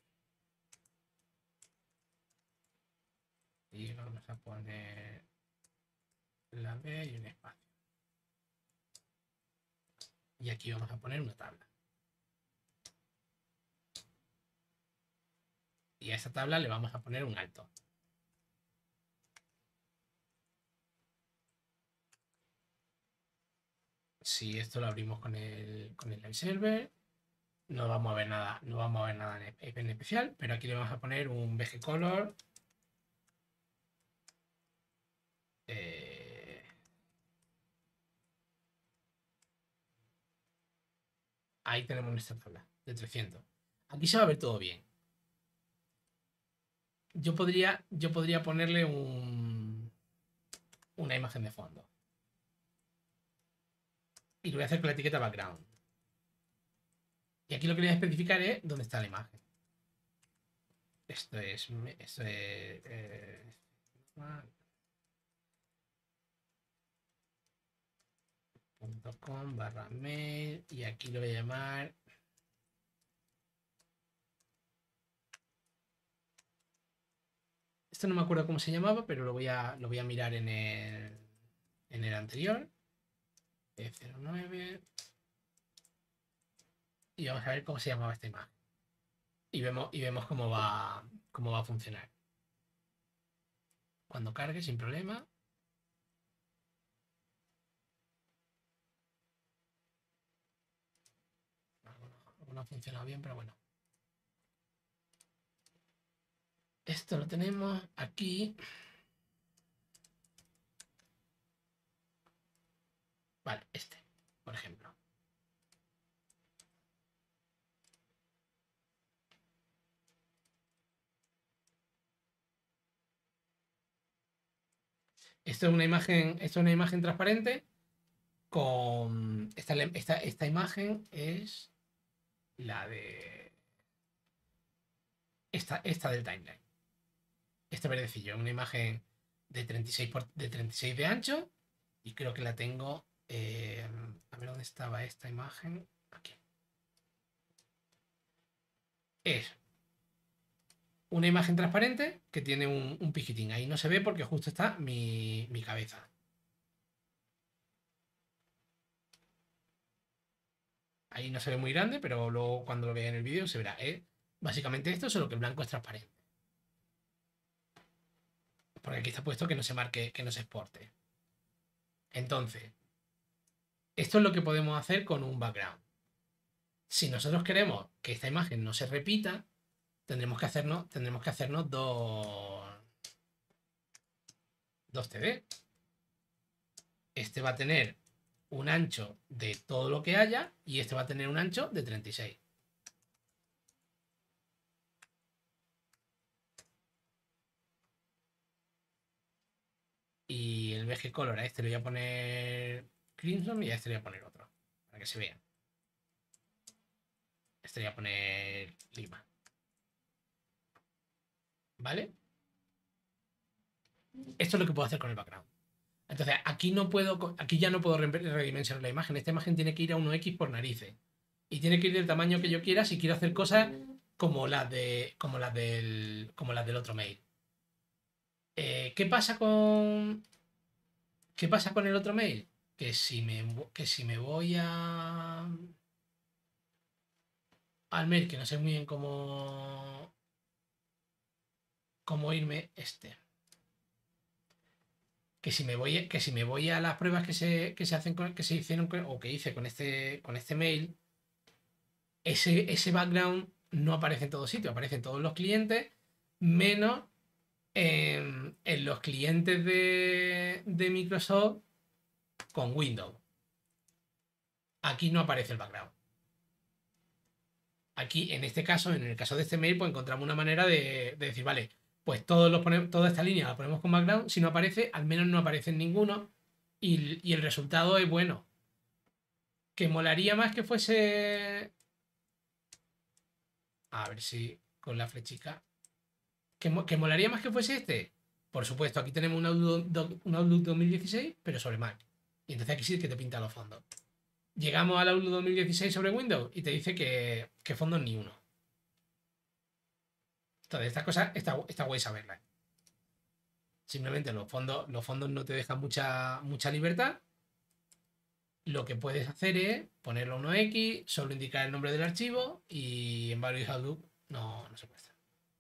Y vamos a poner la B y un espacio. Y aquí vamos a poner una tabla. Y a esa tabla le vamos a poner un alto. Si esto lo abrimos con el, con el live server, no vamos a ver nada, no vamos a ver nada en especial, pero aquí le vamos a poner un B G color. Eh, ahí tenemos nuestra tabla de trescientos. Aquí se va a ver todo bien. Yo podría, yo podría ponerle un, una imagen de fondo. Y lo voy a hacer con la etiqueta background. Y aquí lo que voy a especificar es dónde está la imagen. Esto es. Esto es. Eh, .com barra mail. Y aquí lo voy a llamar. Esto no me acuerdo cómo se llamaba, pero lo voy a, lo voy a mirar en el, en el anterior. E cero nueve. Y vamos a ver cómo se llamaba esta imagen. Y vemos, y vemos cómo va, cómo va a funcionar. Cuando cargue, sin problema. no ha funcionado bien, pero bueno. Esto lo tenemos aquí. Vale, este, por ejemplo. Esto es una imagen, esto es una imagen transparente con esta, esta, esta imagen es la de esta, esta del timeline. Este verdecillo es una imagen de treinta y seis, por, de treinta y seis de ancho y creo que la tengo eh, a ver dónde estaba esta imagen. Aquí. Es una imagen transparente que tiene un, un piquitín. Ahí no se ve porque justo está mi, mi cabeza. Ahí no se ve muy grande, pero luego cuando lo vea en el vídeo se verá. ¿Eh? Básicamente esto, solo que el blanco es transparente. Porque aquí está puesto que no se marque, que no se exporte. Entonces, esto es lo que podemos hacer con un background. Si nosotros queremos que esta imagen no se repita, tendremos que hacernos, tendremos que hacernos dos, dos T D. Este va a tener un ancho de todo lo que haya y este va a tener un ancho de treinta y seis. Y el B G Color a este le voy a poner Crimson y a este le voy a poner otro, para que se vean. Este le voy a poner Lima. ¿Vale? Esto es lo que puedo hacer con el background. Entonces, aquí no puedo, aquí ya no puedo redimensionar la imagen. Esta imagen tiene que ir a uno equis por narices. Y tiene que ir del tamaño que yo quiera si quiero hacer cosas como las de. como las del. como las del otro mail. Eh, ¿Qué pasa con. ¿Qué pasa con el otro mail? Que si me, que si me voy a. al mail, que no sé muy bien cómo. cómo irme este. Que si me voy, que si me voy a las pruebas que se, que se hacen con, que se hicieron con, o que hice con este, con este mail, ese, ese background no aparece en todos sitios, aparece en todos los clientes, menos en, en los clientes de, de Microsoft con Windows. Aquí no aparece el background. Aquí, en este caso, en el caso de este mail, pues encontramos una manera de, de decir, vale, pues todos los ponemos, toda esta línea la ponemos con background. Si no aparece, al menos no aparece en ninguno. Y, y el resultado es bueno. Que molaría más que fuese. A ver si con la flechica. ¿Que, mo- que molaría más que fuese este? Por supuesto, aquí tenemos un Outlook, un Outlook dos mil dieciséis, pero sobre Mac. Y entonces aquí sí que te pinta los fondos. Llegamos al Outlook dos mil dieciséis sobre Windows y te dice que, que fondos ni uno. Entonces, estas cosas está, está guay saberlas. Simplemente los fondos, los fondos no te dejan mucha, mucha libertad. Lo que puedes hacer es ponerlo a uno equis, solo indicar el nombre del archivo y en varios Outlook no, no se muestra.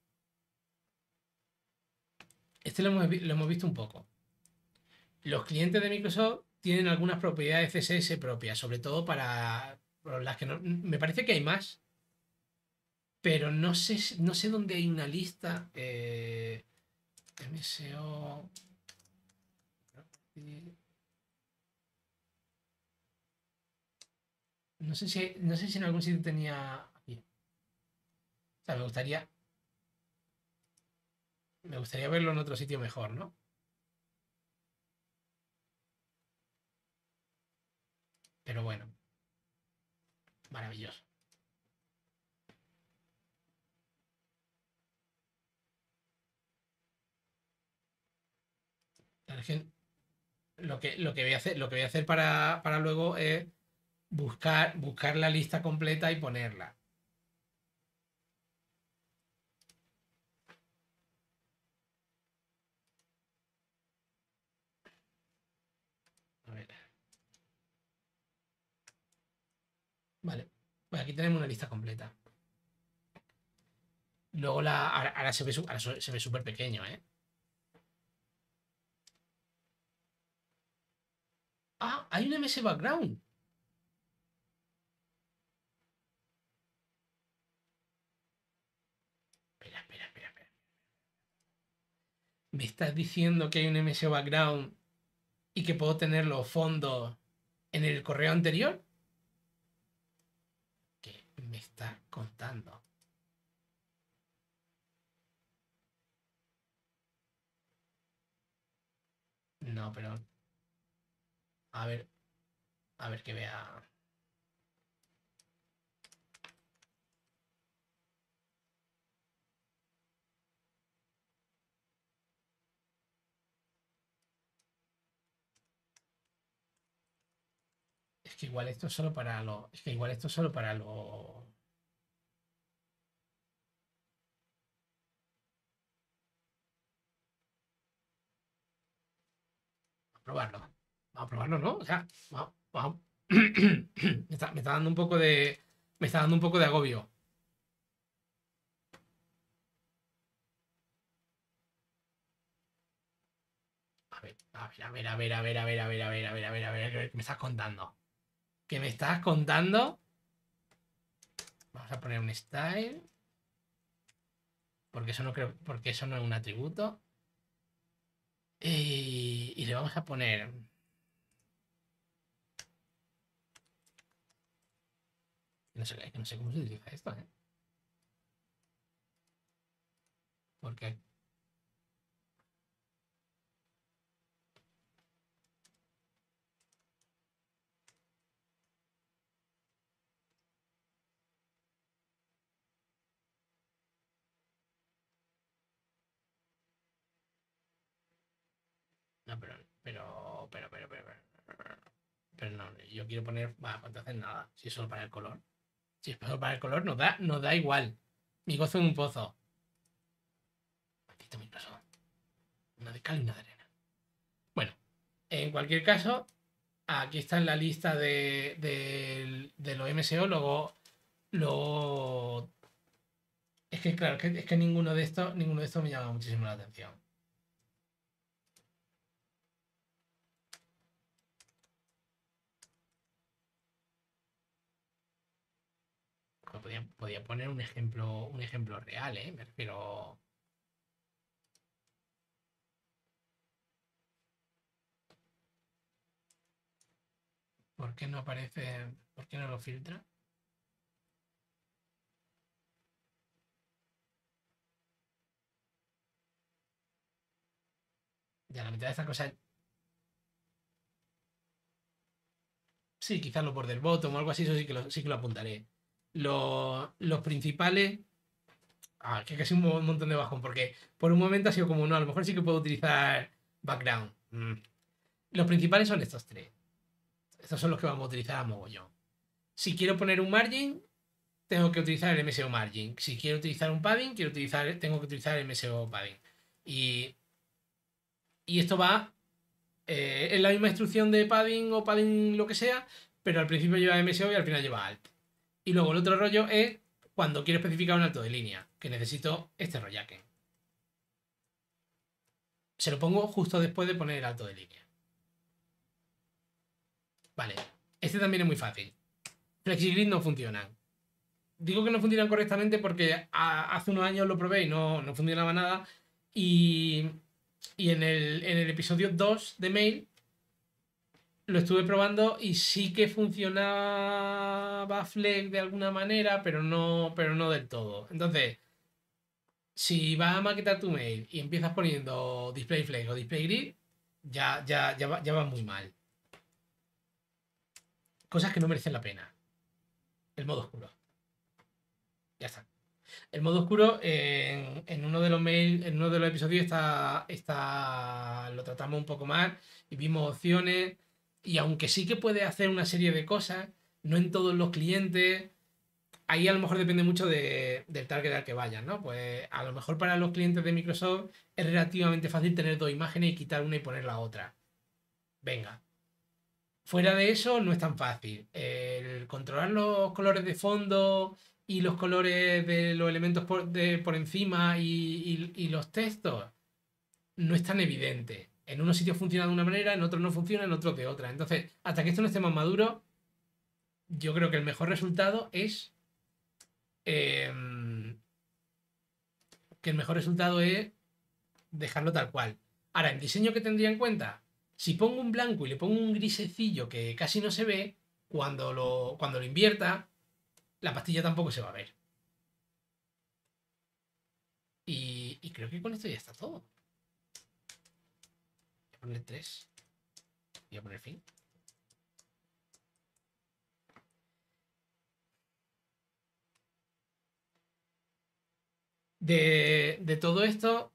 Este lo hemos, lo hemos visto un poco. Los clientes de Microsoft tienen algunas propiedades C S S propias, sobre todo para las que no, me parece que hay más, pero no sé, no sé dónde hay una lista. Eh, M S O. No sé si, no sé si en algún sitio tenía aquí. O sea, me gustaría, me gustaría verlo en otro sitio mejor, ¿no? Pero bueno, maravilloso. Lo que, lo que voy a hacer, lo que voy a hacer para, para luego es buscar, buscar la lista completa y ponerla. A ver. Vale. Pues aquí tenemos una lista completa. Luego la. Ahora, ahora se ve, ahora se ve súper pequeño, ¿eh? Ah, hay un M S Background. ¿Me estás diciendo que hay un M S O background y que puedo tener los fondos en el correo anterior? ¿Qué me estás contando? No, pero... A ver, a ver que vea... Es que igual esto es solo para los... Es que igual esto es solo para los... A probarlo. Vamos a probarlo, ¿no? O sea, vamos... vamos. me, está, me está dando un poco de... Me está dando un poco de agobio. A ver, a ver, a ver, a ver, a ver, a ver, a ver, a ver, a ver, a ver, a ver, a ver, ¿qué me estás contando? ¿Qué me estás contando? Vamos a poner un style. Porque eso no creo, porque eso no es un atributo. Y, y le vamos a poner. No sé, no sé cómo se utiliza esto, ¿eh? Porque. No, pero, pero, pero, pero, pero, pero, pero no, yo quiero poner. Va, pues entonces nada. Si es solo para el color. Si es solo para el color, nos da, nos da igual. Mi gozo en un pozo. Maldito Microsoft. Una de cal y una de arena. Bueno, en cualquier caso, aquí está en la lista de, de, de los M S O. Luego, luego es que claro, es que, es que ninguno de estos, ninguno de estos me llama muchísimo la atención. Podía, podía poner un ejemplo, un ejemplo real, ¿eh? Me refiero. ¿Por qué no aparece? ¿Por qué no lo filtra? Ya la mitad de estas cosas. Sí, quizás lo por del bottom o algo así, eso sí que lo, sí que lo apuntaré. Los, los principales. Ah, que casi un mo- montón de bajón, porque por un momento ha sido como, no, a lo mejor sí que puedo utilizar background. Mm. Los principales son estos tres. Estos son los que vamos a utilizar a mogollón. Si quiero poner un margin, tengo que utilizar el M S O margin. Si quiero utilizar un padding, quiero utilizar, tengo que utilizar el M S O padding. Y, y esto va eh, en la misma instrucción de padding o padding lo que sea, pero al principio lleva M S O y al final lleva alt. Y luego el otro rollo es cuando quiero especificar un alto de línea, que necesito este rollaquen. Se lo pongo justo después de poner el alto de línea. Vale, este también es muy fácil. FlexiGrid no funcionan. Digo que no funcionan correctamente porque a, hace unos años lo probé y no, no funcionaba nada. Y, y en, el, en el episodio dos de Mail lo estuve probando y sí que funcionaba Flex de alguna manera, pero no, pero no del todo. Entonces, si vas a maquetar tu mail y empiezas poniendo display flex o display grid, ya, ya, ya, va, ya va muy mal. Cosas que no merecen la pena. El modo oscuro. Ya está. El modo oscuro en, en uno de los mail, en uno de los episodios está, está, lo tratamos un poco más y vimos opciones. Y aunque sí que puede hacer una serie de cosas, no en todos los clientes. Ahí a lo mejor depende mucho de, del target al que vayan, ¿no? Pues a lo mejor para los clientes de Microsoft es relativamente fácil tener dos imágenes y quitar una y poner la otra. Venga. Fuera de eso no es tan fácil. El controlar los colores de fondo y los colores de los elementos por, de, por encima y, y- y los textos no es tan evidente. En unos sitios funciona de una manera, en otros no funciona, en otros de otra. Entonces, hasta que esto no esté más maduro, yo creo que el mejor resultado es em, que el mejor resultado es dejarlo tal cual. Ahora, el diseño que tendría en cuenta, si pongo un blanco y le pongo un grisecillo que casi no se ve, cuando lo, cuando lo invierta, la pastilla tampoco se va a ver. Y, y creo que con esto ya está todo. Voy a poner tres. Voy a poner fin. De, de todo esto,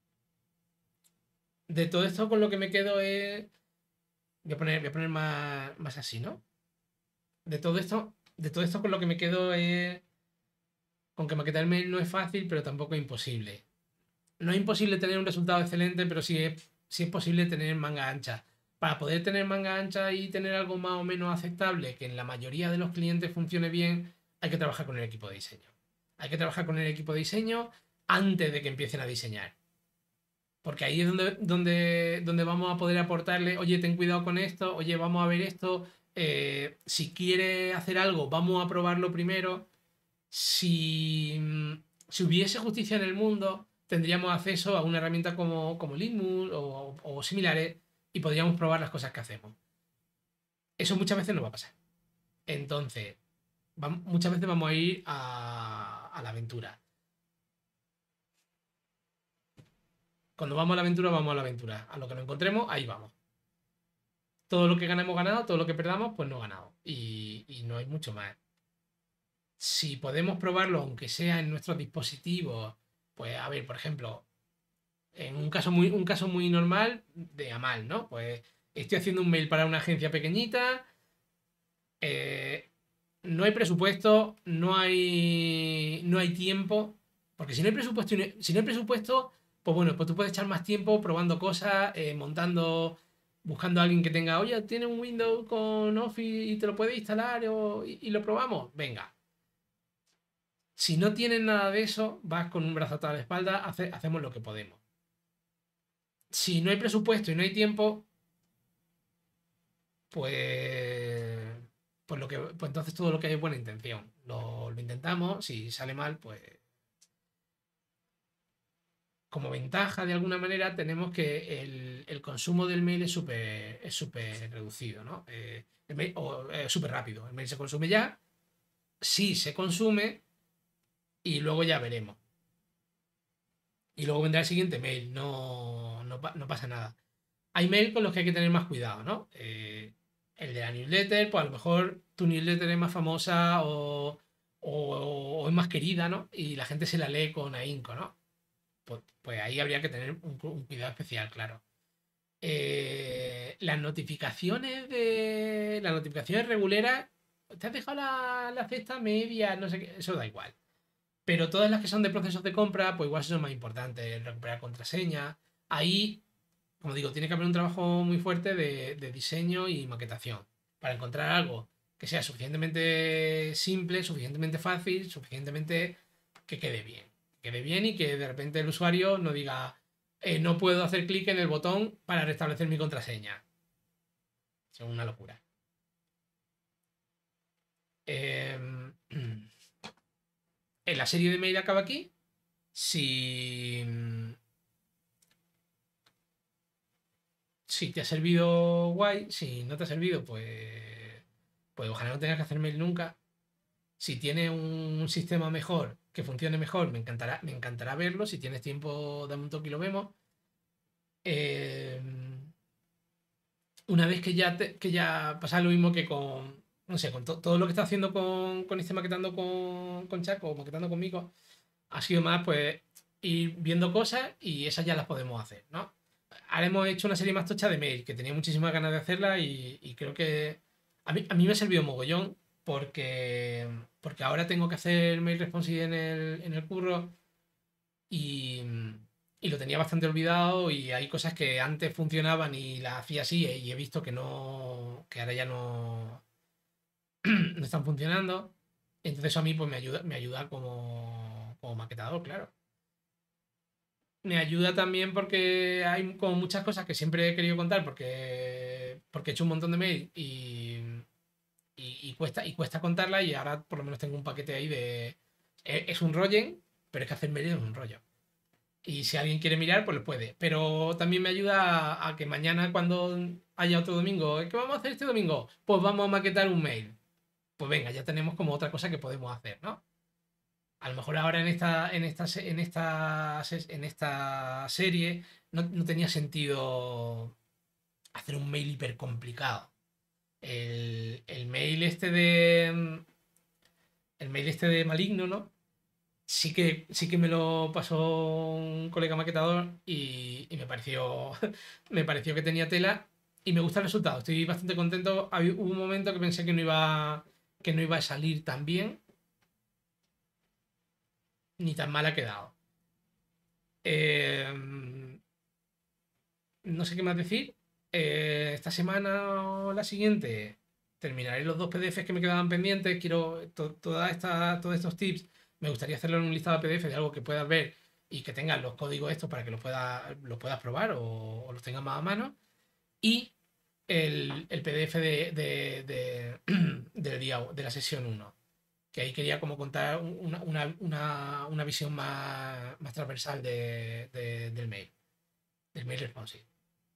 de todo esto con lo que me quedo es... Voy a poner, voy a poner más, más así, ¿no? De todo esto, de todo esto con lo que me quedo es... Con que maquetar mail no es fácil, pero tampoco es imposible. No es imposible tener un resultado excelente, pero sí es, sí es posible tener manga ancha. Para poder tener manga ancha y tener algo más o menos aceptable, que en la mayoría de los clientes funcione bien, hay que trabajar con el equipo de diseño. Hay que trabajar con el equipo de diseño antes de que empiecen a diseñar. Porque ahí es donde, donde, donde vamos a poder aportarle, oye, ten cuidado con esto, oye, vamos a ver esto, eh, si quiere hacer algo, vamos a probarlo primero. Si, si hubiese justicia en el mundo, tendríamos acceso a una herramienta como, como Litmus o, o similares y podríamos probar las cosas que hacemos. Eso muchas veces no va a pasar. Entonces, vamos, muchas veces vamos a ir a, a la aventura. Cuando vamos a la aventura, vamos a la aventura. A lo que nos encontremos, ahí vamos. Todo lo que ganemos ganado, todo lo que perdamos, pues no ganado. Y, y no hay mucho más. Si podemos probarlo, aunque sea en nuestros dispositivos, pues a ver, por ejemplo, en un caso muy, un caso muy normal de a mal, ¿no? Pues estoy haciendo un mail para una agencia pequeñita, eh, no hay presupuesto, no hay, no hay tiempo, porque si no hay presupuesto, si no hay presupuesto, pues bueno, pues tú puedes echar más tiempo probando cosas, eh, montando, buscando a alguien que tenga, oye, tiene un Windows con Office y te lo puede instalar o- y, y lo probamos, venga. Si no tienes nada de eso, vas con un brazo atado a la espalda, hace- hacemos lo que podemos. Si no hay presupuesto y no hay tiempo, pues, pues, lo que, pues entonces todo lo que hay es buena intención. Lo, lo intentamos, si sale mal, pues como ventaja de alguna manera tenemos que el, el consumo del mail es súper es súper reducido, ¿no? Eh, el mail, o eh, súper rápido. El mail se consume ya, sí se consume y luego ya veremos. Y luego vendrá el siguiente mail, no, no, no pasa nada. Hay mails con los que hay que tener más cuidado, ¿no? Eh, el de la newsletter, pues a lo mejor tu newsletter es más famosa o, o- o es más querida, ¿no? Y la gente se la lee con ahínco, ¿no? Pues, pues ahí habría que tener un, un cuidado especial, claro. Eh, las notificaciones de. Las notificaciones reguleras. Te has dejado la, la cesta media, no sé qué. Eso da igual. Pero todas las que son de procesos de compra, pues igual son más importantes. Recuperar contraseña. Ahí como digo, tiene que haber un trabajo muy fuerte de, de diseño y maquetación para encontrar algo que sea suficientemente simple, suficientemente fácil, suficientemente que quede bien. Que quede bien y que de repente el usuario no diga, "Eh, no puedo hacer clic en el botón para restablecer mi contraseña". Es una locura. Eh, en la serie de mail acaba aquí. Si, si te ha servido, guay. Si no te ha servido, pues, pues ojalá no tengas que hacer mail nunca. Si tiene un sistema mejor, que funcione mejor, me encantará, me encantará verlo. Si tienes tiempo, dame un toque y lo vemos. Eh, una vez que ya, te- que ya pasa lo mismo que con, no sé, con to- todo lo que está haciendo con, con este maquetando con, con Chaco o maquetando conmigo, ha sido más pues ir viendo cosas y esas ya las podemos hacer, ¿no? Ahora hemos hecho una serie más tocha de mail, que tenía muchísimas ganas de hacerla y, y creo que a mí, a mí me ha servido mogollón porque, porque ahora tengo que hacer mail responsive en el, en el curro y, y lo tenía bastante olvidado y hay cosas que antes funcionaban y las hacía así y he visto que no, que ahora ya no, no están funcionando. Entonces eso a mí pues me ayuda, me ayuda como, como maquetador, claro. Me ayuda también porque hay como muchas cosas que siempre he querido contar porque, porque he hecho un montón de mail y, y, y cuesta, y cuesta contarla y ahora por lo menos tengo un paquete ahí de... Es, es un rollen, pero es que hacer mail es un rollo. Y si alguien quiere mirar, pues lo puede. Pero también me ayuda a, a que mañana, cuando haya otro domingo, ¿qué vamos a hacer este domingo? Pues vamos a maquetar un mail. Pues venga, ya tenemos como otra cosa que podemos hacer, ¿no? A lo mejor ahora en esta, en esta, se- en esta, ses- en esta serie no, no tenía sentido hacer un mail hiper complicado. El, el mail este de. El mail este de Maligno, ¿no? Sí que, sí que me lo pasó un colega maquetador y, y me pareció, me pareció que tenía tela y me gusta el resultado. Estoy bastante contento. Había- hubo un momento que pensé que no iba, que no iba a salir tan bien ni tan mal ha quedado. Eh, no sé qué más decir. Eh, esta semana o la siguiente terminaré los dos P D Fs que me quedaban pendientes. Quiero to- toda esta, todos estos tips. Me gustaría hacerlo en un listado de P D F de algo que puedas ver y que tengas los códigos estos para que los puedas, los puedas probar o, o los tengas más a mano. Y el, el P D F de, de- de- del día, de la sesión uno, que ahí quería como contar una, una- una- una visión más, más transversal de- de- del mail, del mail responsive.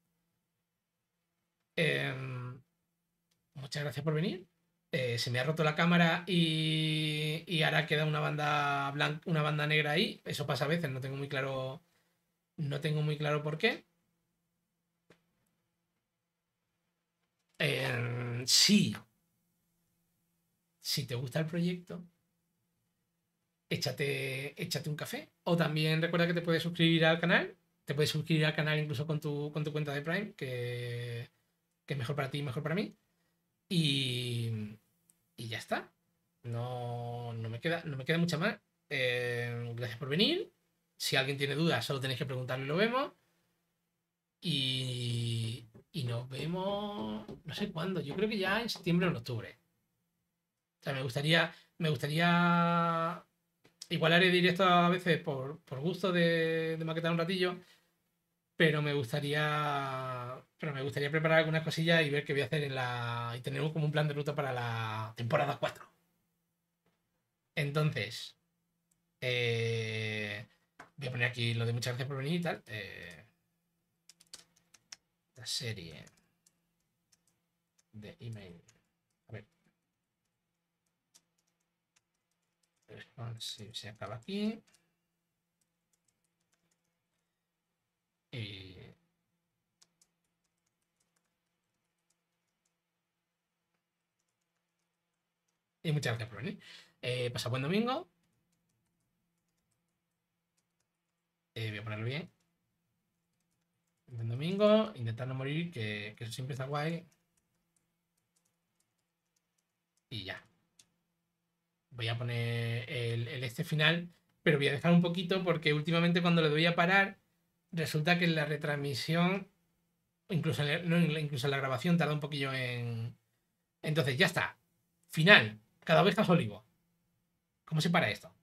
Em, muchas gracias por venir. Eh, se me ha roto la cámara y, y ahora queda una banda blanca, una banda negra ahí. Eso pasa a veces, no tengo muy claro, no tengo muy claro por qué. Em, sí, si te gusta el proyecto, échate, échate un café. O también recuerda que te puedes suscribir al canal. Te puedes suscribir al canal incluso con tu, con tu cuenta de Prime, que, que es mejor para ti y mejor para mí. Y, y ya está. No, no, me queda, no me queda mucha más. Eh, gracias por venir. Si alguien tiene dudas, solo tenéis que preguntarlo y lo vemos. Y, y nos vemos, no sé cuándo. Yo creo que ya en septiembre o en octubre. O sea, me gustaría, me gustaría. Igual haré directo a veces por, por gusto de, de maquetar un ratillo, pero me gustaría. Pero me gustaría preparar algunas cosillas y ver qué voy a hacer en la. Y tener como un plan de ruta para la temporada cuatro. Entonces, eh, voy a poner aquí lo de muchas gracias por venir y tal. Eh, la serie de email. A ver, responsive se acaba aquí. Y, y muchas gracias por venir. Eh, pasa buen domingo. Eh, voy a ponerlo bien. Buen domingo. Intentar no morir, que, que eso siempre está guay. Y ya. Voy a poner el, el este final, pero voy a dejar un poquito porque últimamente cuando le doy a parar, resulta que en la retransmisión, incluso en, la- no, incluso en la grabación, tarda un poquillo en. Entonces, ya está. Final. Cada vez más olivo. ¿Cómo se para esto?